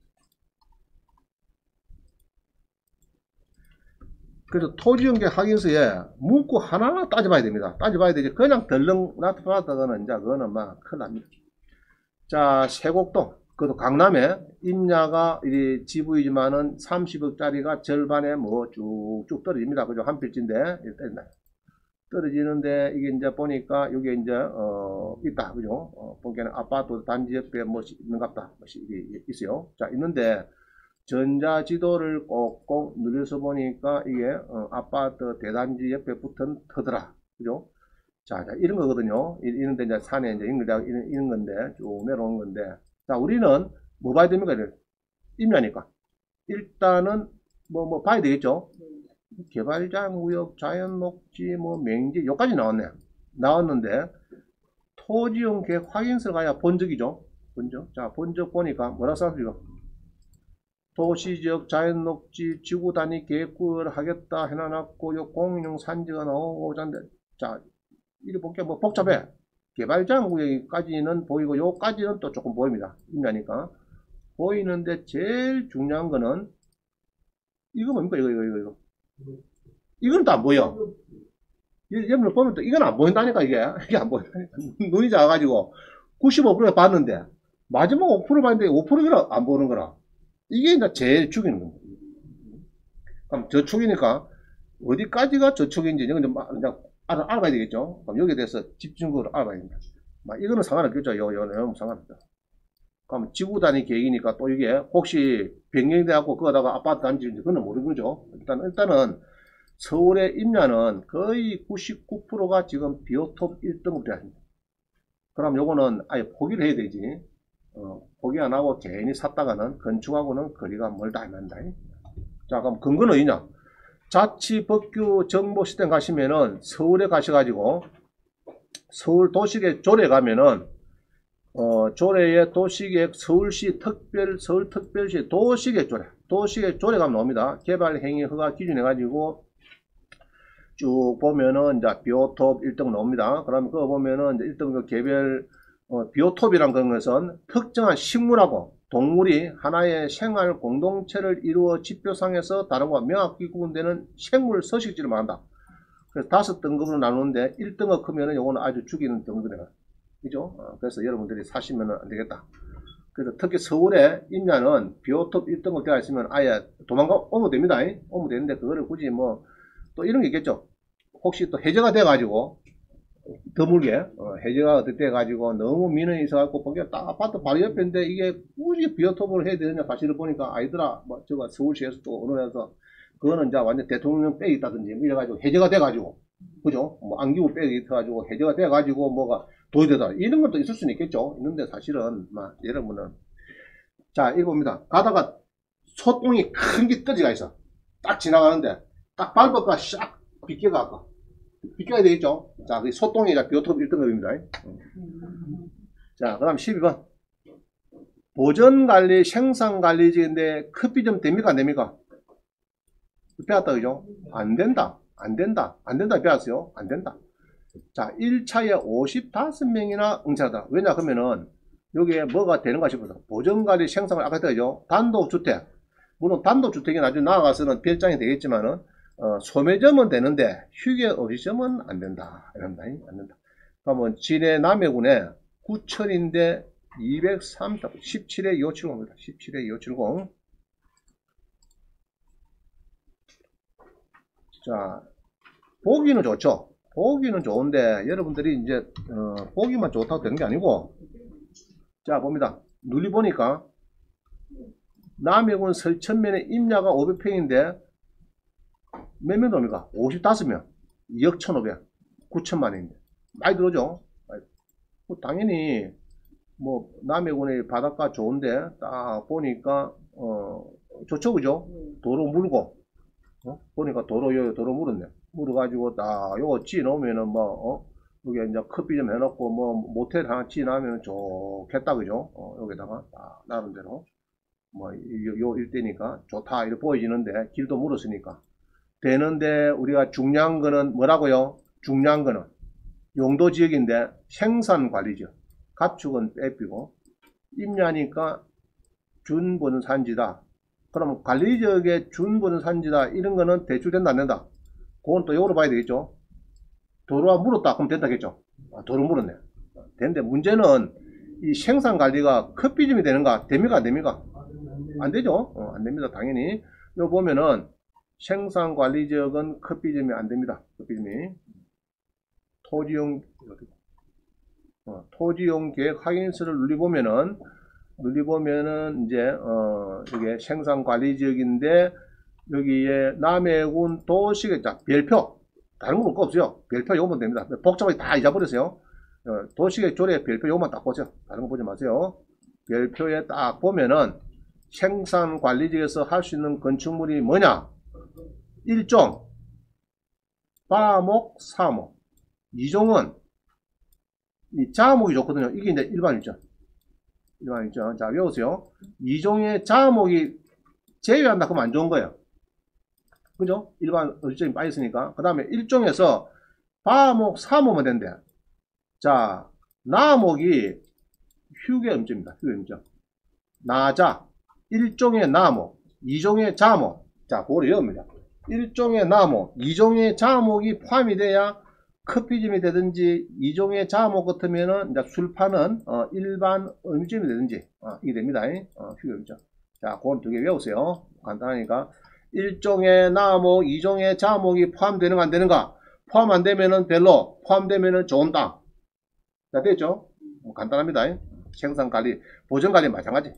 그래서 토지연계획 확인서에 문구 하나하나 따져봐야 됩니다. 따져봐야 되지. 그냥 덜렁 나타나다가는 이제 그거는 막 큰일 납니다. 자, 세곡동. 그것도 강남에 임야가 GV지만은 30억짜리가 절반에 쭉쭉 떨어집니다. 그죠? 한 필지인데, 떨어지는데, 이게 이제 보니까, 여기 이제, 있다. 그죠? 보기에는 아파트 단지 옆에 있는갑다. 있어요. 자, 있는데, 전자지도를 꼭꼭 눌려서 보니까, 이게, 아파트 대단지 옆에 붙은 터더라. 그죠? 자, 이런 거거든요. 이런데 이제 산에 이제 이런 건데, 쭉 내려오는 건데, 자, 우리는 뭐 봐야 됩니까? 임야니까. 일단은 봐야 되겠죠? 개발자구역, 자연녹지, 맹지, 여기까지 나왔네. 나왔는데, 토지용 계획 확인서 가야 본적이죠? 본적. 자, 본적 보니까 뭐라 써있죠? 도시적 자연녹지 지구 단위 계획구를 하겠다 해놔놨고, 요 공인용 산지가 나오고, 자, 이렇게 볼게 복잡해. 개발자구역까지는 보이고 요까지는 또 조금 보입니다. 임야니까 보이는데 제일 중요한 거는 이거 뭡니까? 이거 이건 또 안 보여. 여러분 보면 또 이건 안 보인다니까. 이게 안 보인다니까. 눈이 작아가지고 95% 봤는데 마지막 5% 봤는데 5%가 안 보는 거라. 이게 이제 제일 죽이는 겁니다. 그럼 저축이니까 어디까지가 저축인지 이건 좀 알아봐야 되겠죠. 그럼 여기에 대해서 집중적으로 알아봐야 됩니다. 이거는 상관없겠죠. 요는 상관없다. 그럼 지구 단위 계획이니까 또 이게 혹시 변경이 돼갖고 그거다가 아파트 단지인지 그건 모르는 거죠. 일단은 서울의 임야는 거의 99%가 지금 비오톱 1등급 돼야 합니다. 그럼 요거는 아예 포기를 해야 되지. 포기 안 하고 괜히 샀다가는 건축하고는 거리가 멀다 안 한다. 자, 그럼 근거는 어디냐? 자치법규 정보시스템 가시면은 서울에 가셔가지고 서울 도시계획 조례 가면은 조례의 도시계획 서울시 서울특별시 도시계획 조례 가면 나옵니다. 개발행위 허가 기준 해가지고 쭉 보면은 이제 비오톱 1등 나옵니다. 그러면 그거 보면은 이제 1등 개별 비오톱이란 것은 특정한 식물하고 동물이 하나의 생활 공동체를 이루어 지표상에서 다른 것과 명확히 구분되는 생물 서식지를 말한다. 그래서 5등급으로 나누는데 1등급 크면은 요거는 아주 죽이는 등급이라. 그죠? 그래서 여러분들이 사시면은 안 되겠다. 그래서 특히 서울에 임야는 비오톱 1등급 되어 있으면 아예 오면 됩니다. 오면 되는데 그거를 굳이 또 이런 게 있겠죠. 혹시 또 해제가 돼가지고 드물게 해제가 돼가지고 너무 민원이 있어갖고 거기가 딱 아파트 바로 옆인데 이게 굳이 비오톱을 해야 되느냐 사실을 보니까 아이들아 저거 서울시에서 또 어느 데서 그거는 이제 완전 대통령 백이 있다든지 이래가지고 해제가 돼가지고 그죠? 안기부 백이 있어가지고 해제가 돼가지고 뭐가 도의되다 이런 것도 있을 수는 있겠죠. 있는데 사실은 여러분은 자 이거 봅니다. 가다가 소똥이 큰 게 떨어지가 있어. 딱 지나가는데 딱 밟을까 샥 비껴가 아까 비껴야 되겠죠. 자, 그 소똥이 비오톱 1등급입니다. 자, 그 다음 12번 보전관리 생산관리직인데 커피 좀 됩니까 안 됩니까? 배웠다 그죠? 안 된다 배웠어요. 안 된다. 자, 1차에 55명이나 응찰하다. 왜냐 그러면은 여기에 뭐가 되는가 싶어서 보전관리 생산을 아까 했죠. 단독주택 물론 단독주택이 나중에 나아가서는 별장이 되겠지만은 소매점은 되는데 휴게 어시점은 안 된다. 이럽니다. 안 된다. 그러면 진해 남해군에 9천인데 203, 17에 2570입니다. 17에 2570. 자, 보기는 좋죠. 보기는 좋은데 여러분들이 이제 보기만 좋다고 되는 게 아니고 자 봅니다. 눈이 보니까 남해군 설천면에 임야가 500평인데 몇 명 됩니까? 55명 2억 1,500 9천만원인데 많이 들어오죠. 당연히 뭐 남해군의 바닷가 좋은데 딱 보니까 좋죠 그죠? 도로 물고 보니까 도로 물었네. 물어가지고 딱 요거 찌 놓으면은 여기 이제 커피 좀 해놓고 모텔 하나 찌 놓으면 좋겠다 그죠? 여기다가 딱 나름대로 요 일대니까 좋다 이렇게 보여지는데 길도 물었으니까 되는데 우리가 중요한 거는 뭐라고요? 중요한 거는 용도 지역인데 생산관리지역 가축은 빼피고 임야니까 준보는 산지다. 그럼 관리지역의 준보는 산지다 이런 거는 대출된다 안 된다? 그건 또 요로 봐야 되겠죠. 도로가 물었다 그럼 된다겠죠. 도로 물었네. 되는데 문제는 이 생산관리가 커피점이 되는가? 됩니까 안 됩니까? 안 되죠. 안 됩니다. 당연히 요 보면은 생산관리지역은 커피점이 안 됩니다. 커피점이 토지용 계획 확인서를 눌러보면은 이제 이게 생산관리지역인데 여기에 남해군 도시계획자 별표 다른 건 없어요. 별표 요거만 됩니다. 복잡하게 다 잊어버렸어요. 도시계획 조례 별표 요거만 딱 보세요. 다른 거 보지 마세요. 별표에 딱 보면은 생산관리지역에서 할 수 있는 건축물이 뭐냐? 1종 바목, 사목 2종은 이 자목이 좋거든요. 이게 이제 일반일정. 자, 외우세요. 2종의 자목이 제외한다 그러면 안 좋은 거예요. 그죠? 일반 일정이 빠졌으니까. 그 다음에 1종에서 바목, 사목만 된대. 자, 나목이 휴게음점입니다. 휴게음점. 나자. 1종의 나목, 2종의 자목. 자, 그거를 외웁니다. 1종의 나목, 2종의 자목이 포함이 돼야 커피점이 되든지 2종의 자목 같으면은 이제 술 파는 일반 음식점이 되든지 이게 됩니다. 휴게음점. 자, 그건 두 개 외우세요. 간단하니까 1종의 나목, 2종의 자목이 포함되는가 안 되는가? 포함 안 되면은 별로, 포함되면은 좋은 땅. 자, 됐죠? 간단합니다. 생산관리, 보전관리 마찬가지.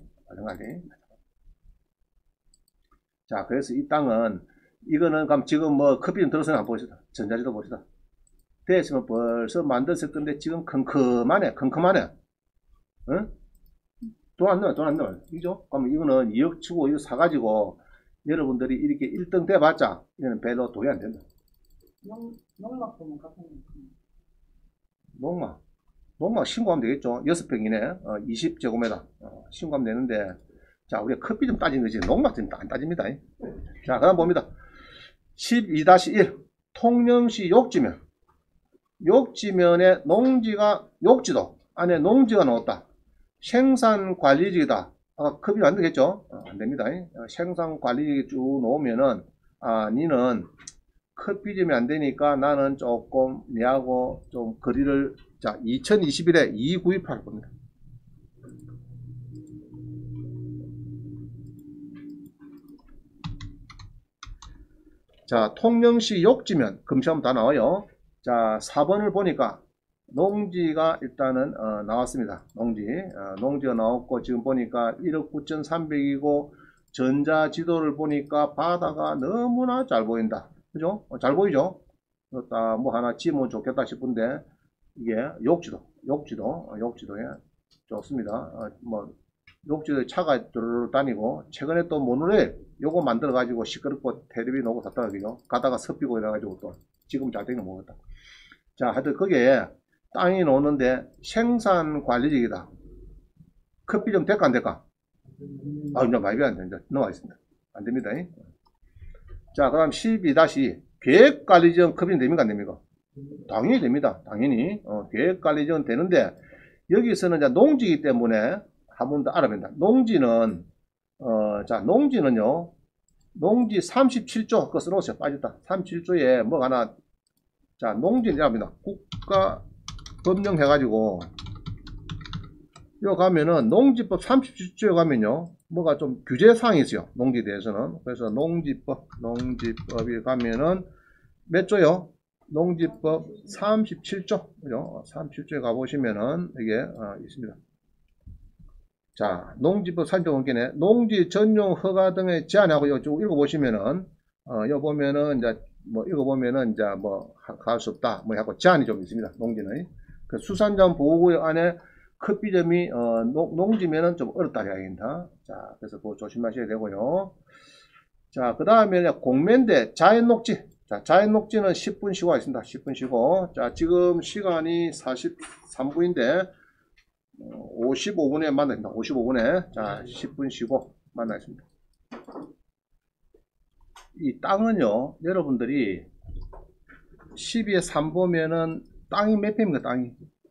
자, 그래서 이 땅은 이거는 그럼 지금 커피점 들어서는 한번 보시다. 전자지도 보시다. 됐으면 벌써 만들었을 건데 지금 컴컴하네. 응? 돈 안 넣어. 이죠? 그럼 이거는 2억 치고 이거 사가지고 여러분들이 이렇게 1등 돼봤자 이거는 별로 돈이 안 된다. 농막 보면 같은 농막 신고하면 되겠죠. 6평이네. 20제곱미터. 신고하면 되는데 자, 우리가 커피 좀 따지는 거지 농막 좀 안 따집니다. 자, 그 다음 봅니다. 12-1 통영시 욕지면에 욕지도 안에 농지가 나왔다. 생산관리지이다. 커피 안 되겠죠? 안 됩니다. 생산관리지 쭉 놓으면은 니는 커피점이 안 되니까 나는 조금 니하고 좀 거리를 자 2021에 2928 겁니다. 자, 통영시 욕지면 금시하면 다 나와요. 자, 4번을 보니까 농지가 일단은 나왔습니다. 농지가 나왔고 지금 보니까 1억 9,300이고 전자지도를 보니까 바다가 너무나 잘 보인다. 그죠? 잘 보이죠? 뭐 하나 지으면 좋겠다 싶은데 이게 욕지도에 좋습니다. 욕지에 차가 뚜루루 다니고, 최근에 또 모노레일 요거 만들어가지고 시끄럽고 텔레비 놓고 갔다가 그죠? 가다가 습비고 이래가지고 또 지금 잘 되는 거 모르겠다. 자, 하여튼 거기에 땅이 나오는데 생산관리직이다. 커피 좀 될까 안 될까? 아, 이제 말이 안 된다. 나와 있습니다. 안 됩니다. 자, 그 다음 12- 계획관리지원 커피는 됩니까 안 됩니까? 당연히 됩니다. 당연히. 계획관리지원 되는데, 여기서는 이제 농지이기 때문에 한 번 더 알아야 된다. 농지는, 자, 농지는요, 농지 37조, 그거 써놓으세요. 빠졌다. 37조에 뭐가 하나, 자, 농지는 이랍니다. 국가 법령 해가지고, 요 가면은 농지법 37조에 가면요, 뭐가 좀 규제사항이 있어요. 농지에 대해서는. 그래서 농지법에 가면은 몇 조요? 농지법 37조. 그죠? 37조에 가보시면은 이게 있습니다. 자, 농지법 37조 원견에 농지 전용 허가 등의 제한하고 요 쭉 읽어보시면은, 요 보면은 이제 뭐 읽어보면은 이제 뭐 할 수 없다. 뭐 하고 제한이 좀 있습니다. 농지는. 그 수산자원 보호구역 안에 커피점이 농지면은 좀 어렵다 이야기입니다. 자, 그래서 그거 조심하셔야 되고요. 자, 그 다음에 공매인데 자연녹지. 자, 자연녹지는 10분 쉬고 있습니다. 10분 쉬고. 자, 지금 시간이 43분인데 55분에 만납니다. 55분에. 자, 10분 쉬고 만나겠습니다. 이 땅은요, 여러분들이 12에 3 보면은 땅이 몇 평입니까? 땅이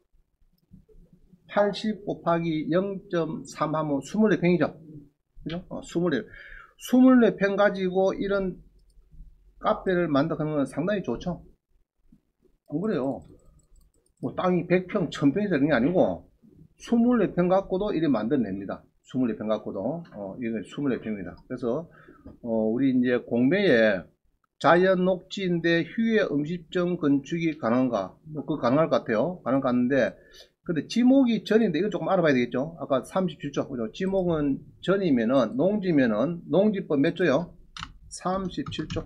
80 곱하기 0.3 하면 24평이죠. 그죠? 24평 가지고 이런 카페를 만들어가는 건 상당히 좋죠. 안 그래요? 뭐 땅이 100평, 1000평이 되는 게 아니고 24평 갖고도 이래 만들어냅니다. 24평 갖고도. 이게 24평입니다. 그래서, 우리 이제 공매에 자연 녹지인데 휴게 음식점 건축이 가능한가? 뭐, 그거 가능할 것 같아요. 가능할 것 같은데, 근데 지목이 전인데 이거 조금 알아봐야 되겠죠. 아까 37조. 그죠? 지목은 전이면은, 농지면은, 농지법 몇 조요? 37조.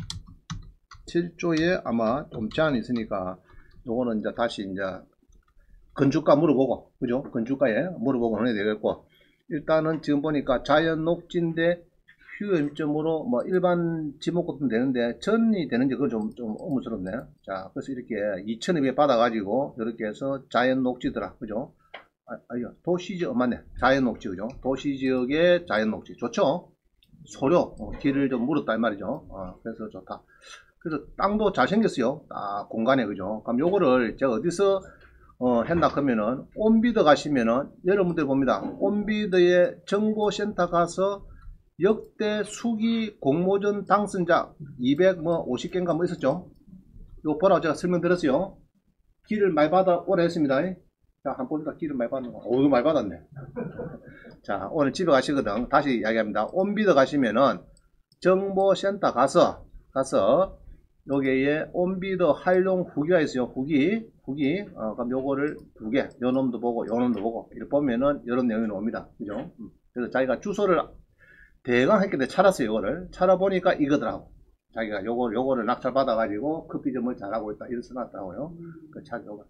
7조에 아마 좀 제한이 있으니까, 요거는 이제 다시 이제, 건축가 물어보고, 그죠? 건축가에 물어보고 해야 되겠고, 일단은 지금 보니까 자연 녹지인데 휴게점으로 뭐 일반 지목 같은 되는데 전이 되는지 그건 좀 의문스럽네. 자, 그래서 이렇게 2,200 받아가지고 이렇게 해서 자연 녹지더라. 그죠? 도시지역, 맞네. 자연 녹지, 그죠? 도시지역의 자연 녹지. 좋죠? 소료, 길을 좀 물었다, 이 말이죠. 그래서 좋다. 그래서 땅도 잘생겼어요. 공간에, 그죠? 그럼 요거를 제가 어디서 했나 하면은 온비드 가시면은 여러분들 봅니다. 온비드의 정보센터 가서 역대 수기 공모전 당선자 250개인가 뭐 있었죠. 이거 보라고 제가 설명드렸어요. 길을 많이 받아 오래 했습니다. 자, 한번 봅니다. 길을 많이 받는 거. 이거 많이 받았네. 자, 오늘 집에 가시거든. 다시 이야기합니다. 온비드 가시면은 정보센터 가서 여기에 온비드 활용 후기가 있어요. 후기. 그럼 요거를 두 개, 요 놈도 보고, 요 놈도 보고, 이렇게 보면은 이런 내용이 나옵니다. 그죠? 그래서 자기가 주소를 대강 했기 때문에 찾았어요. 요거를. 찾아보니까 이거더라고. 자기가 요거를 낙찰받아가지고 커피점을 잘하고 있다. 이렇게 써놨더라고요. 그 찾아오고.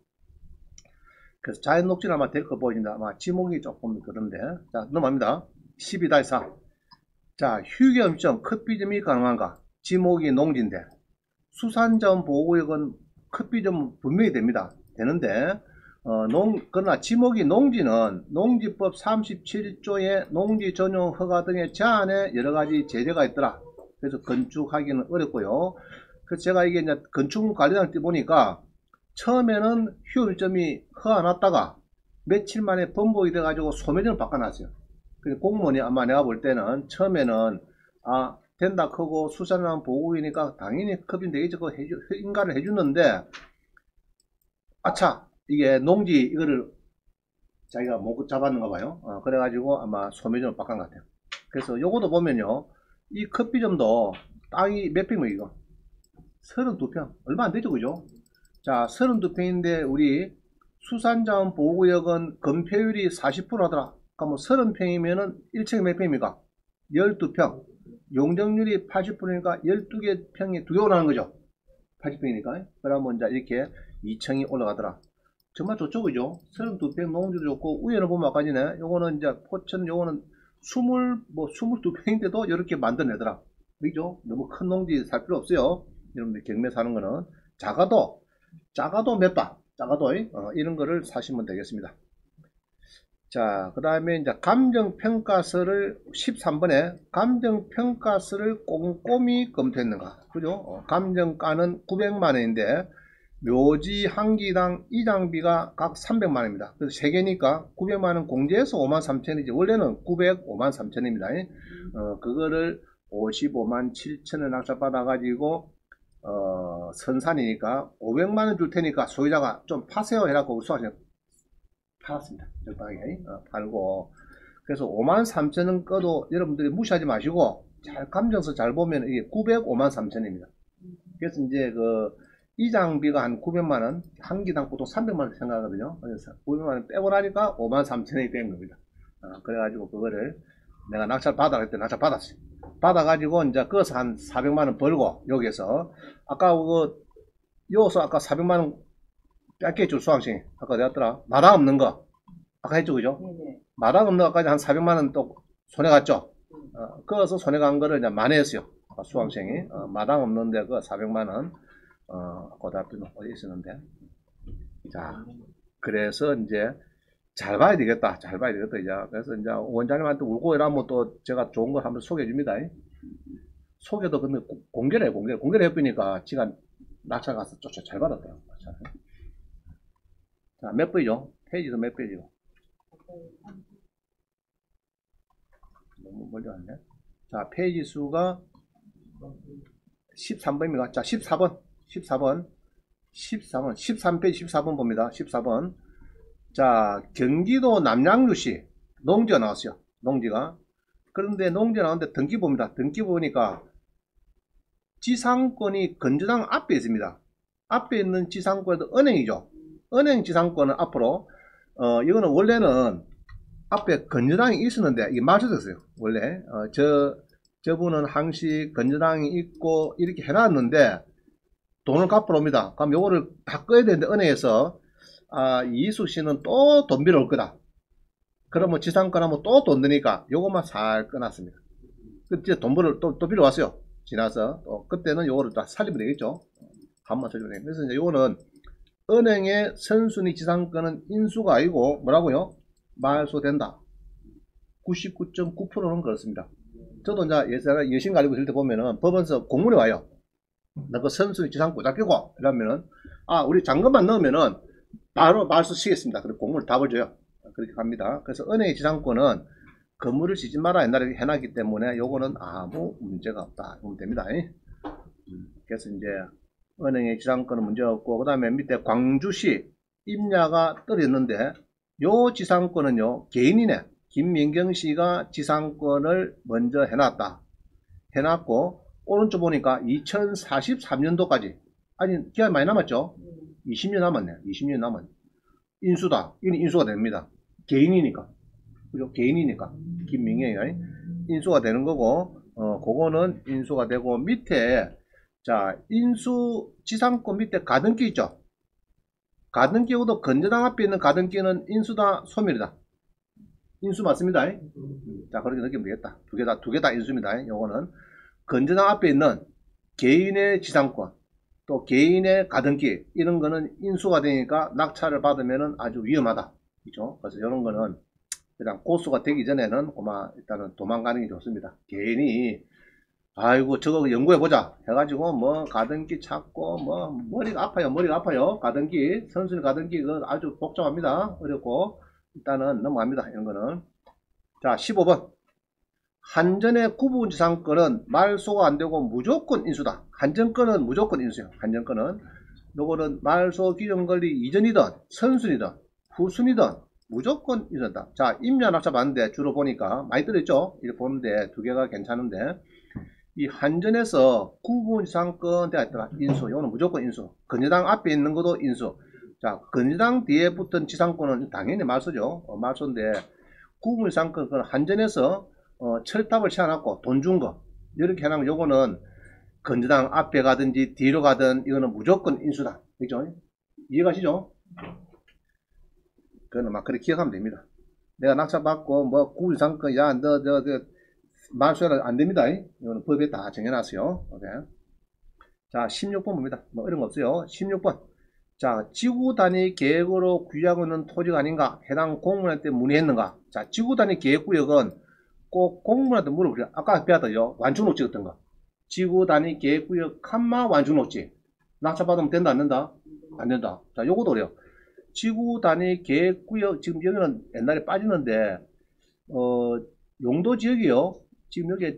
그래서 자연 녹지는 아마 될 거 보여진다. 아마 지목이 조금 그런데. 자, 넘어갑니다. 12-4. 자, 휴게음점 커피점이 가능한가? 지목이 농지인데. 수산자원 보호구역은 커피점은 분명히 됩니다. 되는데, 그러나 지목이 농지는 농지법 37조의 농지 전용 허가 등의 제한에 여러가지 제재가 있더라. 그래서 건축하기는 어렵고요. 그래서 제가 이게 이제 건축관리단 때 보니까 처음에는 휴게점이 허가 났다가 며칠 만에 번복이 돼가지고 소매점을 바꿔놨어요. 그래서 공무원이 아마 내가 볼 때는 처음에는 된다 크고 수산자원 보호구역이니까 당연히 커피 되겠죠. 그거 인가를 해주는데 아차 이게 농지 이거를 자기가 못 잡았는가 봐요. 그래가지고 아마 소매점을 바꾼 것 같아요. 그래서 요거도 보면요, 이 커피점도 땅이 몇 평이에요? 이거 32평 얼마 안 되죠, 그죠? 자, 32평인데 우리 수산자원 보호구역은 건폐율이 40% 하더라. 그러면 30평이면은 1층이 몇 평입니까? 12평. 용적률이 80%니까 12개 평이 2개 올라가는 거죠. 80평이니까. 그러면 이제 이렇게 2층이 올라가더라. 정말 좋죠, 그죠? 32평 농지도 좋고, 위에는 보면 아까 전에, 요거는 이제 포천, 요거는 22평인데도 이렇게 만들어내더라. 그죠? 너무 큰 농지 살 필요 없어요. 여러분들 경매 사는 거는. 작아도 몇 방, 작아도, 이런 거를 사시면 되겠습니다. 자, 그 다음에 이제 감정평가서를 13번에 감정평가서를 꼼꼼히 검토했는가. 그죠? 감정가는 900만원인데, 묘지 한 기당 이장비가 각 300만원입니다. 그래서 3개니까 900만원 공제해서 53,000원이지. 원래는 905만 3천원입니다. 그거를 55만 7천원 낙찰받아가지고, 선산이니까 500만원 줄 테니까 소유자가 좀 파세요 해갖고 수학생 팔았습니다. 적당하게 팔고. 그래서 5만 3천원 꺼도 여러분들이 무시하지 마시고, 잘 감정서 잘 보면 이게 905만 3천원입니다. 그래서 이제 이장비가 한 900만원, 한 기당 보통 300만원 생각하거든요. 그래서 900만원 빼고 나니까 5만 3천원이 된 겁니다. 그래가지고 그거를 내가 낙찰 받아라 했더니 낙찰 받았어요. 받아가지고 이제 그것을 한 400만원 벌고, 여기에서 아까 요서 아까 400만원 뺏겠죠, 수강생이. 아까 내가 마당 없는 거 아까 했죠, 그죠? 네네. 마당 없는 거까지 한 400만원 또 손해갔죠. 그래서 손해간 거를 이제 만회했어요, 수강생이. 마당 없는데 그 400만원 고등학교는 어디 있었는데. 자, 그래서 이제 잘 봐야 되겠다. 잘 봐야 되겠다, 이제. 그래서 이제 원장님한테 울고 이러면 또 제가 좋은 걸 한번 소개해 줍니다. 소개도 근데 공개를 해, 공개를 해보니까 지가 낙찰 가서 쫓아 잘 받았더라고요. 자, 몇 페이지죠? 페이지도 몇 페이지고? 너무 멀리 왔네. 자, 페이지 수가 13번입니다. 자, 13번. 13페이지 14번 봅니다. 14번. 자, 경기도 남양주시 농지가 나왔어요. 농지가. 그런데 농지가 나왔는데 등기 봅니다. 등기 보니까 지상권이 건조당 앞에 있습니다. 앞에 있는 지상권도 은행이죠. 은행 지상권은 앞으로, 이거는 원래는 앞에 건조당이 있었는데, 이게 말소됐어요. 원래. 저분은 항시 건조당이 있고, 이렇게 해놨는데, 돈을 갚으러 옵니다. 그럼 요거를 다 꺼야 되는데, 은행에서, 이수 씨는 또 돈 빌어 올 거다. 그러면 지상권 하면 또 돈 드니까, 요것만 살 꺼놨습니다. 그때 돈 벌어 또 빌어 왔어요. 지나서. 그때는 요거를 다 살리면 되겠죠. 한번 살리면 되겠죠. 그래서 이제 요거는, 은행의 선순위 지상권은 인수가 아니고 뭐라고요? 말소된다. 99.9%는 그렇습니다. 저도 이제 예전에 여신 가지고 있을 때 보면은 법원에서 공문이 와요. 너 그 선순위 지상권 잡히고 이러면은 우리 잔금만 넣으면은 바로 말소 시겠습니다. 그리고 공문을 답을 줘요. 그렇게 갑니다. 그래서 은행의 지상권은 건물을 짓지 마라 옛날에 해놨기 때문에 요거는 아무 문제가 없다. 보면 됩니다. 그래서 이제 은행의 지상권은 문제없고, 그 다음에 밑에 광주시 임야가 떨어졌는데, 요 지상권은요, 개인이네. 김민경씨가 지상권을 먼저 해놨고, 오른쪽 보니까 2043년도까지, 아니, 기간이 많이 남았죠? 20년 남았네. 20년 남았네. 인수다. 이건 인수가 됩니다. 개인이니까. 그죠? 개인이니까. 김민경이 인수가 되는 거고, 그거는 인수가 되고, 밑에, 자, 인수 지상권 밑에 가등기 있죠? 가등기하고도 건조당 앞에 있는 가등기는 인수다, 소멸이다. 인수 맞습니다. 자, 그렇게 느끼면 되겠다. 두 개 다 인수입니다. 요거는 건조당 앞에 있는 개인의 지상권, 또 개인의 가등기, 이런 거는 인수가 되니까 낙찰을 받으면 아주 위험하다. 그죠? 그래서 이런 거는 그냥 고수가 되기 전에는 일단은 도망가는 게 좋습니다. 개인이 아이고 저거 연구해보자 해가지고 뭐 가등기 찾고 뭐 머리가 아파요. 가등기 선순위 가등기 그 아주 복잡합니다. 어렵고 일단은 넘어갑니다. 이런 거는. 자, 15번 한전의 구분지상권은 말소가 안되고 무조건 인수다. 한전권은 무조건 인수요. 한전권은 요거는 말소 기준권리 이전이든 선순위든 후순위든 무조건 인수다. 자, 임야 낙찰 봤는데 주로 보니까 많이 들어있죠. 이렇게 보는데 두 개가 괜찮은데 이 한전에서 구분지상권 되어 있더라. 인수. 이거는 무조건 인수. 건조당 앞에 있는 것도 인수. 자, 건조당 뒤에 붙은 지상권은 당연히 말소죠. 말소인데 구분지상권 그건 한전에서 철탑을 세워놨고 돈 준 거 이렇게 해놓으면 요거는 건조당 앞에 가든지 뒤로 가든 이거는 무조건 인수다. 그죠? 이해가시죠? 그거는 막 그렇게 기억하면 됩니다. 내가 낙찰받고 뭐 구일상권 야 너 말소해라 안 됩니다. 이거는 법에 다 정해놨어요. 오케이. 자 16번 봅니다. 뭐 이런 거 없어요. 16번. 자 지구 단위 계획으로 규약하고 있는 토지가 아닌가 해당 공무원한테 문의했는가. 자 지구 단위 계획구역은 꼭 공무원한테 물어보죠. 아까 배웠다죠. 완충녹지 같은 거. 지구 단위 계획구역 칸마 완충녹지. 낙찰받으면 된다 안 된다? 안 된다. 자 요것도 그래요. 지구 단위 계획구역 지금 여기는 옛날에 빠지는데 용도 지역이요. 지금 여기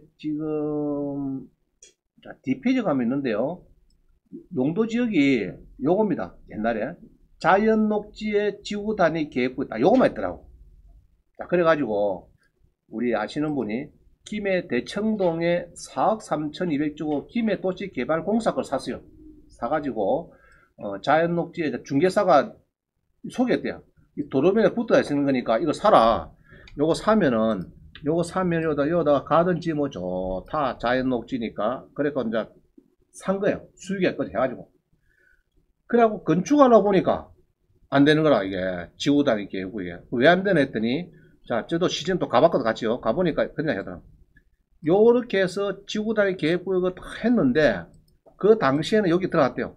지금 자 뒷페이지 가면 있는데요. 용도 지역이 요겁니다. 옛날에 자연 녹지의 지구 단위 계획구역 딱 요거만 있더라고. 자 그래가지고 우리 아시는 분이 김해 대청동에 4억 3,200 주고 김해 도시개발공사 걸 샀어요. 사가지고 자연 녹지에 중개사가 소개했대요. 도로변에 붙어 있는 거니까 이거 사라. 요거 사면은 여기다가 가든지 뭐 좋다. 자연 녹지니까. 그래서 이제 산 거예요. 수익액까지 해가지고. 그래갖고 건축하려고 보니까 안 되는 거라, 이게. 지구 단위 계획구역에. 왜 안 되나 했더니, 자, 저도 시즌 또 가봤거든, 같이요. 가보니까 그냥 하더라. 요렇게 해서 지구 단위 계획구역을 다 했는데, 그 당시에는 여기 들어갔대요.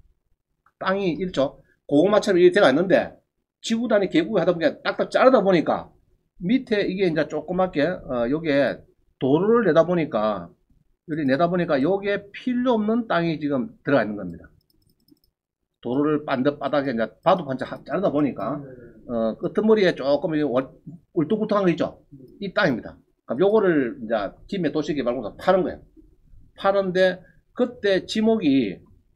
땅이 1조. 고구마처럼 이렇게 들어갔는데, 지구 단위 계획구역 하다 보니까 딱딱 자르다 보니까, 밑에 이게 이제 조그맣게, 요게 도로를 내다 보니까, 여기 내다 보니까 요게 필요 없는 땅이 지금 들어가 있는 겁니다. 도로를 바닥에 이제 바둑판자 자르다 보니까, 끄트머리에 조금 울퉁불퉁한 거 있죠? 이 땅입니다. 그럼 요거를 이제 김해 도시개발공사 파는 거예요. 파는데, 그때 지목이,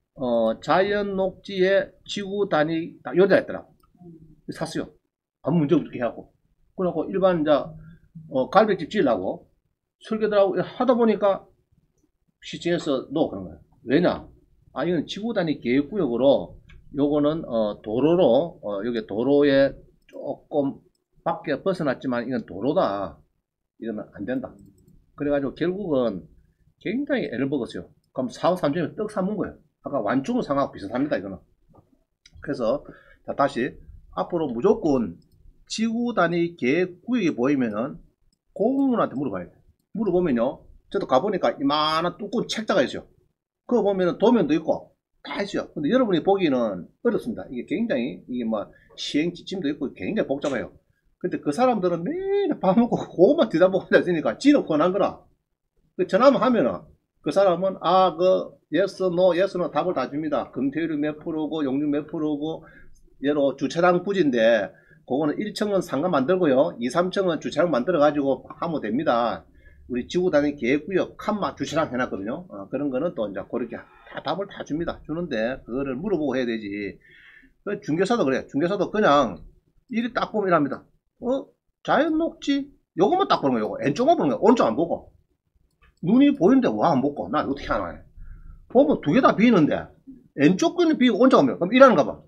자연 녹지의 지구 단위, 딱 여기다 했더라고. 샀어요. 아무 문제 없게 해갖고. 그래갖고 일반 이제, 갈비집 지으려고 설계들하고 하다 보니까 시청에서 놓고 그런 거예요. 왜냐? 아, 이건 지구 단위 계획구역으로 요거는, 도로로, 여기 도로에 조금 밖에 벗어났지만 이건 도로다. 이거는 안 된다. 그래가지고 결국은 굉장히 애를 먹었어요. 그럼 4억 3천에 떡 사먹은 거예요. 아까 완충을 상하고 비슷합니다, 이거는. 그래서, 자, 다시. 앞으로 무조건 지구 단위 계획구역이 보이면은 공무원한테 물어봐야 돼요. 물어보면요. 저도 가보니까 이만한 두꺼운 책자가 있어요. 그거 보면은 도면도 있고 다 있어요. 근데 여러분이 보기는 어렵습니다. 이게 굉장히, 이게 뭐 시행 지침도 있고 굉장히 복잡해요. 근데 그 사람들은 매일 밥 먹고 그거만 뒤다보고 앉아있으니까 지는 권한 거라. 그 전화만 하면은 그 사람은 yes, no, yes, no 답을 다 줍니다. 금태율이 몇 프로고 용률 몇 프로고 예로 주차장 부지인데 그거는 1층은 상가 만들고요. 2, 3층은 주차장 만들어 가지고 하면 됩니다. 우리 지구 단위 계획구역 칸마 주차장 해놨거든요. 그런 거는 또 이제 그렇게 다 답을 다 줍니다. 주는데 그거를 물어보고 해야 되지. 그 중개사도 그래. 중개사도 그냥 일이 딱 보면 이랍니다. 자연 녹지? 요것만 딱 보는 거예요. 요거. 왼쪽만 보는 거예요. 오른쪽 안 보고. 눈이 보이는데 와 안 보고. 나 어떻게 하나. 보면 두 개 다 비는데 왼쪽 거는 비고 오른쪽 안 보여. 그럼 일하는가 봐.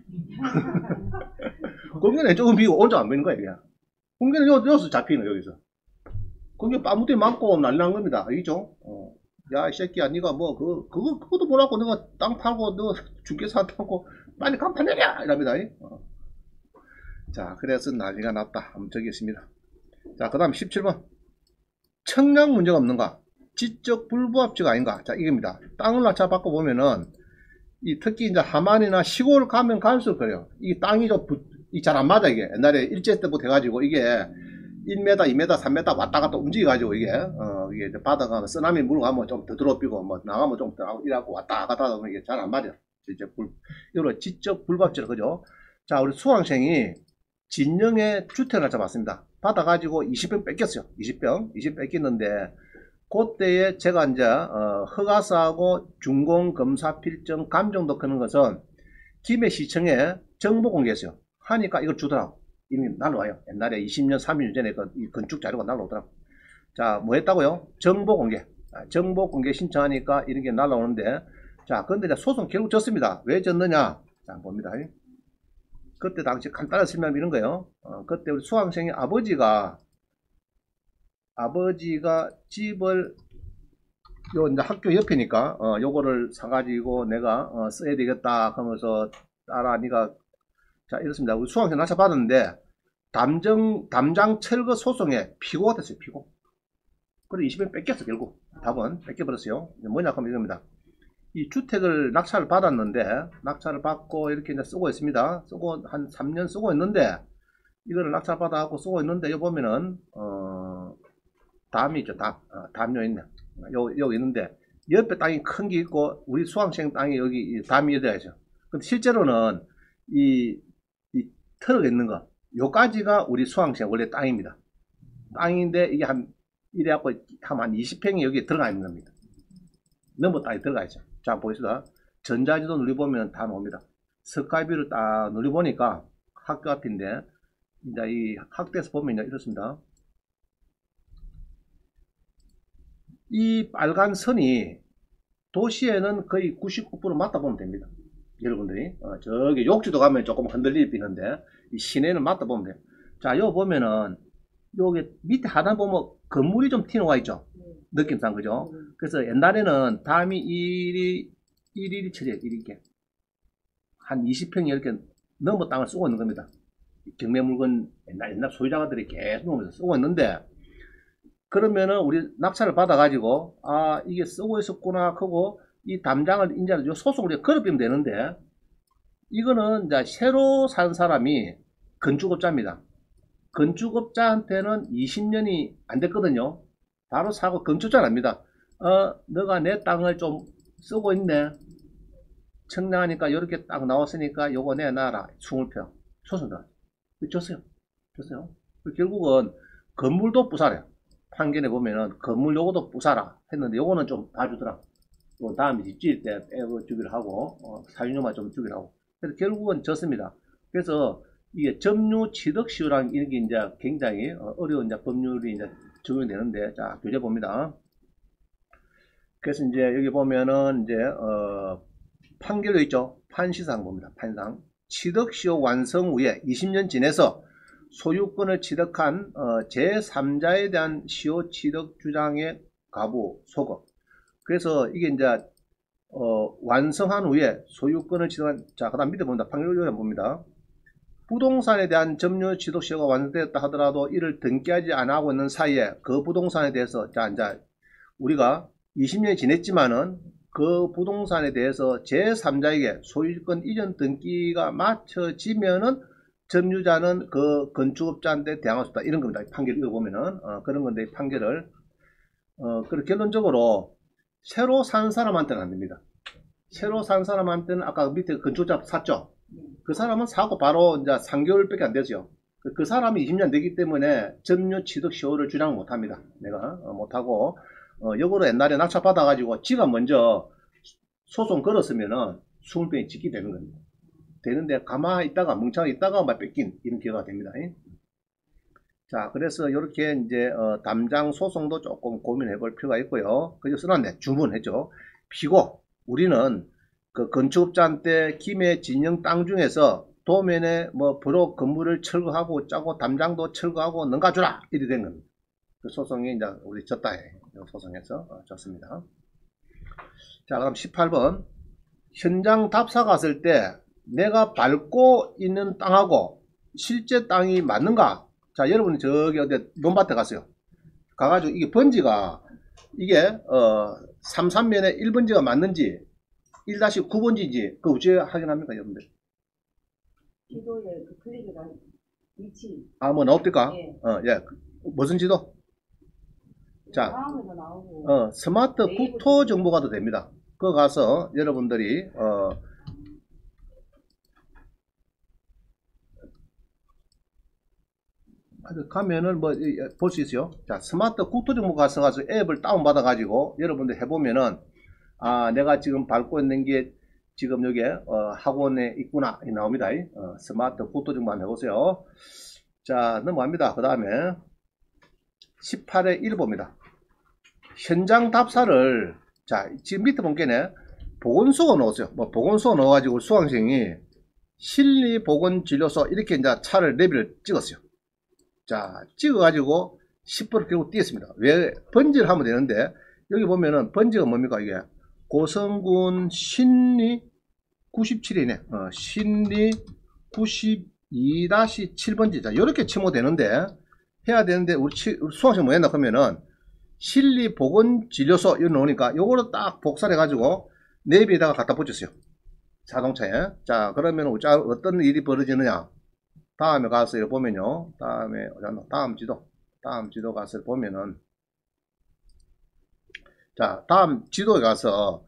거기는 왼쪽은 비고 오른쪽 안 보이는 거야. 그냥. 거기는 여기서 잡히는 여기서. 거기 빠무대 맞고 난리 난 겁니다. 알겠죠? 야, 이 새끼야, 니가 뭐, 그것도 뭐라고, 내가 땅 팔고, 너 중개사 한다고, 빨리 간판 내려! 이랍니다. 자, 그래서 난리가 났다. 한번 적겠습니다. 자, 그 다음 17번. 청량 문제가 없는가? 지적 불부합지가 아닌가? 자, 이겁니다. 땅을 낙찰받고 보면은, 특히 이제 하만이나 시골 가면 갈수록 그래요. 이 땅이 좀, 잘 안 맞아, 이게. 옛날에 일제 때부터 해가지고, 이게, 1m, 2m, 3m 왔다 갔다 움직여가지고, 이게 이제 바다가 쓰나미 물어가면 좀 더 드럽히고, 뭐, 나가면 좀 더 이라고 왔다 갔다 하다 보면 이게 잘 안 맞아. 이런 지적 불법적, 그죠? 자, 우리 수강생이 진영에 주택을 잡았습니다. 받아가지고 20병 뺏겼어요. 20 뺏겼는데, 그때에 제가 이제, 허가사하고 준공, 검사, 필정, 감정도 크는 것은 김해시청에 정보 공개했어요. 하니까 이걸 주더라고. 이미 날라와요. 옛날에 20년, 30년 전에 이 건축 자료가 날라오더라고. 자, 뭐 했다고요? 정보 공개. 정보 공개 신청하니까 이런 게 날라오는데, 자, 근데 이제 소송 결국 졌습니다. 왜 졌느냐? 자, 봅니다. 그때 당시 간단한 설명 이런 거예요. 그때 우리 수강생의 아버지가 집을, 이제 학교 옆이니까, 요거를 사가지고 내가, 써야 되겠다. 하면서, 딸아, 니가 자, 이렇습니다. 우리 수강생 낙찰 받았는데, 담장 철거 소송에 피고가 됐어요, 피고. 그래, 20년 뺏겼어, 결국. 답은 뺏겨버렸어요. 뭐냐 하면 이겁니다. 이 주택을 낙찰을 받았는데, 낙찰을 받고 이렇게 이제 쓰고 있습니다. 쓰고, 한 3년 쓰고 있는데, 이거를 낙찰 받아갖고 쓰고 있는데, 여기 보면은, 담이 있죠, 담요 있네. 여기 있는데, 옆에 땅이 큰 게 있고, 우리 수강생 땅이 여기 담이 되어야죠. 근데 실제로는, 이 털어가 있는 거, 요까지가 우리 수강생 원래 땅입니다. 땅인데, 이게 이래갖고, 한 20평이 여기에 들어가 있는 겁니다. 넘어 땅에 들어가 있죠. 자, 보겠습니다. 전자지도 눌러보면 다 나옵니다. 석가비를 딱 눌러보니까 학교 앞인데, 이제 이 학대에서 보면 이렇습니다. 이 빨간 선이 도시에는 거의 99% 맞다 보면 됩니다. 여러분들이. 저기 욕지도 가면 조금 흔들리는데, 이 시내는 맞다 보면 돼요. 자, 여기 보면은, 여기 밑에 하단 보면 건물이 좀 튀어나와 있죠. 느낌상, 그죠? 그래서 옛날에는 담이 일일이 쳐져요, 이렇게. 한 20평이 이렇게 넘어 땅을 쓰고 있는 겁니다. 경매 물건 옛날 소유자들이 계속 쓰고 있는데, 그러면은 우리 낙찰을 받아가지고, 아, 이게 쓰고 있었구나 하고, 이 담장을 이제 소송을 걸어비면 되는데, 이거는 이제 새로 산 사람이 건축업자입니다. 건축업자한테는 20년이 안 됐거든요. 바로 사고 건축자는 압니다. 너가 내 땅을 좀 쓰고 있네. 청량하니까 이렇게 딱 나왔으니까 요거 내놔라. 20평. 소송다. 줬어요. 결국은 건물도 부사래요. 판결에 보면은 건물 요거도 부사라 했는데 요거는 좀 봐주더라. 또 다음에 집 지을 때 빼고 주기로 하고 사유료만 좀 주기로 하고. 그래서 결국은 졌습니다. 그래서 이게 점유 취득 시효라는 게 이제 굉장히 어려운 이제 법률이 이제 적용이 되는데, 자, 교재 봅니다. 그래서 이제 여기 보면은 이제 판결도 있죠. 판시상 봅니다. 판상. 취득 시효 완성 후에 20년 지내서 소유권을 취득한 제3자에 대한 시효 취득 주장의 가부 소급. 그래서 이게 이제 완성한 후에 소유권을 취득한, 자, 그 다음 밑에 봅니다. 판결을 봅니다. 부동산에 대한 점유 취득 시효가 완성되었다 하더라도 이를 등기하지 않아 하고 있는 사이에 그 부동산에 대해서, 자, 이제 우리가 20년이 지냈지만은 그 부동산에 대해서 제3자에게 소유권 이전 등기가 마쳐지면은 점유자는 그 건축업자한테 대항할 수 있다. 이런 겁니다. 판결 읽어보면은 그런 건데, 판결을 그리고 결론적으로 새로 산 사람한테는 안 됩니다. 새로 산 사람한테는 아까 밑에 건축업자 샀죠. 그 사람은 사고 바로 이제 3개월밖에 안 되죠. 그 사람이 20년 되기 때문에 점유 취득 시효를 주장 못 합니다. 내가 못하고, 요거를 옛날에 낙찰 받아가지고 지가 먼저 소송 걸었으면은 20평이 짓게 되는 겁니다. 되는데 가만히 있다가 멍청하게 있다가 막 뺏긴 이런 기회가 됩니다. 자, 그래서 이렇게 이제 담장 소송도 조금 고민해 볼 필요가 있고요. 그래서 써놨네. 주문했죠. 피고, 우리는 그 건축업자한테 김해 진영 땅 중에서 도면에 뭐 부록 건물을 철거하고 짜고 담장도 철거하고 넘가주라 이래 된 겁니다. 그 소송이 이제 우리 졌다 해. 소송에서 졌습니다. 자, 그럼 18번. 현장 답사 갔을 때 내가 밟고 있는 땅하고 실제 땅이 맞는가? 자, 여러분이 저기 어디 논밭에 갔어요. 가가지고 이게 번지가 이게 33면에 1번지가 맞는지 1-9번지인지 그 어찌 확인합니까, 여러분들? 지도에 그 클릭이나 위치. 뭐 나옵니까? 예. 예. 무슨 지도? 자, 다음에도 나오고. 스마트 국토 정보가 도 됩니다. 그거 가서 여러분들이 가면은 뭐 볼 수 있어요. 자, 스마트 국토 정보 가서 앱을 다운받아 가지고 여러분들 해보면은, 아, 내가 지금 밟고 있는 게 지금 여기에 학원에 있구나 이 나옵니다. 스마트 국토 정보 한번 해보세요. 자, 넘어갑니다. 그 다음에 18의 1 봅니다. 현장 답사를, 자, 지금 밑에 본게네 보건소가 넣었어요. 뭐 보건소가 넣어가지고 수강생이 실리보건진료소 이렇게 이제 차를 내비를 찍었어요. 자, 찍어가지고 10% 결국 띄었습니다. 왜? 번지를 하면 되는데, 여기 보면은 번지가 뭡니까, 이게? 고성군 신리 97이네. 신리 92-7번지. 자, 이렇게 치면 되는데, 해야 되는데, 우리 수강생 뭐 했나 하면은, 실리보건진료소, 이거 넣으니까, 요거를 딱 복사해가지고, 내비에다가 갖다 붙였어요. 자동차에. 자, 그러면 어떤 일이 벌어지느냐. 다음에 가서 이거 보면요. 다음 지도 가서 보면은, 자, 다음 지도에 가서,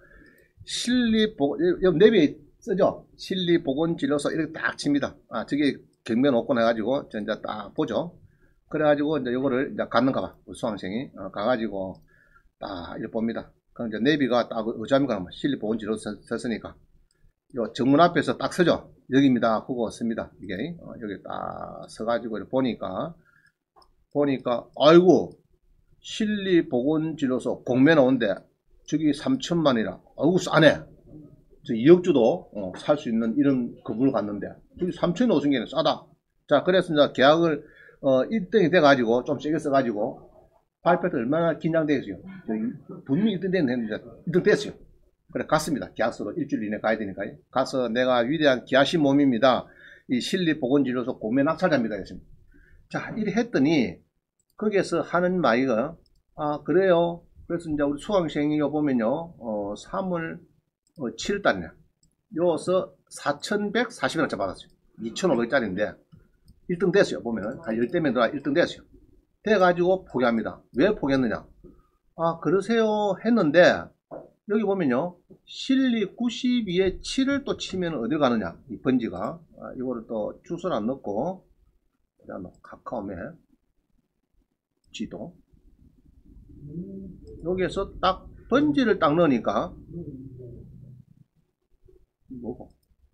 내비에 쓰죠? 실리보건진료소 이렇게 딱 칩니다. 아, 저게 경면 오건 해가지고, 이제 딱 보죠. 그래가지고, 이제 요거를 이제 갔는가 봐. 수강생이. 가가지고, 딱 이렇게 봅니다. 그럼 이제 내비가 딱 어디합니까? 실리보건진료소 썼으니까. 요 정문 앞에서 딱 서죠. 여기입니다. 하고 씁니다. 이게, 여기 딱 서가지고 이렇게 보니까, 아이고, 실리보건진료소 공매 나온데, 저기 3천만이라. 아이고, 싸네. 저 2억주도 살 수 있는 이런 건물을 갔는데 저기 3천이 오신 게 싸다. 자, 그래서 이제 계약을 1등이 돼가지고 좀 세게 써가지고 발표 때 얼마나 긴장되겠어요. 분명히 1등 됐는데 1등 됐어요. 그래 갔습니다. 계약서로 일주일 이내 가야 되니까 가서 내가 위대한 기아시 몸입니다. 이 실리보건진료소 공매 낙찰자입니다. 했습니다. 자, 이래 했더니 거기에서 하는 말이가 그래요. 그래서 이제 우리 수강생이 보면요 3월 7일달이네. 요서 4,140원짜리 받았어요. 2,500짜리인데 1등 됐어요. 보면은 한 10대면 들어가 1등 됐어요. 돼가지고 포기합니다. 왜 포기했느냐? 그러세요 했는데 여기 보면요 실리 92에 7을 또 치면 어딜 가느냐 이 번지가 이거를 또 주소를 안 넣고 카카오맵 지도 여기에서 딱 번지를 딱 넣으니까 뭐고?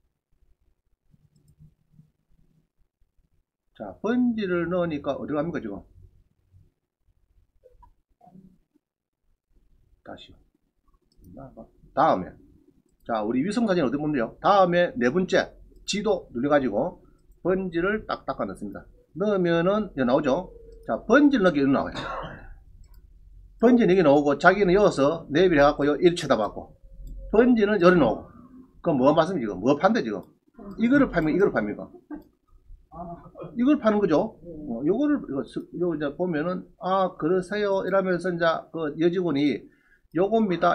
자, 번지를 넣으니까 어디 갑니까, 지금? 다시요. 다음에. 자, 우리 위성사진 어디 보면요. 다음에 네 번째, 지도 눌러가지고, 번지를 딱딱 넣습니다. 넣으면은, 여기 나오죠? 자, 번지를 넣기 여기 나와요. 번지는 여기 나오고, 자기는 여기서 내비를 해갖고, 여기 쳐다봤고, 번지는 여기 나오고. 그럼 뭐 말씀이 지금? 뭐 판대, 지금? 이거를 팔면 이거를 팝니까? 이걸 파는 거죠. 요거 이제 보면은, 그러세요. 이러면서 이제 그 여직원이 요겁니다.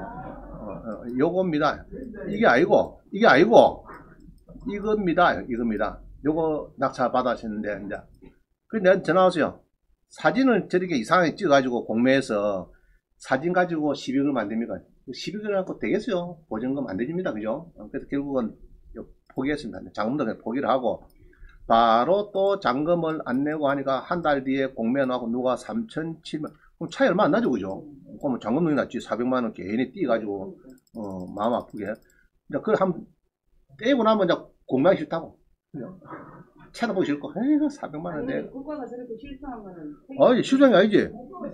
요겁니다. 이게 아니고, 이겁니다. 요거 낙찰 받으시는데, 이제. 그 내가 전화 왔어요. 사진을 저렇게 이상하게 찍어가지고 공매해서 사진 가지고 12억을 만듭니까? 12억을 갖고 되겠어요. 보증금 안 되집니다. 그죠? 그래서 결국은 포기했습니다. 장문도 그냥 포기를 하고, 바로 또 잔금을 안 내고 하니까 한 달 뒤에 공매 나고 누가 3,700만 그럼 차이 얼마 안 나죠 그죠? 그러면 잔금이 났지 400만원 괜히 띄가지고 마음 아프게 이제 그걸 한번 떼고 나면 이제 공매하기 싫다고 찾아보기 싫고 에이그 400만원 내 국가가 저렇게 실수한 거는 실수한 게 아니지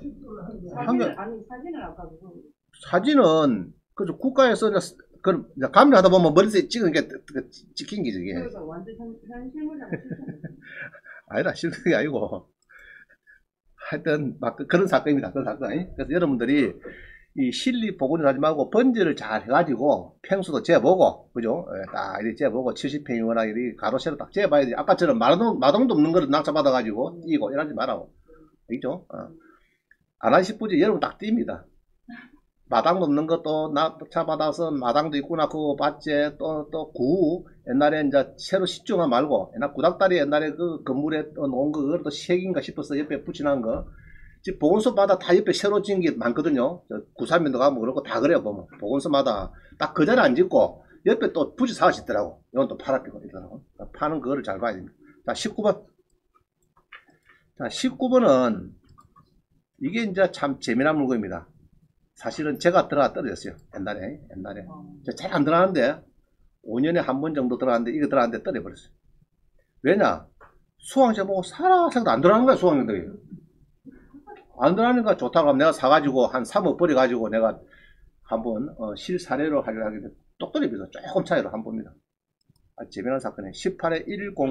사진을 아까 무슨 사진은 그죠 국가에서 그 감리 하다 보면 머리에 찍은 게 찍힌 게 저게. 그래서 완전 현실물이랑 아니다 실수가 아니고 하여튼 막 그런 사건입니다. 그런 사건. 그래서 여러분들이 이 실리 보고는 하지 말고 번지를 잘 해가지고 평수도 재보고 그죠? 딱 이렇게 재보고 70평이거나 이렇게 가로 세로 딱 재봐야 돼. 아까처럼 마동도 없는 거를 낙찰받아가지고 뛰고 이러지 말라고. 알겠죠? 안 하실 분이 여러분 딱 뜁니다. 마당 넘는 것도 낙찰받아서 마당도 있구나 그거 봤지 또 구 옛날에 이제 새로 시중화 말고 옛날 구닥다리 옛날에 그 건물에 놓은 거 그것도 색인가 싶어서 옆에 붙여놓은 거 지금 보건소마다 다 옆에 새로 지은 게 많거든요. 구사면도 가면 그렇고 다 그래요 보면 보건소마다 딱 그 자리에 안 짓고 옆에 또 부지 사시더라고. 이건 또 팔았고 있더라고. 파는 그거를 잘 봐야 됩니다. 자 19번 자 19번은 이게 이제 참 재미난 물건입니다. 사실은 제가 들어가 떨어졌어요. 옛날에. 잘 안 들어가는데, 5년에 한 번 정도 들어갔는데, 이거 들어갔는데 떨어버렸어요. 왜냐? 수강생 보고 살아서도 안 들어가는 거야, 수강생들이. 안 들어가니까 좋다고 하면 내가 사가지고 한 3억 버려가지고 내가 한번, 실사례로 하려고 하는데, 똑 떨어져서 조금 차이로 한 봅니다. 재미난 사건이 18에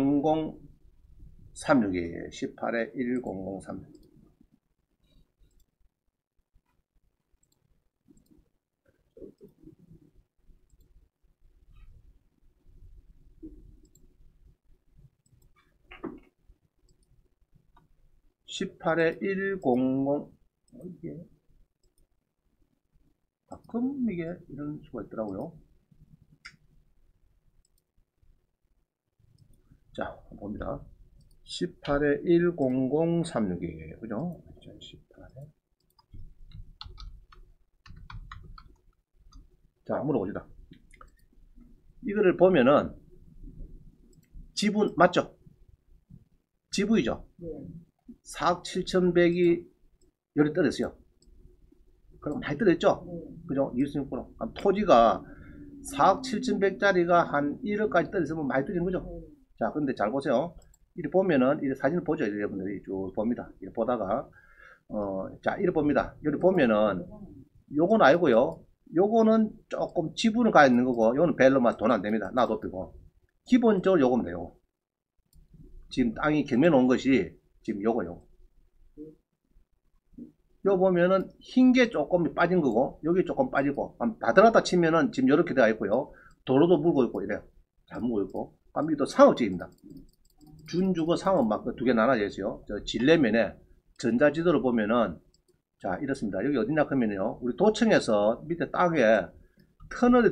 10036이에요. 18에 10036. 18에 100 이게 가끔 이게 이런 수가 있더라고요. 자, 봅니다. 18에 10036이에요. 그죠? 18에. 자, 물어봅시다. 이거를 보면은 지분 맞죠? 지분이죠? 네. 4억 7,100이 열이 떨어졌어요. 그럼 많이 떨어졌죠? 네. 그죠? 26%. 토지가 4억 7,100짜리가 한 1억까지 떨어졌으면 많이 떨어진 거죠? 네. 자, 근데 잘 보세요. 이렇게 보면은, 이 사진을 보죠. 여러분들이 쭉 봅니다. 이렇게 보다가, 자, 이렇게 봅니다. 이렇게 보면은, 요건 아니고요. 요거는 조금 지분을 가 있는 거고, 요거는 별로만 돈 안 됩니다. 놔둬두고. 기본적으로 요거면 돼요. 지금 땅이 경매 놓은 것이, 지금 요거요. 요 보면은, 흰 게 조금 빠진 거고, 여기 조금 빠지고, 다 들어갔다 치면은, 지금 요렇게 되어 있고요. 도로도 물고 있고, 이래요. 잘 물고 있고. 그럼 이것도 상업지입니다. 준주거 상업 막 두 개 나눠져 있어요. 저 진례면에 전자지도를 보면은 자 이렇습니다. 여기 어디냐 하면요. 우리 도청에서 밑에 땅에 터널이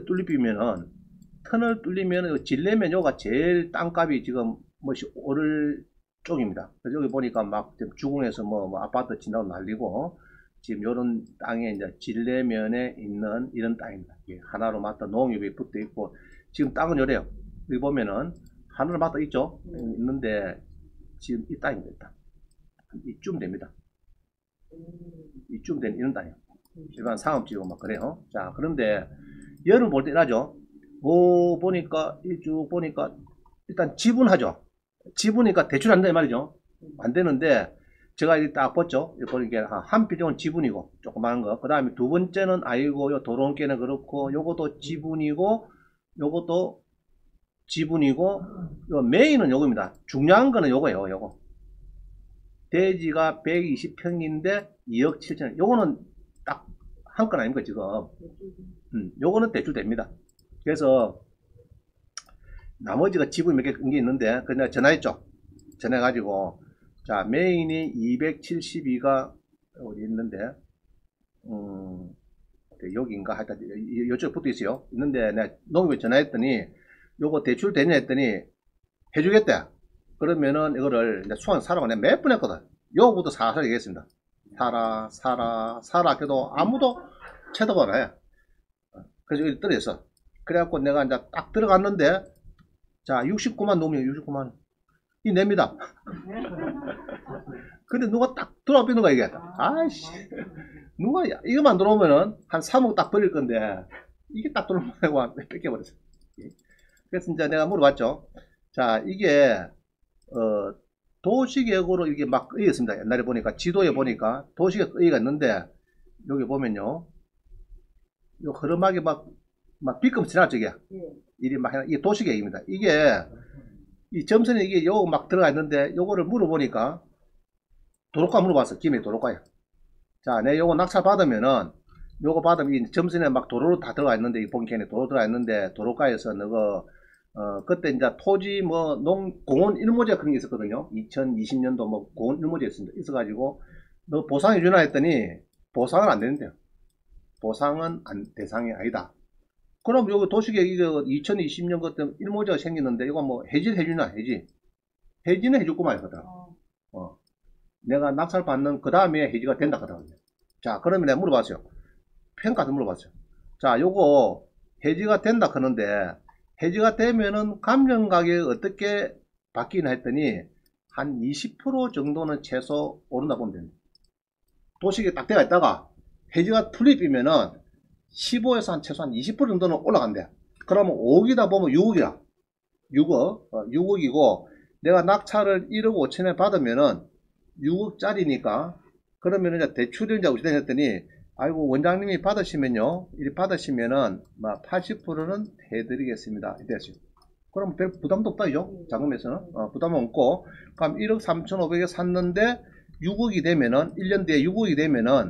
뚫리면은 진례면 요가 제일 땅값이 지금 뭐시 오를 쪽입니다. 그래서 여기 보니까 막 주공에서 뭐 아파트 진다고 난리고 지금 요런 땅에 이제 진례면에 있는 이런 땅입니다. 하나로 맞다 농협이 붙어 있고 지금 땅은 요래요. 여기 보면은 하늘을 맞다 있죠? 있는데 지금 이 땅입니다. 이 땅. 이쯤 됩니다. 이쯤 된 이런 땅이에요. 일반 상업지고 막 그래요. 자, 그런데 여름 볼 때 이러죠. 보니까 쭉 보니까 일단 지분하죠. 지분이니까 대출 안 된다 말이죠. 안 되는데 제가 이렇게 딱 봤죠. 보니까 한 필요는 지분이고 조그마한 거. 그 다음에 두 번째는 아이고 요 도로원께는 그렇고 요것도 지분이고 요것도 지분이고 요 메인은 요겁니다. 중요한 거는 요거예요. 요거 대지가 120평인데 2억 7천 요거는 딱 한 건 아닙니까 지금. 요거는 대출 됩니다. 그래서 나머지가 지분이 몇 개 있는데 그냥 전화했죠. 전화해가지고 자 메인이 272가 어디 있는데 여기인가 하여튼 이쪽에 붙어 있어요. 있는데 내가 농협에 전화했더니 요거 대출 되냐 했더니 해주겠대. 그러면은 이거를 이제 수강 사라고 내가 몇 번 했거든. 요거부터 살살 얘기했습니다. 사라 해도 아무도 쳐다보 안 해. 그래서 여기 떨어졌어. 그래갖고 내가 이제 딱 들어갔는데 자 69만 넘으면 69만 이 냅니다. 근데 누가 딱 들어와 삐는 거야 이게. 아이씨 누가 이거만 들어오면은 한 3억 딱 버릴 건데 이게 딱 들어오면 뺏겨버렸어. 그래서 이제 내가 물어봤죠. 자, 이게, 도시계획으로 이게 막 끄였습니다. 옛날에 보니까, 지도에 보니까 도시계획 끄이가 있는데, 여기 보면요. 요 흐름하게 막 빗금 지나죠, 이게. 이게 막, 이게 도시계획입니다. 이게, 이 점선에 이게 요 막 들어가 있는데, 요거를 물어보니까, 도로가 물어봤어. 김해 도로가요. 자, 내 요거 낙찰 받으면은, 요거 받으면 이 점선에 막 도로로 다 들어가 있는데, 이 본캔에 도로 들어가 있는데, 도로가에서 너가, 그때 이제 토지 공원 일모제 그런 게 있었거든요. 2020년도 뭐 공원 일모제 있어가지고, 너 보상해 주나 했더니, 보상은 안 되는데요. 보상은 대상이 아니다. 그럼 여기 도시계획 이거 2020년 그때 일모제가 생기는데, 이거 뭐 해지를 해주나, 해지. 해지는 해줄 거만 하거든. 내가 낙찰 받는 그 다음에 해지가 된다 하거든요. 자, 그러면 내가 물어봤어요. 평가도 물어봤어요. 자, 요거 해지가 된다 하는데, 해지가 되면은 감정 가격이 어떻게 바뀌나 했더니 한 20% 정도는 최소 오른다 보면 됩니다. 도시계획 딱 되어 있다가 해지가 풀립이면은 15에서 한 최소한 20% 정도는 올라간대. 그러면 5억이다 보면 6억이야. 6억이고 내가 낙찰을 1억 5천에 받으면은 6억짜리니까 그러면은 이제 대출을 이제 어떻게 했더니 아이고 원장님이 받으시면요 이리 받으시면은 80%는 해드리겠습니다 이랬어요. 그럼 별 부담도 없다 이죠. 자금에서는 부담 없고 그럼 1억 3,500에 샀는데 6억이 되면은 1년 뒤에 6억이 되면은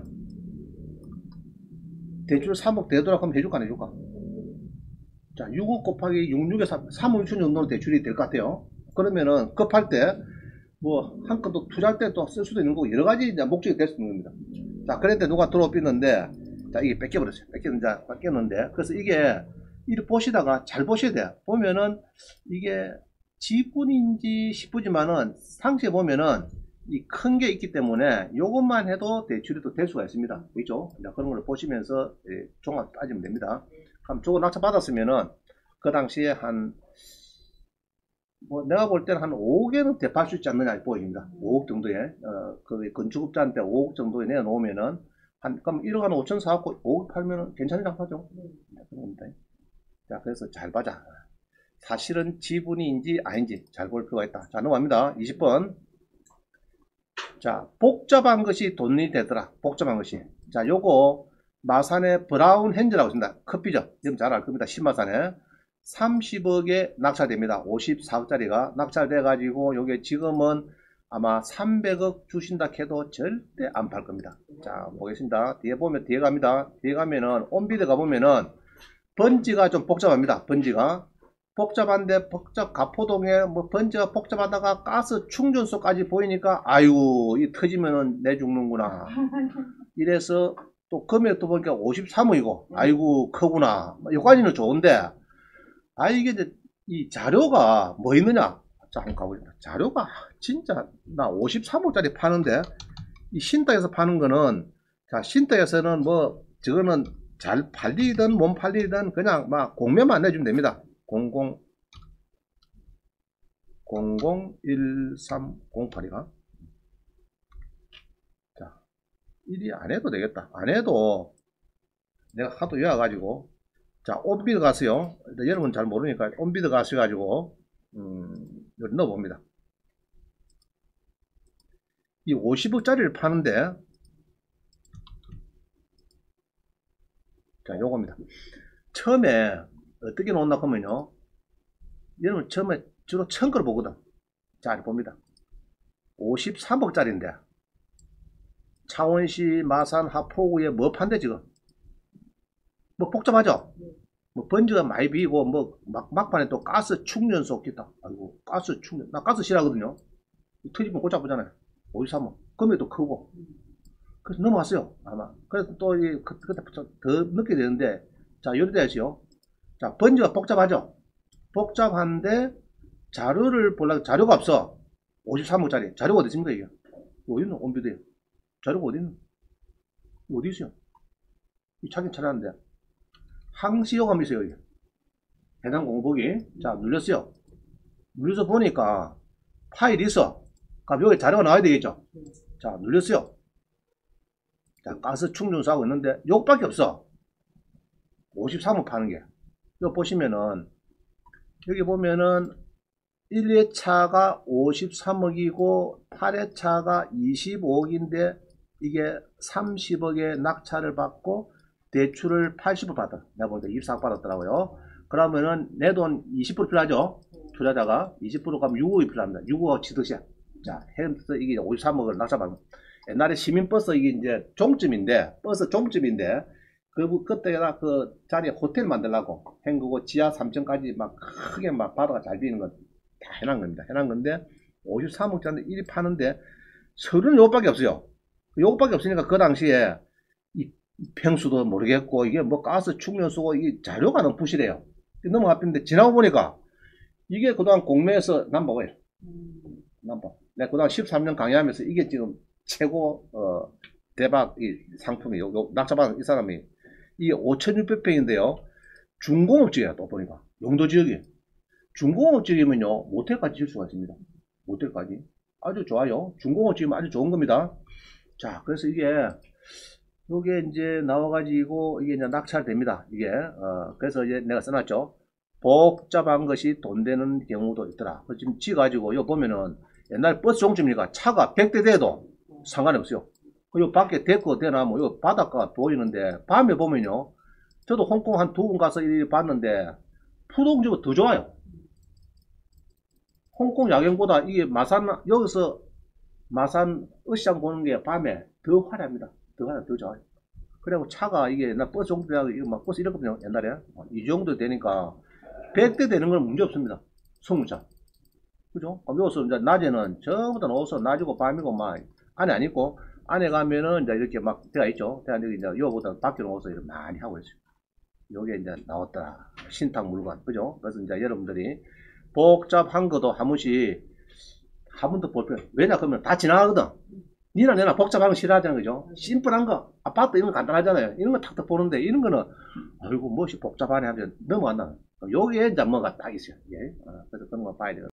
대출 3억 되더라 그럼 해줄까 안 해줄까? 자 6억 곱하기 66에 3억 6천 정도는 대출이 될 것 같아요. 그러면은 급할 때 뭐 한껏 투자할 때 또 쓸 수도 있는 거고 여러 가지 이제 목적이 될 수 있는 겁니다. 자, 그런데 누가 들어오는데 자, 이게 뺏겨버렸어요. 뺏겼는데 그래서 이게 이렇게 보시다가 잘 보셔야 돼요. 보면은 이게 지분인지 싶지만은 상시에 보면은 이 큰 게 있기 때문에 요것만 해도 대출이 또 될 수가 있습니다. 그죠? 그런 걸 보시면서 종합 따지면 됩니다. 그럼 저거 낙찰 받았으면은 그 당시에 뭐 내가 볼 때는 한 5억에는 대파할 수 있지 않느냐 보입니다. 5억 정도에 그 건축업자한테 5억 정도에 내놓으면은 그럼 1억 한 5천 사갖고 5억 팔면은 괜찮은 장사죠. 그런 겁니다. 자, 그래서 잘 봐자. 사실은 지분인지 아닌지 잘 볼 필요가 있다. 자, 넘어갑니다. 20번. 자, 복잡한 것이 돈이 되더라. 복잡한 것이. 자, 요거 마산의 브라운 핸즈라고 있습니다. 커피죠. 여러분 잘 알 겁니다. 신마산에 30억에 낙찰됩니다. 54억짜리가 낙찰돼 가지고 요게 지금은 아마 300억 주신다 해도 절대 안 팔 겁니다. 자, 보겠습니다. 뒤에 보면 뒤에 갑니다. 뒤에 가면은 온비드 가보면은 번지가 좀 복잡합니다. 번지가 복잡한데 가포동에 뭐 번지가 복잡하다가 가스 충전소까지 보이니까 아유 이 터지면은 내 죽는구나. 이래서 또 금액도 보니까 53억이고 아이고 크구나. 여기까지는 좋은데 이게 이제 이 자료가 뭐 있느냐. 자, 한번 가보겠습니다. 자료가 진짜 나 53억짜리 파는데 이 신탁에서 파는 거는 자 신탁에서는 뭐 저거는 잘 팔리든 못 팔리든 그냥 막 공매만 내주면 됩니다. 001308이가 자 1위 안 해도 되겠다. 안 해도 내가 하도 외워가지고 자 온비드 가스요. 여러분 잘 모르니까 온비드 가스 가지고 여기 넣어봅니다. 이 50억짜리를 파는데 자 요겁니다. 처음에 어떻게 놓나 하면요 여러분 처음에 주로 천 걸 보거든. 자 봅니다. 53억짜리인데 창원시 마산 하포구에 뭐 판대 지금 뭐 복잡하죠. 뭐 번지가 많이 비고 뭐 막판에 또 가스 충전소 기타. 아이고 가스 충전 나 가스 싫어하거든요. 터지면 꼴 잡잖아요. 53억 금액도 크고 그래서 넘어갔어요 아마. 그래서 또 그때 더 늦게 되는데 자 요리 되었어요. 자 번지가 복잡하죠. 복잡한데 자료를 보려고 자료가 없어. 53억짜리 자료가 어디 있습니까 이게? 어디 있노? 온비드에 자료가 어디 있노? 어디 있어요? 이 찾긴 찾았는데 항시효감이 있어요 여기. 해당 공보기 자 눌렸어요. 눌려서 보니까 파일이 있어. 그럼 여기 자료가 나와야 되겠죠. 자 눌렸어요. 자 가스 충전소 하고 있는데 요것밖에 없어. 53억 파는 게. 여기 보시면은 여기 보면은 1회차가 53억이고 8회차가 25억인데 이게 30억의 낙찰을 받고 대출을 80억 받아. 내가 볼 때 24억 받았더라고요. 그러면은 내 돈 20% 필요하죠. 투자자가 20% 가면 6억이 필요합니다. 6억 치듯이야. 자, 헤엄스 이게 53억을 낙찰받는. 옛날에 시민버스 이게 이제 종점인데 버스 종점인데 그때가 그 자리에 호텔 만들라고 헹구고 지하 3층까지 막 크게 막 바다가 잘 비는 건 다 해놓은 겁니다. 해놓은 건데 53억짜리 1위 파는데 서류는 요것밖에 없어요. 요것밖에 없으니까 그 당시에 이 평수도 모르겠고 이게 뭐 가스 충전소고 이 자료가 너무 부실해요. 넘어갔는데 지나고 보니까 이게 그동안 공매에서 넘버예요. 넘버. 내가 그동안 13년 강의하면서 이게 지금 최고 대박 이 상품이 요 낙찰받은 이 사람이 이게 5,600평인데요. 중공업지역이야. 또 보니까 용도지역이 중공업지역이면요 모텔까지 지을 수가 있습니다. 모텔까지 아주 좋아요. 중공업지역이면 아주 좋은 겁니다. 자 그래서 이게 이제 나와가지고 이게 이제 낙찰됩니다. 이게 그래서 이제 내가 써놨죠. 복잡한 것이 돈 되는 경우도 있더라. 지금 지가지고 이거 보면은 옛날 버스 종점이니까 차가 100대 돼도 상관이 없어요. 요 밖에 데크 대나무 요 바닷가 보이는데 밤에 보면요 저도 홍콩 한 2번 가서 봤는데 푸동지가 더 좋아요. 홍콩 야경보다 이게 마산 여기서 마산 어시장 보는 게 밤에 더 화려합니다. 더 좋아요. 그리고 차가 이게 나 버스 종점이라고 이거 막 버스 이랬거든요 옛날에. 이 정도 되니까 100대 되는 건 문제 없습니다. 승용차 그죠? 그럼 여기서 이제 낮에는 전부 다 넣어서 낮이고 밤이고 막 안에 안 있고 안에 가면은 이제 이렇게 막 되어 있죠. 되어 있는 이제 요거보다 밖에 넣어서 이렇게 많이 하고 있어요. 요게 이제 나왔더라. 신탁 물건. 그죠? 그래서 이제 여러분들이 복잡한 것도 한 번씩 한 번 더 볼 필요. 왜냐 그러면 다 지나가거든. 니나 내나 복잡한 거 싫어하잖아. 그죠? 심플한 거. 아파트 이런 거 간단하잖아요. 이런 거 탁탁 보는데 이런 거는 아이고 무엇이 복잡하네 하면 넘어간다. 여기에 이제 뭐가 딱 있어요. 예? 그래서 그런 거 봐야 돼요.